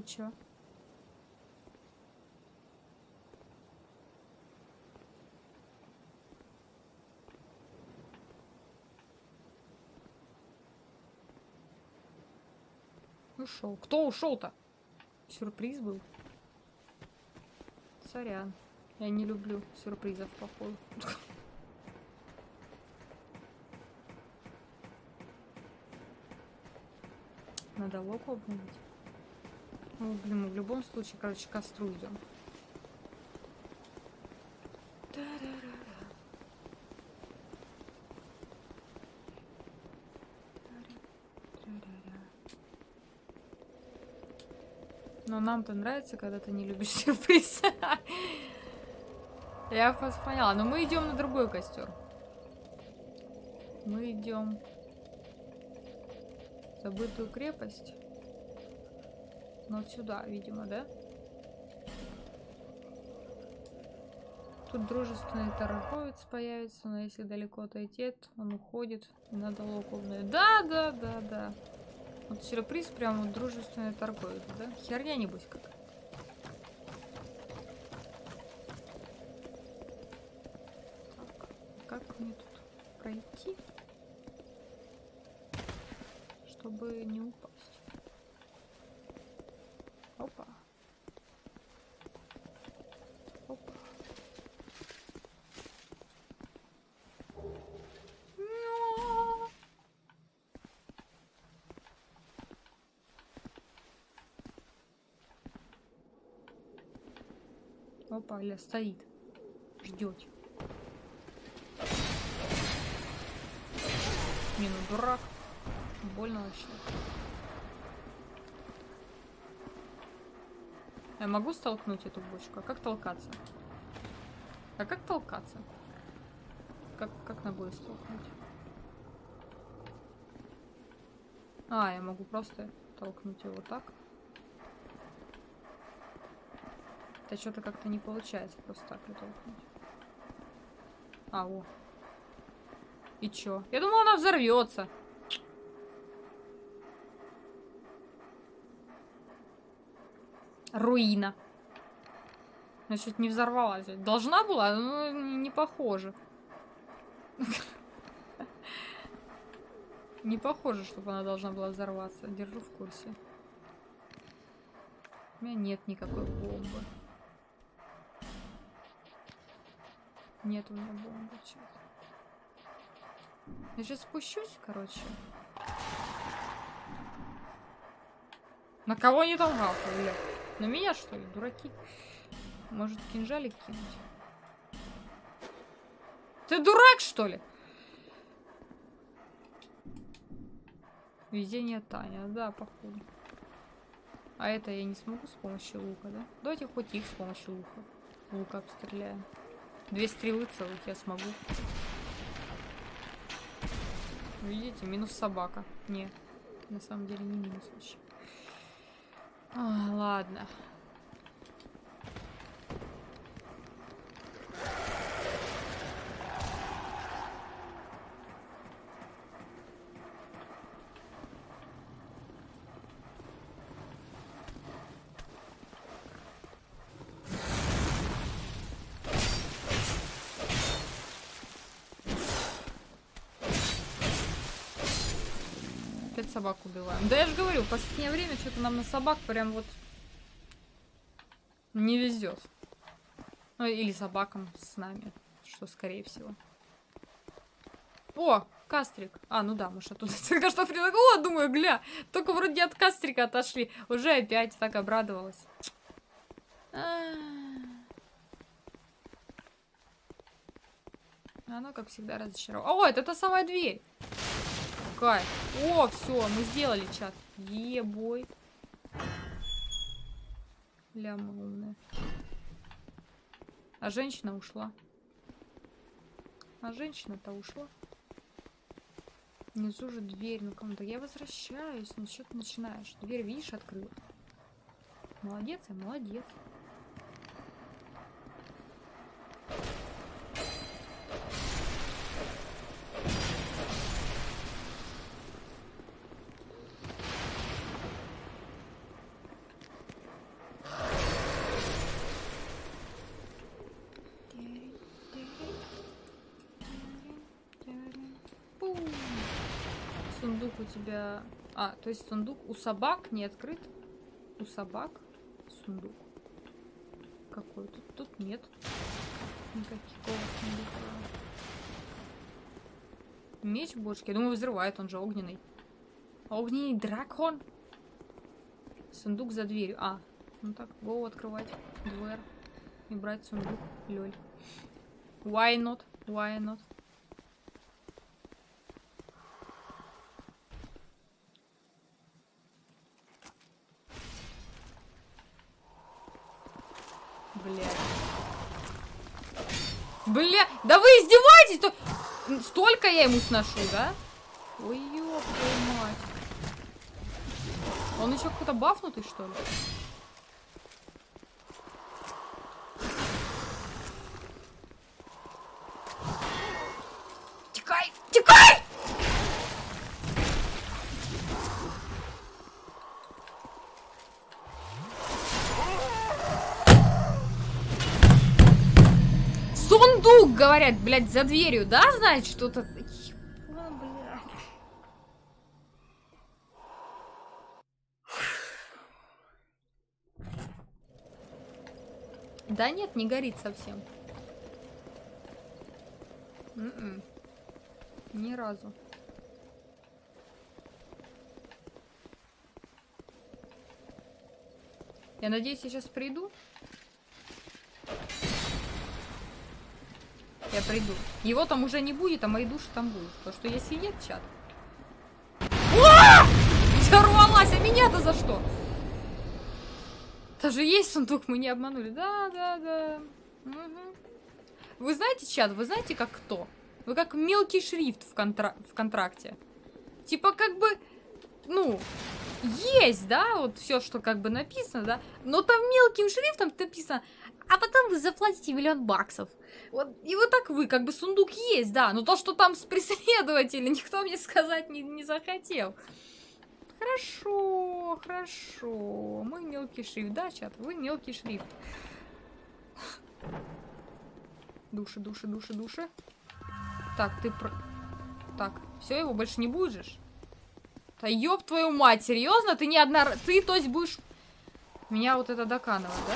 И чё? Ушел. Кто ушел-то? Сюрприз был. Сорян. Я не люблю сюрпризов, походу. Надо лук обновить. Ну, блин, мы в любом случае, короче, к костру идем. Но нам-то нравится, когда ты не любишь сюрприз. Я вас поняла. Но мы идем на другой костер. Мы идем в забытую крепость. Но вот сюда, видимо, да? Тут дружественный торговец появится, но если далеко отойти, он уходит. И надо лук обновить. Да. Вот сюрприз прям вот дружественный торговец, да? Херня небось как. Так, как мне тут пройти, чтобы не упасть? Опа. Опа. Опа, Ля стоит. Ждет. Не, ну дурак. Больно вообще. Я могу столкнуть эту бочку? А как толкаться? А как толкаться? Как ногой столкнуть? А, я могу просто толкнуть его так. Это что-то как-то не получается просто так ее толкнуть. А, о. И чё? Я думала, она взорвется. Руина. Значит, не взорвалась. Должна была, но не похоже. Не похоже, чтобы она должна была взорваться. Держу в курсе. У меня нет никакой бомбы. Нет у меня бомбы. Я сейчас спущусь, короче. На кого не толкал, бля? На меня, что ли, дураки? Может, кинжалик кинуть? Ты дурак, что ли? Везение Таня, да, походу. А это я не смогу с помощью лука, да? Давайте хоть их с помощью лука обстреляем. 2 стрелы целых я смогу. Видите, минус собака. Не, на самом деле не минус вообще. Ладно. Собак убиваем. Да я же говорю, в последнее время что-то нам на собак прям вот не везет. Ну или собакам с нами, что скорее всего. О, кастрик. А, ну да, мы что тут только что предлагала, думаю, гля, только вроде от кастрика отошли. Уже опять так обрадовалась. Оно, как всегда, разочаровало. О, это та самая дверь. Кайф. О, все, мы сделали чат. Ебой. Ляма умная. А женщина ушла. А женщина-то ушла. Внизу же дверь. Ну кому-то я возвращаюсь. Ну что ты начинаешь? Дверь, видишь, открыла. Молодец, я молодец. сундук у тебя... А, то есть сундук у собак не открыт? У собак сундук. Какой тут? Тут нет никакого сундука. Меч в бочке. Я думаю, взрывает, он же огненный. Огненный дракон. Сундук за дверью. А, ну так, go открывать дверь и брать сундук. Лёль. Why not? Why not? Блядь. Бля, да вы издеваетесь? Столько я ему сношу, да? Ой, ёб твою мать. Он еще какой-то бафнутый, что ли? Тикай! Тикай! Сундук, говорят, блядь, за дверью, да, значит, что-то... Да нет, не горит совсем. Ни разу. Я надеюсь, я сейчас приду. Я приду. Его там уже не будет, а мои души там будут. Потому что если нет, чат. Взорвалась, а меня-то за что? Даже есть сундук, мы не обманули. Да. Угу. Вы знаете, чат, вы знаете, как кто? Вы как мелкий шрифт в контракте. Типа, как бы, ну, есть, да, вот все, что как бы написано, да, но там мелким шрифтом написано, а потом вы заплатите $1 000 000. Вот, и вот так вы, как бы сундук есть, да, но то, что там с преследователем, никто мне сказать не захотел. Хорошо, хорошо. Мы мелкий шрифт, да, чат? Вы мелкий шрифт. Души. Так, ты про... Так, все, его больше не будешь? Да ёб твою мать, серьезно? Ты не одна... Ты, то есть, будешь... Меня вот это доканывать, да?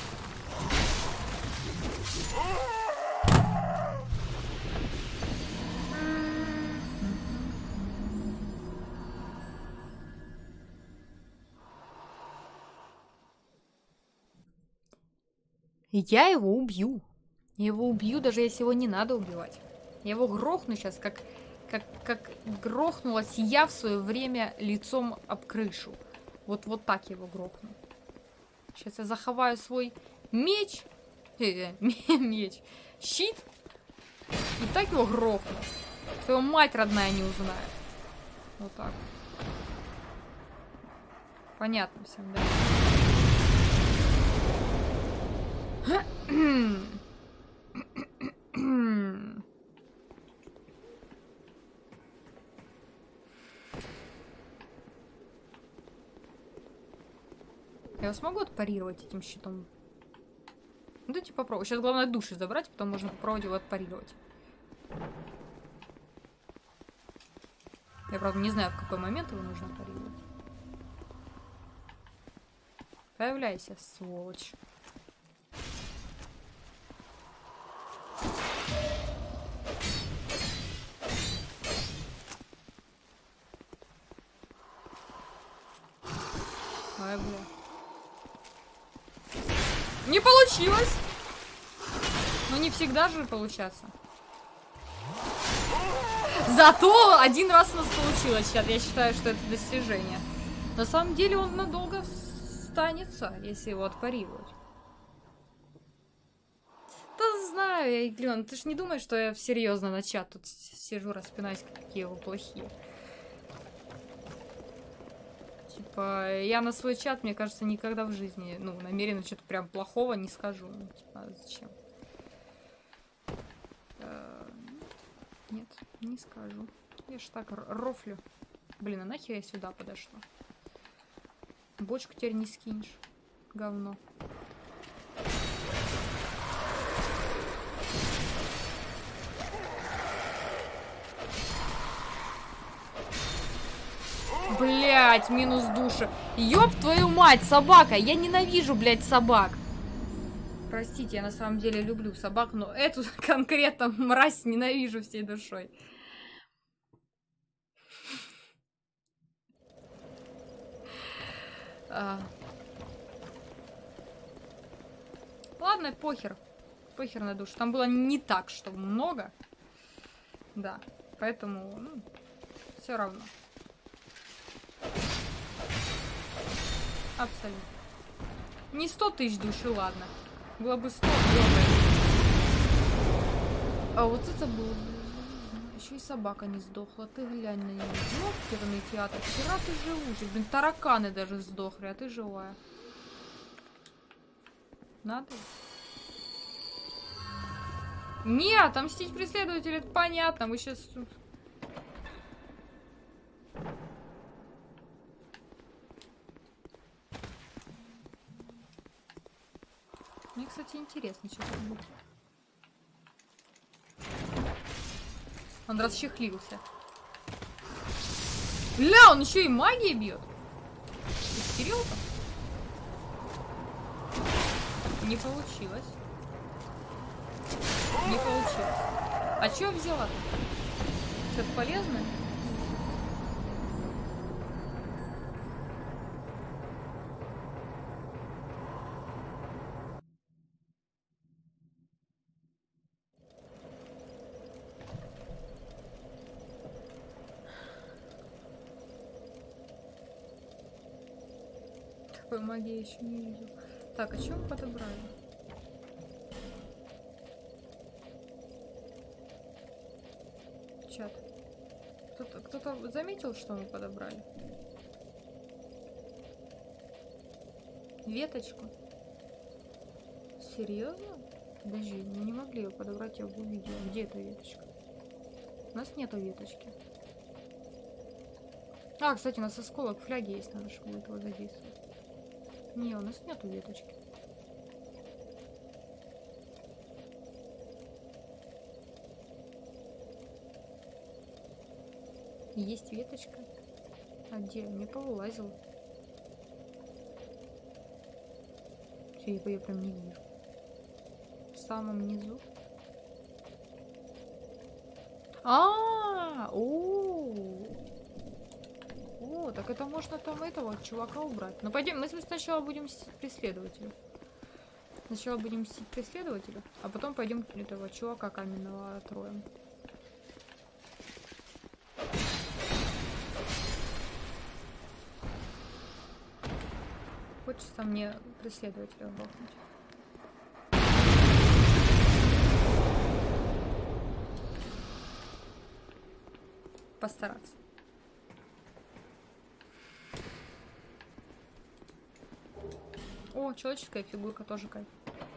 Я его убью. Я его убью, даже если его не надо убивать. Я его грохну сейчас, как грохнулась я в свое время лицом об крышу. Вот так я его грохну. Сейчас я заховаю свой меч. Меч. Щит. И так его грохну. Что его мать родная не узнает. Вот так. Понятно всем, да? Я смогу отпарировать этим щитом? Ну, давайте попробуем. Сейчас главное души забрать, потом можно попробовать его отпарировать. Я, правда, не знаю, в какой момент его нужно отпарировать. Появляйся, сволочь. Ай, бля. Не получилось! Но не всегда же получаться. Зато один раз у нас получилось, чат. Я считаю, что это достижение. На самом деле он надолго останется, если его отпарировать. Да знаю я, Глен, ты ж не думаешь, что я серьезно на чат тут сижу, распинаюсь, какие вы плохие. Типа, я на свой чат, мне кажется, никогда в жизни, ну, намеренно что-то прям плохого не скажу. Ну, типа, зачем? Нет, не скажу. Я ж так рофлю. Блин, а нахер я сюда подошла? Бочку теперь не скинешь. Говно. Блять, минус душа. Ёб твою мать, собака. Я ненавижу, блядь, собак. Простите, я на самом деле люблю собак, но эту конкретно мразь ненавижу всей душой. Ладно, похер. Похер на душу. Там было не так, чтобы много. Да, поэтому, ну, все равно. Абсолютно. Не 100 тысяч души, ладно. Было бы 100, а вот это было... Еще и собака не сдохла. Ты глянь на нее. Ёперный театр. Вчера ты живущий. Блин, тараканы даже сдохли, а ты живая. Надо? Нет, отомстить преследователю, это понятно. Мы сейчас... Мне, кстати, интересно, что там будет. Он расчехлился. Ля, он еще и магией бьет. Кирилл-то? Не получилось. Не получилось. А что я взяла-то? Что-то полезное? Такой магии я еще не видел. Так, а что мы подобрали? Чат. Кто-то заметил, что мы подобрали? Веточку? Серьезно? Подожди, мы не могли ее подобрать, я бы увидела. Где эта веточка? У нас нету веточки. А, кстати, у нас осколок фляги есть, надо, чтобы будет его задействовать. Не, у нас нету веточки. Есть веточка. А где? Не повылазила. Все, я ее прям не вижу. В самом низу. О, так это можно там этого чувака убрать. Ну пойдем, мы сначала будем мстить преследователю. Сначала будем мстить преследователю, а потом пойдем этого чувака каменного отроем. Хочется мне преследователя бахнуть. Постараться. О, человеческая фигурка тоже кайф.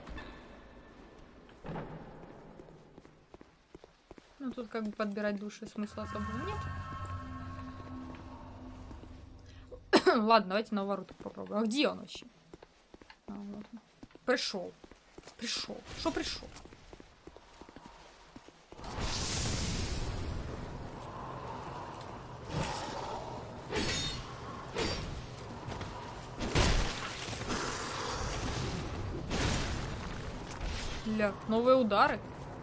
Ну тут как бы подбирать души смысла особо нет. Ладно, давайте на воротах попробуем. А где он вообще? А, вот. Пришел. Пришел. Что пришел? Ля, новые удары.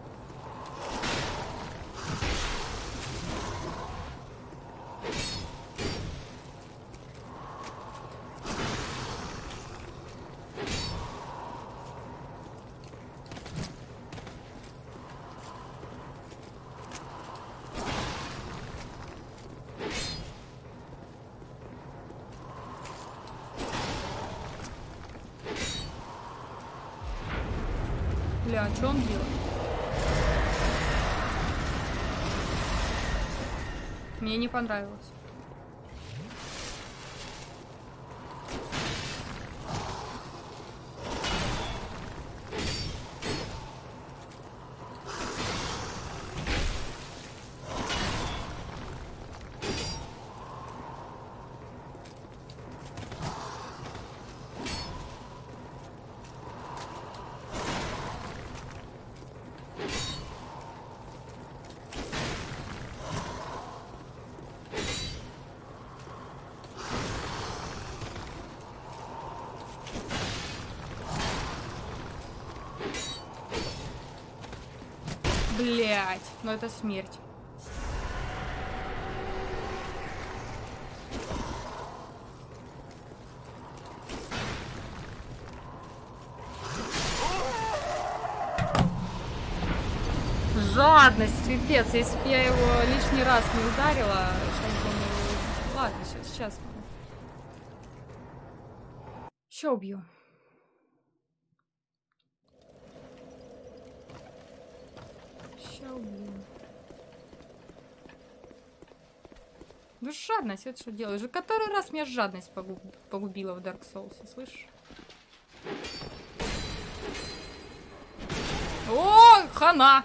Бля, что он делает? Мне не понравилось. Блять, ну это смерть. Жадность, пипец. Если бы я его лишний раз не ударила, как бы, ну, ладно, сейчас. Еще убью. Сейчас убью. Ну, жадность, это что делаешь? Уже который раз меня жадность погубила в Dark Souls, слышишь? О, хана!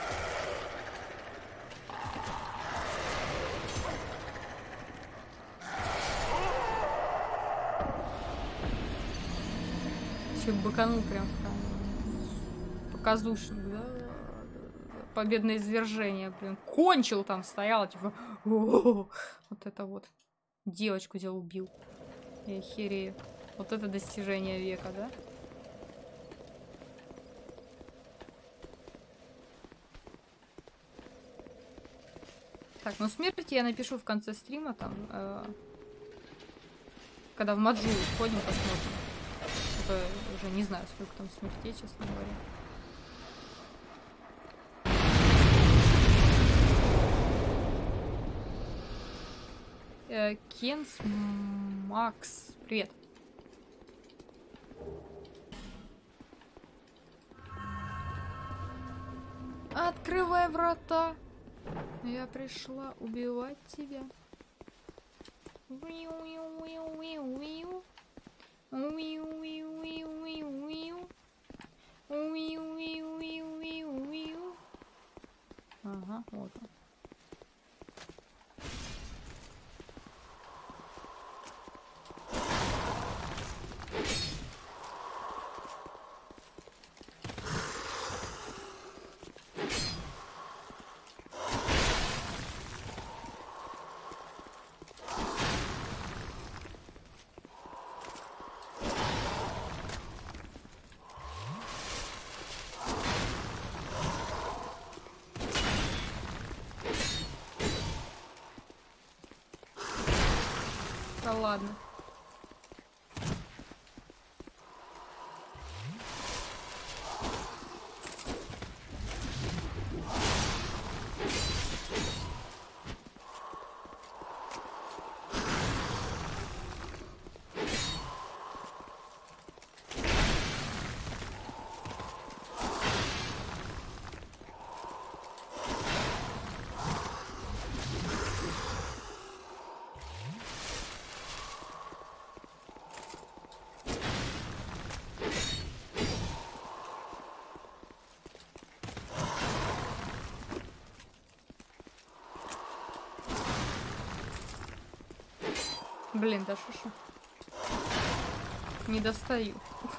Еще быканул прям показушник, да? Победное извержение, блин. Кончил там, стоял, типа... Вот это вот. Девочку взял, убил. Я херею. Вот это достижение века, да? Так, ну смерть я напишу в конце стрима, там, когда в Маджу сходим, посмотрим. Это уже не знаю, сколько там смертей, честно говоря. Кенс Макс, привет. Открывай врата. Я пришла убивать тебя. Ага, вот он. Да ладно. Блин, да шушу. Не достаю.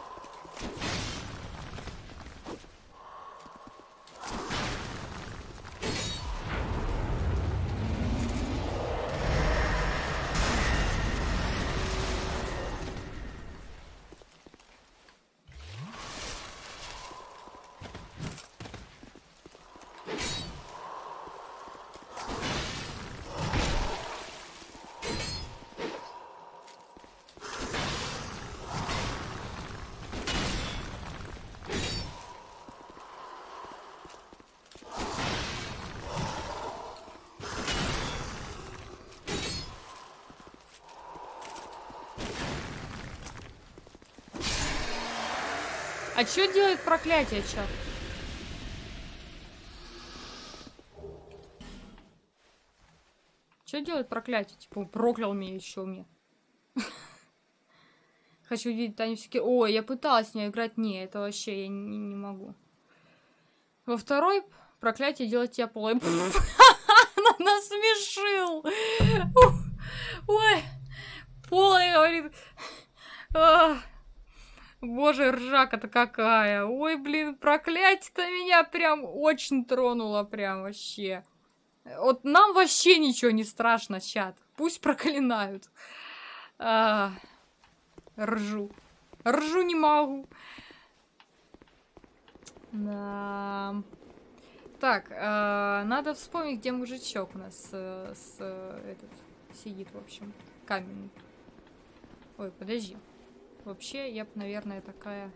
А что делает проклятие, чат? Что делает проклятие? Типа, проклял меня еще мне. Хочу видеть Таню всякие. Ой, я пыталась с ней играть. Не, это вообще я не могу. Во второй проклятие делать тебя полой. Насмешил. Ой, полой, говорит. Боже, ржака-то какая. Ой, блин, проклятие-то меня прям очень тронуло, прям вообще. Вот нам вообще ничего не страшно, чат. Пусть проклинают. Ржу. Ржу не могу. Да. Так, надо вспомнить, где мужичок у нас сидит, в общем. Камень. Ой, подожди. Вообще, я б, наверное, такая...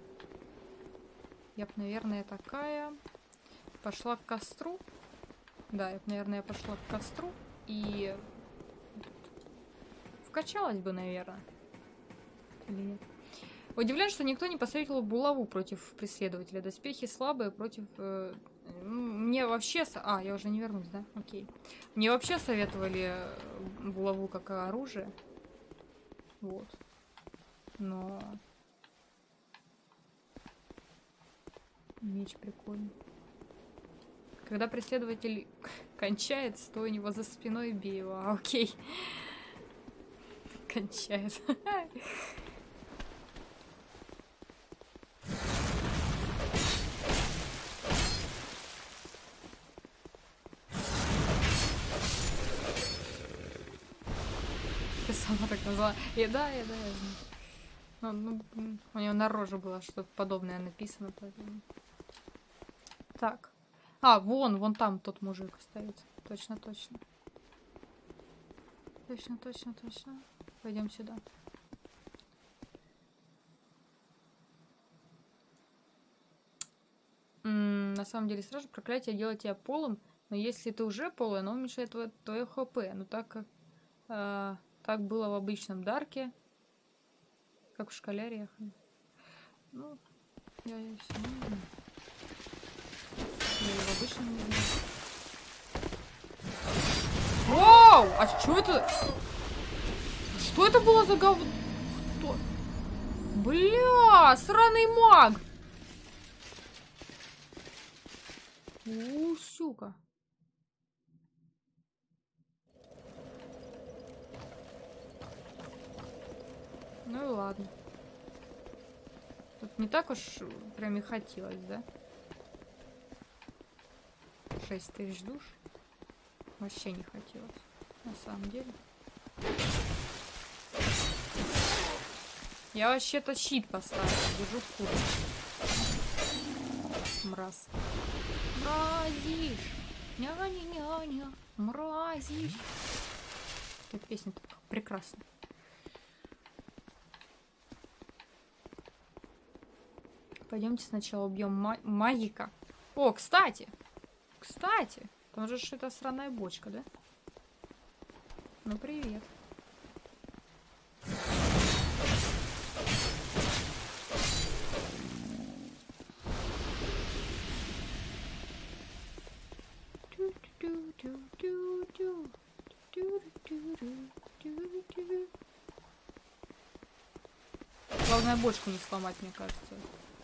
Пошла к костру. Да, я б, наверное, пошла к костру и... Вкачалась бы, наверное. Или нет? Удивляюсь, что никто не посоветовал булаву против преследователя. Доспехи слабые против... Мне вообще... я уже не вернусь, да? Окей. Мне вообще советовали булаву как оружие. Вот. Но... Меч прикольный. Когда преследователь кончается, то у него за спиной бей его. Окей. Кончает. Ты сама так назвала. Да, я знаю. У него на роже было что-то подобное написано. Поэтому... Так. Вон там тот мужик стоит. Точно. Точно. Пойдем сюда. На самом деле, сразу проклятие делает тебя полым, но если ты уже полый, оно уменьшает твое хп. Ну так как так было в обычном дарке, как в школяриях. Ну, я все не знаю. Я в обычном не знаю. Воу! А что это? Что это было за говно? Бля, сраный маг! Сука. Ну и ладно. Тут не так уж прям и хотелось, да? 6000 душ. Вообще не хотелось. На самом деле. Я вообще-то щит поставила. Держу в курсе. Мразь. Мразишь. Ня-ня-ня-ня. Мразишь. Эта песня прекрасная. Пойдемте сначала убьем магика. О, кстати. Там же что-то сраная бочка, да? Ну, привет. Главное, бочку не сломать, мне кажется.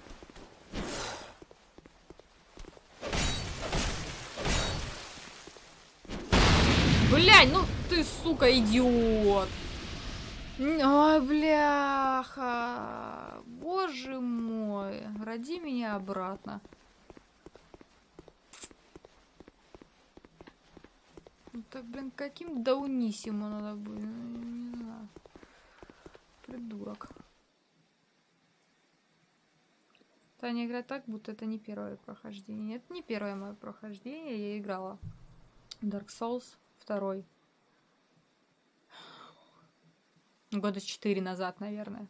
Блядь, ну ты, сука, идиот. Ой, бляха. Боже мой. Роди меня обратно. Ну так, блин, каким даунисимо надо быть? Не знаю. Придурок. Таня играет так, будто это не первое прохождение. Это не первое мое прохождение. Я играла Dark Souls 2. Года 4 назад, наверное.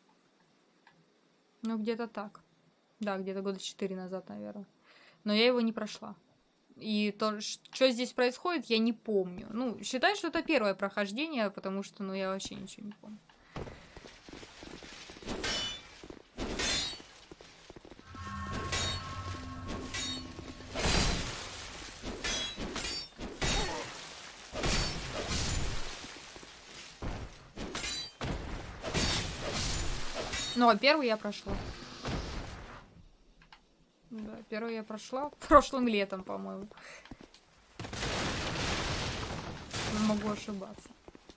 Ну, где-то так. Да, где-то года 4 назад, наверное. Но я его не прошла. И то, что здесь происходит, я не помню. Ну, считай, что это первое прохождение, потому что, ну, я вообще ничего не помню. Ну, а первый я прошла. Да, первый я прошла прошлым летом, по-моему. Могу ошибаться.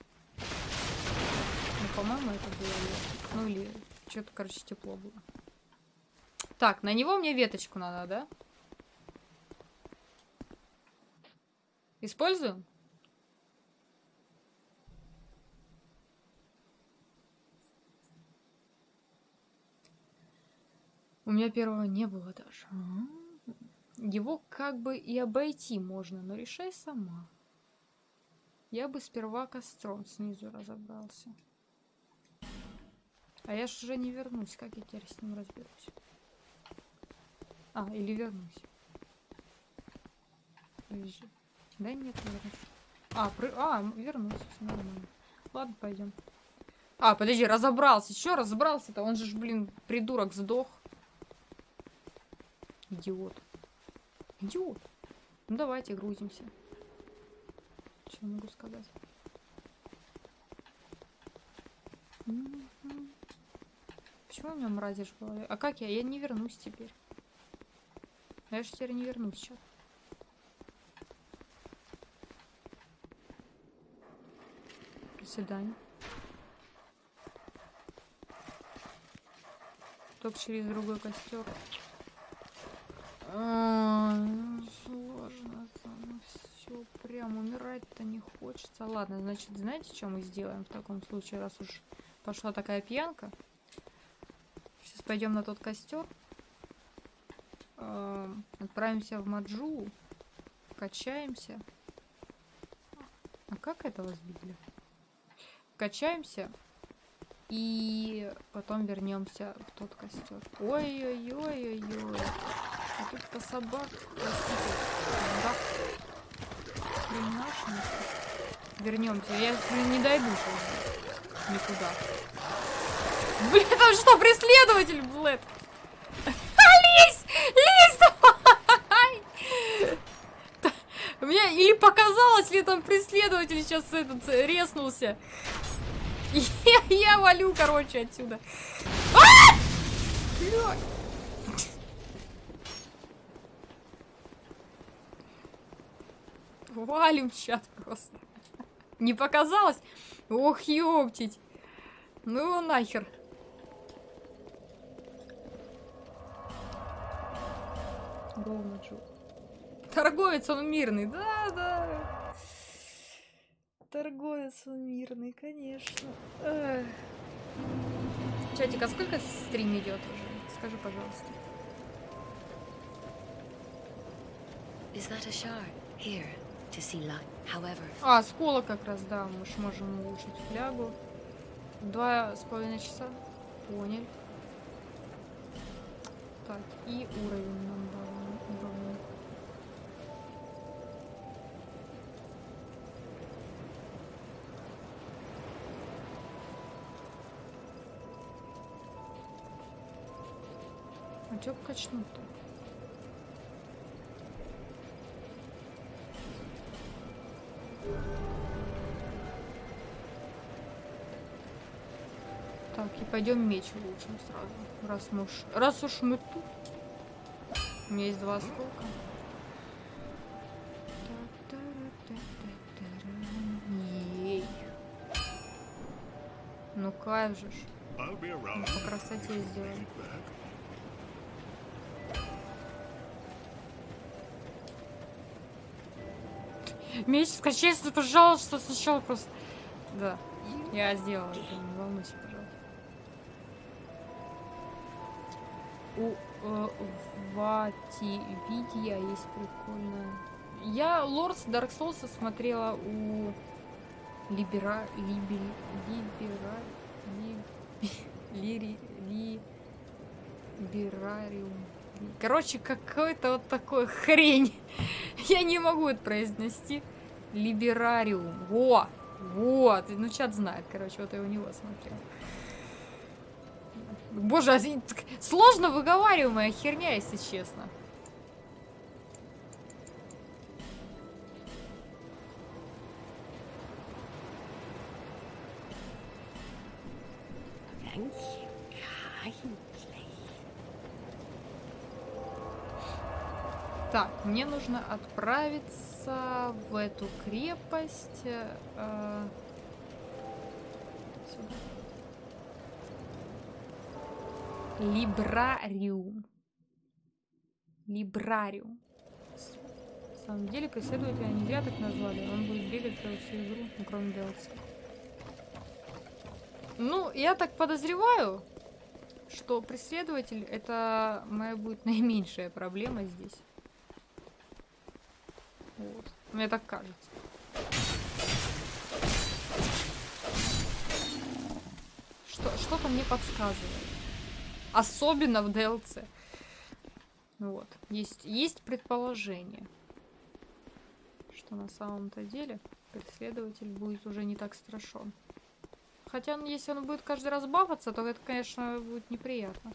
Ну, по-моему, это было лето. Ну, или что-то, короче, тепло было. Так, на него мне веточку надо, да? Используем? У меня первого не было даже. Его как бы и обойти можно, но решай сама. Я бы сперва костром снизу разобрался. А я ж уже не вернусь. Как я теперь с ним разберусь? А, или вернусь. Подожди. Да нет, не вернусь. Вернусь. Всё нормально. Ладно, пойдем. А, подожди, разобрался. Чё разобрался-то? Он же ж, блин, придурок, сдох. Идиот. Идиот. Ну давайте грузимся. Что могу сказать? Почему у меня мразишь в голове? А как я? Я не вернусь теперь. Я же теперь не вернусь сейчас. До свидания. Только через другой костер. Сложно там все. Прям умирать-то не хочется. Ладно, значит, знаете, что мы сделаем в таком случае, раз уж пошла такая пьянка? Сейчас пойдем на тот костер. Отправимся в Маджу. Качаемся. А как этого сбили? Качаемся. И потом вернемся в тот костер. Ой-ой-ой-ой-ой. А тут-то собак. Простите. Да. Вернемся. Я, блин, не дойду сейчас. Никуда. Блин, там что, преследователь, блэд? Лезь! Лезь давай! Мне или показалось, ли там преследователь сейчас этот резнулся. Я валю, короче, отсюда. Валим сейчас просто. Не показалось? Ох, ёптить. Ну его нахер. Торговец он мирный, да. Торговец он мирный, конечно. Чатик, а сколько стрим идет уже? Скажи, пожалуйста. А, скола как раз, да, мы ж можем улучшить флягу. 2,5 часа. Понял. Так, и уровень нам добавим. А чё качнуть-то? Так, и пойдем меч улучшим сразу. Раз уж мы тут. У меня есть 2 осколка. Ей. Ну кайф же ж. По красоте сделали. Меч скачайся, пожалуйста, сначала просто. Да, я сделала это, не волнуйся, пожалуйста. У Вати-Видия есть прикольная. Я Лордс Dark Souls смотрела у Либерариум. Короче, какой-то вот такой хрень. Я не могу это произнести. Либерариум. Вот. Ну, чат знает, короче, вот я у него смотрела. Боже, сложно выговариваемая херня, если честно. Так, мне нужно отправиться в эту крепость. Сюда. Либрариум. На самом деле, преследователя не зря так назвали. Он будет бегать всю игру, ну, кроме DLC. Ну, я так подозреваю, что преследователь — это моя будет наименьшая проблема здесь. Вот. Мне так кажется. Что-то мне подсказывает. Особенно в DLC. Вот. Есть предположение, что на самом-то деле преследователь будет уже не так страшен. Хотя, если он будет каждый раз бафаться, то это, конечно, будет неприятно.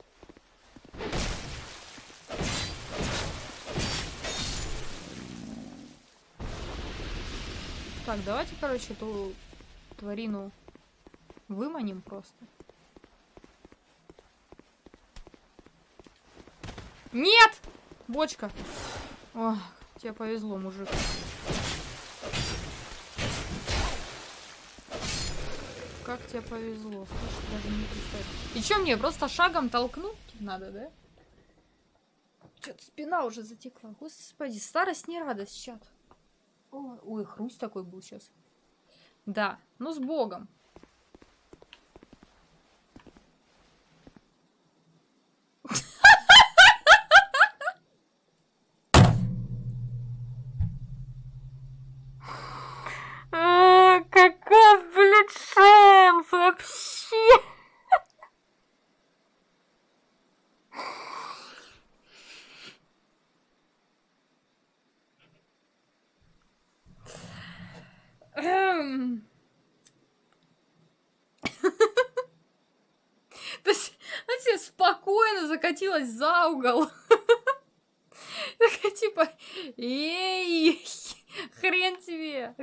Так, давайте, короче, эту тварину выманим просто. Нет! Бочка. Ох, тебе повезло, мужик. Как тебе повезло, слушай, даже не представляю. И чё мне, просто шагом толкнуть надо, да? Чё-то спина уже затекла. Господи, старость не радость, чат. Ой, хруст такой был сейчас. Да, ну с Богом. Каков, блядь, шанс вообще? То есть, знаете, спокойно закатилась за угол. Такая типа, эй, хрен тебе.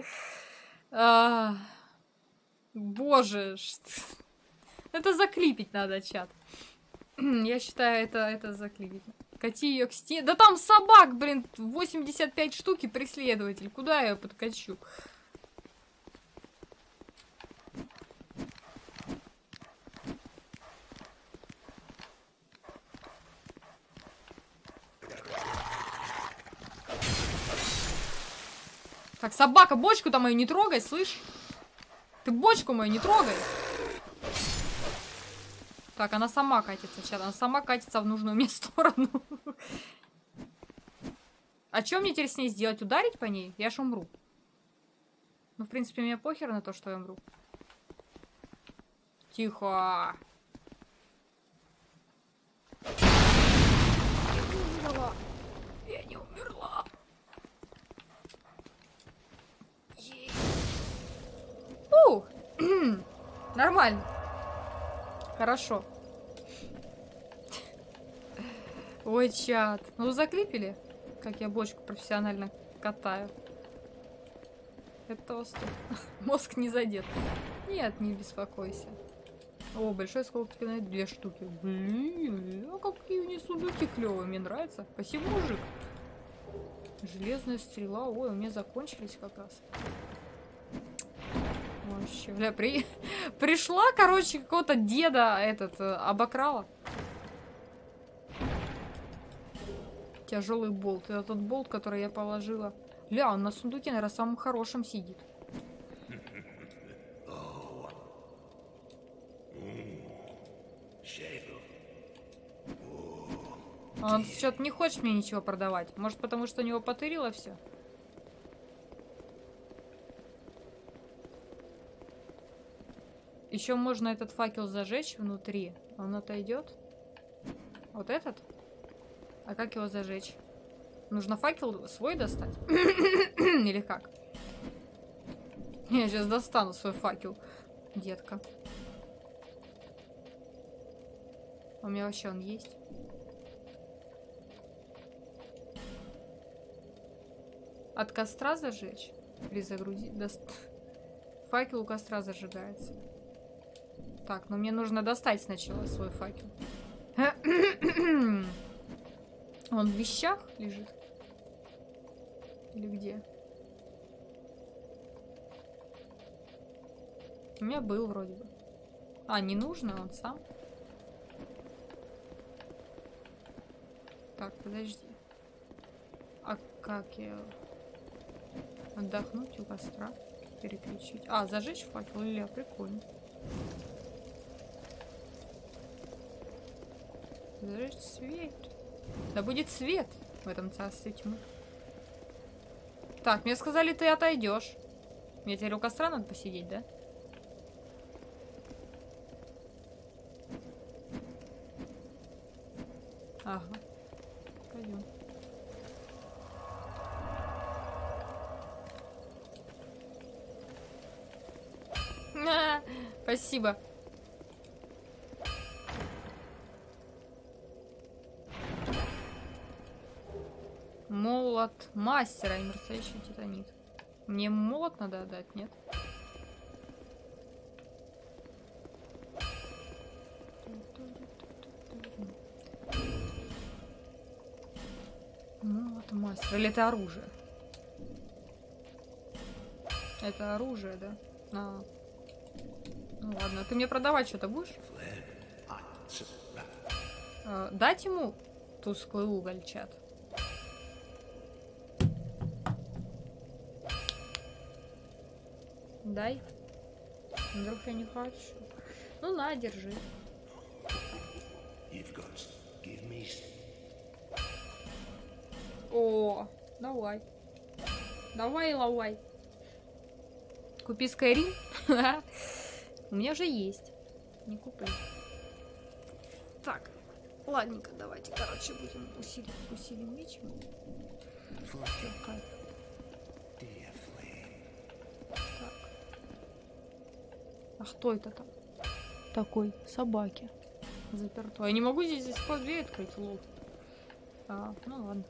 Боже, это заклипить надо, чат. Я считаю, это заклипить. Кати ее к стене. Да там собак, блин, 85 штук и преследователь. Куда я ее подкачу? Так, собака, бочку-то мою не трогай, слышь? Ты бочку мою не трогай. Так, она сама катится, чат. Она сама катится в нужную мне сторону. А что мне теперь с ней сделать? Ударить по ней? Я ж умру. Ну, в принципе, мне похер на то, что я умру. Тихо. Я не умерла. Нормально. Хорошо. Ой, чат. Ну, заклипили, как я бочку профессионально катаю. Это тост. Мозг не задет. Нет, не беспокойся. О, большой сколько на 2 штуки. Блин, а какие у них сундуки клевые. Мне нравится. Спасибо, мужик. Железная стрела. Ой, у меня закончились как раз. Вообще, бля, пришла, короче, какого-то деда обокрала. Тяжелый болт. Это тот болт, который я положила. Ля, он на сундуке, наверное, самым хорошим сидит. Он что-то не хочет мне ничего продавать. Может, потому что у него потырило все? Еще можно этот факел зажечь внутри. Он отойдет. Вот этот? А как его зажечь? Нужно факел свой достать? Или как? Я сейчас достану свой факел, детка. У меня вообще он есть. От костра зажечь? Или загрузить? Факел у костра зажигается. Так, но мне нужно достать сначала свой факел. Он в вещах лежит? Или где? У меня был вроде бы. А, не нужно, он сам. Так, подожди. А как я... Отдохнуть у костра? Переключить? А, зажечь факел? Или прикольно. Зажечь свет. Да будет свет в этом царстве тьмы. Так, мне сказали, ты отойдешь. Мне теперь у костра надо посидеть, да? Ага. Пойдем. Спасибо. Молот мастера и мерцающий титанит. Мне молот надо отдать, нет? Молот мастера. Или это оружие? Это оружие, да? А. Ну ладно, ты мне продавать что-то будешь? Дать ему тусклый уголь, чат. Дай. Вдруг я не хочу. Ну на, держи. О, давай. Давай, лавай. Купи Skyrim. У меня уже есть. Не куплю. Так, ладненько, давайте, короче, будем усилим меч. Так. А кто это там? Такой, собаки. Заперто. Я не могу здесь до сих пор дверь открыть, лол. Ну ладно.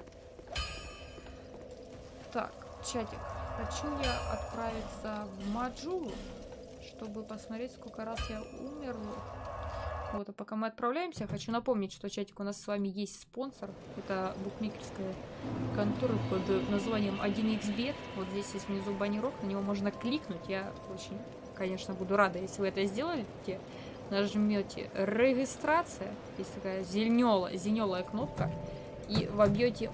Так, чатик. Хочу я отправиться в Маджулу, чтобы посмотреть, сколько раз я умерла. Вот, а пока мы отправляемся, я хочу напомнить, что, чатик, у нас с вами есть спонсор. Это букмекерская контора под названием 1xbet. Вот здесь есть внизу баннерок, на него можно кликнуть. Я очень, конечно, буду рада, если вы это сделаете. Нажмете регистрация, есть такая зеленая кнопка, и вобьете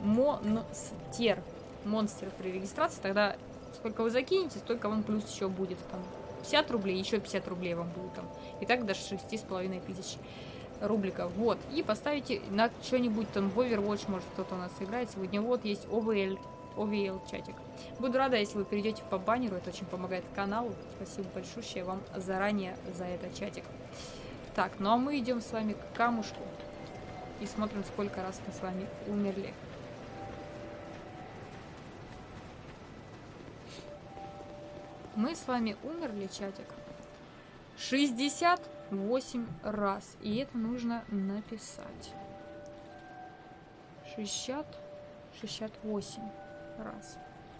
монстр при регистрации, тогда сколько вы закинете, столько вам плюс еще будет. Там 50 рублей, еще 50 рублей вам будет там. И так до 6500 рубликов. Вот. И поставите на что-нибудь там в Overwatch, может кто-то у нас играет. Сегодня вот есть OVL чатик. Буду рада, если вы перейдете по баннеру, это очень помогает каналу. Спасибо большое вам заранее за это, чатик. Так, ну а мы идем с вами к камушку и смотрим, сколько раз мы с вами умерли. Мы с вами умерли, чатик, 68 раз. И это нужно написать. 68 раз.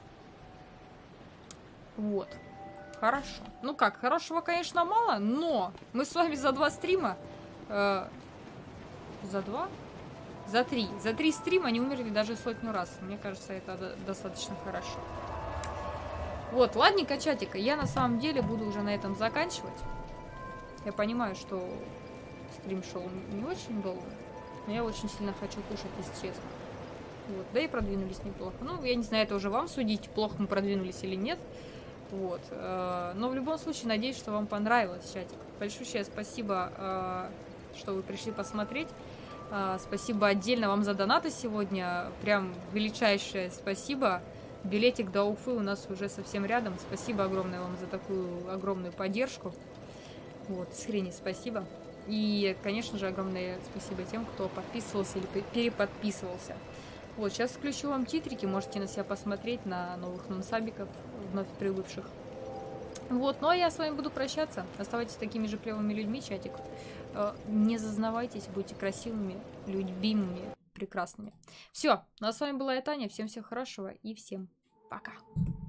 Вот. Хорошо. Ну как, хорошего, конечно, мало, но мы с вами за 2 стрима... за 2? За 3. За 3 стрима не умерли даже 100 раз. Мне кажется, это достаточно хорошо. Вот, ладненько, чатика, я на самом деле буду уже на этом заканчивать. Я понимаю, что стрим шел не очень долго, но я очень сильно хочу кушать, если честно. Вот, да и продвинулись неплохо. Ну, я не знаю, это уже вам судить, плохо мы продвинулись или нет. Вот, но в любом случае, надеюсь, что вам понравилось, чатик. Большое спасибо, что вы пришли посмотреть. Спасибо отдельно вам за донаты сегодня. Прям величайшее спасибо. Билетик до Уфы у нас уже совсем рядом. Спасибо огромное вам за такую огромную поддержку. Вот, искренне спасибо. И, конечно же, огромное спасибо тем, кто подписывался или переподписывался. Вот, сейчас включу вам титрики. Можете на себя посмотреть, на новых нонсабиков, вновь прибывших. Вот, ну а я с вами буду прощаться. Оставайтесь такими же клевыми людьми, чатик. Не зазнавайтесь, будьте красивыми, любимыми, прекрасными. Все, ну а с вами была я, Таня. Всем всего хорошего и всем пока.